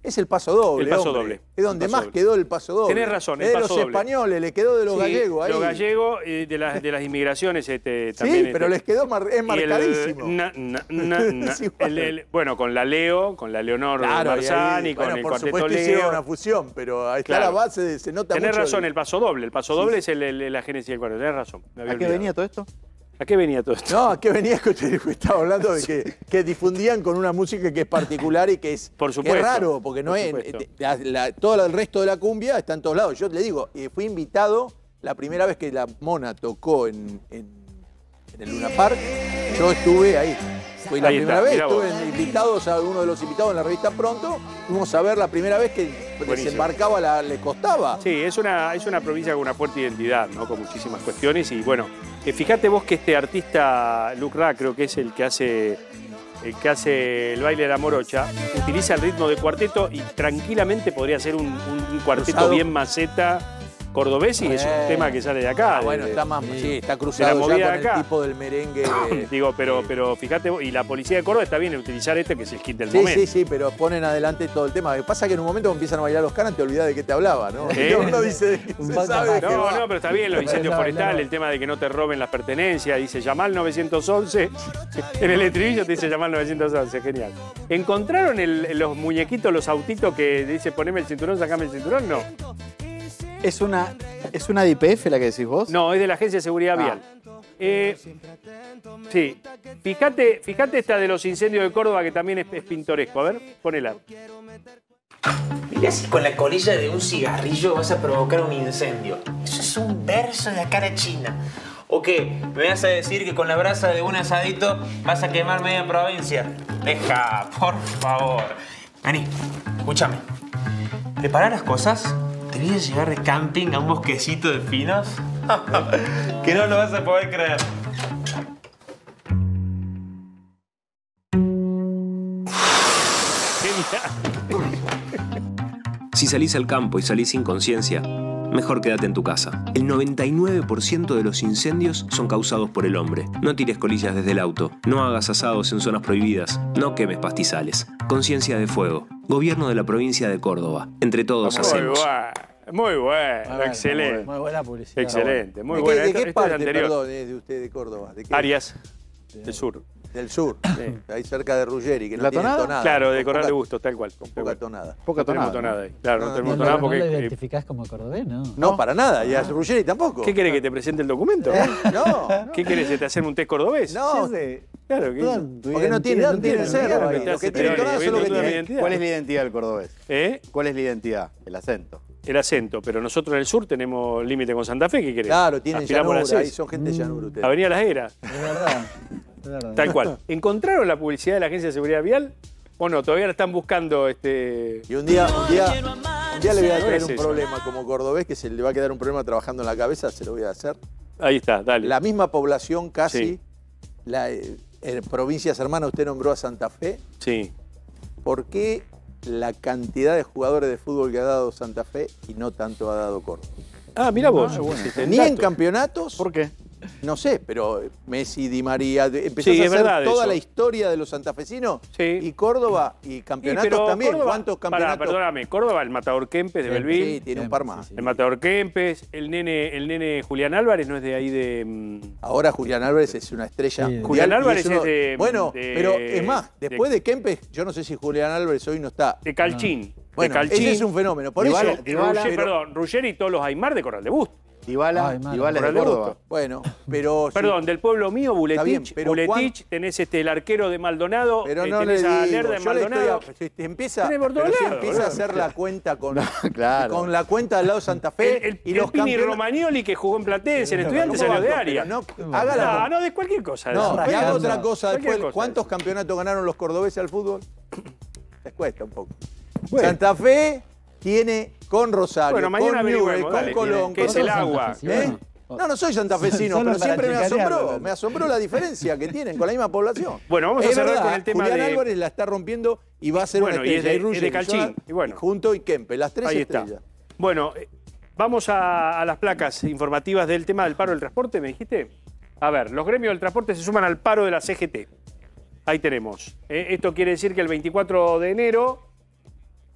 Es el paso doble. El paso hombre. doble. Es donde El paso más doble. quedó el paso doble. Tenés razón, el Es de paso los doble. españoles, le quedó de los Sí, gallegos ahí. Los gallegos y de las, de las inmigraciones este, también. Sí, pero este, les quedó mar, es y el- marcadísimo. na- na- na- na- Es igual. el- el- bueno, con la Leo, con la Leonor Claro, y ahí, Marzani, con bueno, el por cuarteto supuesto hicieron Leo. una fusión, pero ahí está Claro. la base, de- se nota Tenés mucho. razón, el- el paso doble. El paso Sí, doble sí. es el- el- la génesis del cuarteto. Tenés razón. me había ¿A qué olvidado. venía todo esto? ¿A qué venía todo esto? No, ¿a qué venía que usted estaba hablando de que, que difundían con una música que es particular y que es, Por que supuesto, es raro, porque no por es. supuesto. eh, la- la- todo el resto de la cumbia está en todos lados. Yo le digo, eh, fui invitado la primera vez que la Mona tocó en, en, en el Luna Park, yo estuve ahí. Fui la Ahí primera está, vez, mirá vos. estuve invitados a uno de los invitados en la revista Pronto, fuimos a ver la primera vez que Buenísimo. desembarcaba, la, le costaba. Sí, es una, es una provincia con una fuerte identidad, ¿no? Con muchísimas cuestiones. Y bueno, eh, fíjate vos que este artista, Luc Ra, creo que es el que hace el que hace el baile de la morocha, utiliza el ritmo de cuarteto y tranquilamente podría ser un, un- un cuarteto Cruzado. bien maceta cordobés y es un Eh. tema que sale de acá. Ah, de- bueno, de- está más, sí, está de la cruzado ya movida con de el acá. tipo del merengue. Digo, pero, pero fíjate vos, y la policía de Córdoba está bien en utilizar este que es el hit del Sí, momento. sí, sí, pero ponen adelante todo el tema. Lo que pasa es que en un momento empiezan a bailar los canas, te olvidás de qué te hablaba, ¿no? ¿Eh? Y uno dice que Un se poco sabe más. que No, va. no, pero está bien, los incendios forestales, el tema de que no te roben las pertenencias, dice llamar al nueve once, en el estribillo te dice llamar al nueve once, genial. ¿Encontraron el- los muñequitos, los autitos que dice poneme el cinturón, sacame el cinturón? No. ¿Es una, ¿Es una D I P F la que decís vos? No, es de la Agencia de Seguridad Ah. Vial. Eh, sí, fíjate, fíjate esta de los incendios de Córdoba que también es, es pintoresco. A ver, ponela. Mirá si con la colilla de un cigarrillo vas a provocar un incendio. Eso es un verso de la cara china. ¿O qué? ¿Me vas a decir que con la brasa de un asadito vas a quemar media provincia? Deja, por favor. Vení, escúchame. Prepara las cosas. Te voy a llevar de camping a un bosquecito de pinos que no lo vas a poder creer. Si salís al campo y salís sin conciencia, mejor quédate en tu casa. El noventa y nueve por ciento de los incendios son causados por el hombre. No tires colillas desde el auto, no hagas asados en zonas prohibidas, no quemes pastizales. Conciencia de fuego. Gobierno de la provincia de Córdoba. Entre todos Muy hacemos. bueno, muy bueno, Muy bueno, excelente. Muy buena publicidad. Excelente, muy ¿De qué, bueno. de Esto- qué esto es parte, anterior. perdón, es de usted de Córdoba? ¿De qué? Arias, del sur. Del sur, ahí cerca de Ruggeri, que no ¿La tiene tonada? tonada. Claro, de Con Corral poca- de Gusto, tal cual. Con poca tonada. Poca No tenemos tonada. tonada ahí. Claro, no, No, tenemos No, tonada no, porque. lo eh, identificás como cordobés, ¿no? No, para nada, y a Ruggeri tampoco. ¿Qué querés que te presente el documento? No, ¿Qué querés? ¿Te hacer un test cordobés? no, Claro, que Toda hizo. tu porque no tiene, no tiene identidad, cerro claro, ahí. te Lo hace que tiene tener- tonada te es lo que viendo toda tiene. la identidad. ¿Cuál es la identidad del cordobés? ¿Eh? ¿Cuál es la identidad? El acento. El acento, pero nosotros en el sur tenemos límite con Santa Fe, ¿qué querés? Claro, tienen Aspiramos llanura, a las ahí seis. son gente de llanura ustedes. Avenida Las Heras, Es verdad. Es verdad. tal cual. ¿Encontraron la publicidad de la Agencia de Seguridad Vial? ¿O no? Todavía la están buscando este. Y un día, un día, un día le voy a No traer es un eso. problema como cordobés, que se le va a quedar un problema trabajando en la cabeza, se lo voy a hacer. Ahí está, dale. La misma población casi, Sí. la, eh, en provincias hermanas, usted nombró a Santa Fe. Sí. ¿Por qué la cantidad de jugadores de fútbol que ha dado Santa Fe y no tanto ha dado Córdoba? Ah, mira vos. Ah, bueno. Existe el Ni en dato. campeonatos, ¿Por qué? no sé, pero Messi, Di María, de- empezás Sí, a es hacer verdad toda eso. la historia de los santafesinos Sí. y Córdoba y Sí, campeonatos pero también. Córdoba- ¿Cuántos Pará, campeonatos? perdóname, Córdoba, el Matador Kempes de Sí, Belville. Sí, tiene un par más. Sí, sí. El Matador Kempes, el nene, el nene Julián Álvarez no es de ahí de. mm, Ahora Julián Álvarez es una estrella. Sí. mundial Julián y Álvarez uno- es de- Bueno, de- pero es más, de- después de Kempes, yo no sé si Julián Álvarez hoy no está. de Calchín. Bueno, de Calchín. ese es un fenómeno. Por Dybala- eso, Dybala- Ruggeri- perdón, Ruggeri y todos los Aymar de Corral de Busto. Dybala, Ay, mano. Dybala es de Corral de Córdoba. Busto. bueno, pero sí, Perdón, del pueblo mío, Buletich. bien, pero Buletich, tenés este, el arquero de Maldonado, pero eh, no le tenés digo, a Lerda en yo le estoy Maldonado. a- si te empieza, Tenés por todos pero si lados, empieza a boludo. hacer la cuenta con, Claro. con la cuenta del lado de Santa Fe El, el, y el los Pini campeonatos. Romagnoli que jugó en Platense, el No, estudiante no, salió de pero área. no, haga la- no, no, de cualquier cosa. No, de y eso. haga otra cosa Cualquier después. cosa. ¿Cuántos campeonatos ganaron los cordobeses al fútbol? Les cuesta un poco. Bueno. Santa Fe tiene con Rosario, Bueno, mañana con Newell, averigüemos, con dale, Colón, ¿qué con es el todos- agua? ¿Eh? No, no soy santafesino, Solo pero para siempre me chicanearlo, asombró, ¿no? me asombró la diferencia que tienen con la misma población. Bueno, vamos a Es cerrar verdad, con el tema Julián de- Álvarez la está rompiendo y va a ser Bueno, una y es estrella. de- Y es de Ruggeri, Calchín, Jonathan, y bueno. junto y Kempe, las tres Ahí está. estrellas. Bueno, eh, vamos a, a las placas informativas del tema del paro del transporte, ¿me dijiste? A ver, los gremios del transporte se suman al paro de la C G T. Ahí tenemos. Eh, esto quiere decir que el veinticuatro de enero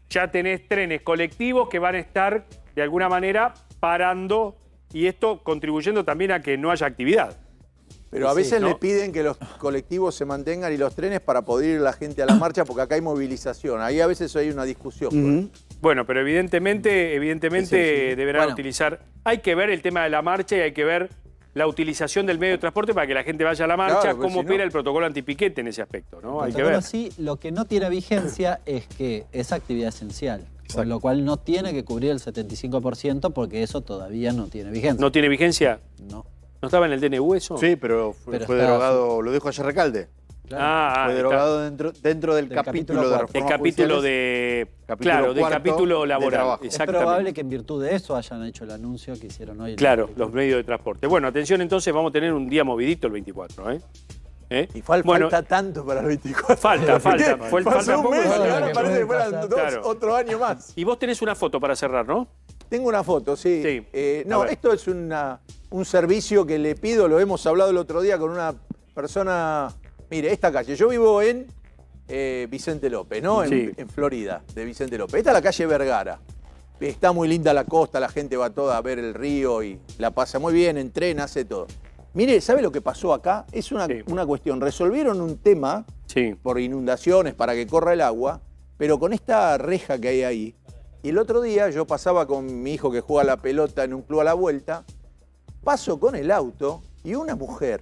ya tenés trenes colectivos que van a estar, de alguna manera, parando y esto contribuyendo también a que no haya actividad. Pero a Sí, veces ¿no? le piden que los colectivos se mantengan y los trenes para poder ir la gente a la marcha, porque acá hay movilización. Ahí a veces hay una discusión. Uh-huh. Bueno, pero evidentemente, evidentemente Sí, sí, sí. deberán Bueno. utilizar... Hay que ver el tema de la marcha y hay que ver la utilización del medio de transporte para que la gente vaya a la marcha, Claro, pues cómo si no- opera el protocolo antipiquete en ese aspecto, ¿no? Hay que Protocolo ver. sí, lo que no tiene vigencia es que es actividad esencial, con lo cual no tiene que cubrir el setenta y cinco por ciento porque eso todavía no tiene vigencia. ¿No tiene vigencia? No. ¿No estaba en el D N U eso? Sí, pero fue, Pero fue está- derogado, lo dijo ayer Recalde. Ah, fue ah, derogado está. dentro, dentro del, Del capítulo, capítulo de cuarto. reformas El capítulo judiciales. de... Capítulo claro, del cuarto capítulo de laboral. trabajo. Es Exactamente. probable que en virtud de eso hayan hecho el anuncio que hicieron hoy. Claro, los medios de transporte. Bueno, atención entonces, vamos a tener un día movidito el veinticuatro, ¿eh? ¿Eh? Y fal- Bueno, falta tanto para el veinticuatro. Falta, falta. Fue, Pasó falta un poco. mes y falta ahora poco. parece que fueran dos, Claro. otro año más. Y vos tenés una foto para cerrar, ¿no? Tengo una foto, sí. Sí. Eh, A no, ver. esto es una, un servicio que le pido, lo hemos hablado el otro día con una persona. Mire, esta calle, yo vivo en eh, Vicente López, ¿no? En, Sí. en Florida, de Vicente López. Esta es la calle Vergara. Está muy linda la costa, la gente va toda a ver el río y la pasa muy bien, en tren, hace todo. Mire, ¿sabe lo que pasó acá? Es una, una cuestión. Resolvieron un tema por inundaciones para que corra el agua, pero con esta reja que hay ahí. Y el otro día yo pasaba con mi hijo que juega a la pelota en un club a la vuelta, paso con el auto y una mujer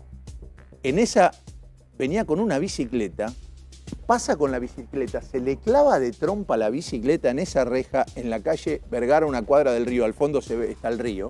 en esa venía con una bicicleta, pasa con la bicicleta, se le clava de trompa la bicicleta en esa reja en la calle Vergara, una cuadra del río, al fondo se ve, está el río,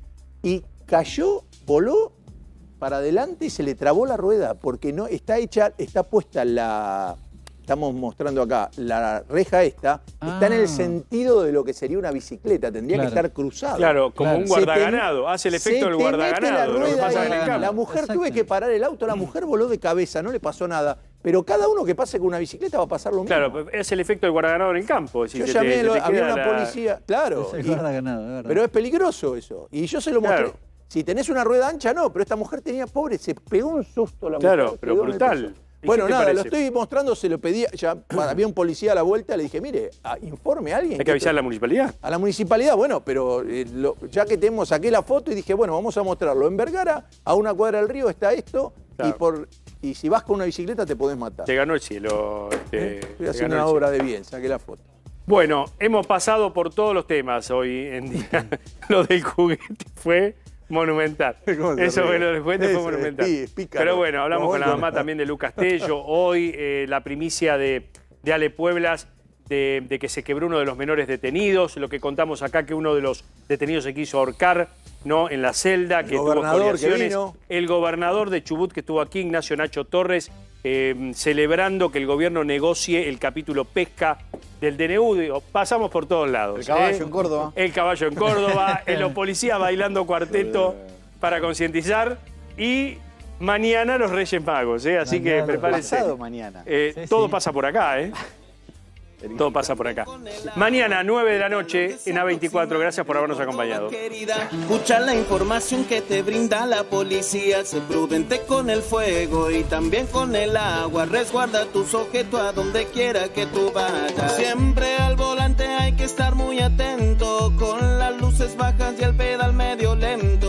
y cayó, voló para adelante y se le trabó la rueda, porque no está hecha, está puesta la, estamos mostrando acá, la reja esta, está en el sentido de lo que sería una bicicleta, tendría Claro. que estar cruzada. Claro, como un Se te- guardaganado, hace el efecto se del te mete guardaganado, la lo que rueda pasa ahí. en el campo. La mujer tuve que parar el auto, la mujer voló de cabeza, no le pasó nada. Pero cada uno que pase con una bicicleta va a pasar lo mismo. Claro, es el efecto del guardaganado en el campo. Es Yo decir, se llamé, te- lo- se te había queda una la- policía, claro. Es el y- guardaganado, es verdad. pero es peligroso eso. Y yo se lo mostré. Claro. Si tenés una rueda ancha, no, pero esta mujer tenía, pobre, se pegó un susto la Claro, mujer. pero pegó en el brutal. piso. ¿Y Bueno, qué te nada, lo parece? estoy mostrando, se lo pedía, ya bueno, había un policía a la vuelta, le dije, mire, a- informe a alguien. Hay que avisar a la municipalidad. A la municipalidad, bueno, pero eh, lo- ya que tenemos, saqué la foto y dije, bueno, vamos a mostrarlo. En Vergara, a una cuadra del río está esto, Claro. y por y si vas con una bicicleta te podés matar. Te ganó el cielo. este, Estoy te haciendo ganó una el obra de bien, saqué la foto. Bueno, hemos pasado por todos los temas hoy en día. Lo del juguete fue monumental. ¿Cómo se Eso ríe? fue lo del juguete, Eso fue es monumental. pi- pícaro. Pero bueno, hablamos No, con la bueno. mamá también de Lucas Tello. Hoy eh, la primicia de, de Ale Pueblas de, de que se quebró uno de los menores detenidos. Lo que contamos acá, que uno de los detenidos se quiso ahorcar, ¿no? En la celda, que tuvo gobernador que escoriaciones. vino. El gobernador de Chubut que estuvo aquí, Ignacio Nacho Torres, eh, celebrando que el gobierno negocie el capítulo pesca del D N U. Digo, pasamos por todos lados. El caballo ¿eh? en Córdoba. El caballo en Córdoba, eh, los policías bailando cuarteto para concientizar y mañana los Reyes Magos, ¿eh? Así que Mañana, prepárense. pasado mañana. Eh, Sí, todo sí. pasa por acá, ¿eh? Todo pasa por acá. Mañana, nueve de la noche, en A veinticuatro. Gracias por habernos acompañado. Escucha la información que te brinda la policía. Sé prudente con el fuego y también con el agua. Resguarda tus objetos a donde quiera que tú vayas. Siempre al volante hay que estar muy atento, con las luces bajas y el pedal medio lento.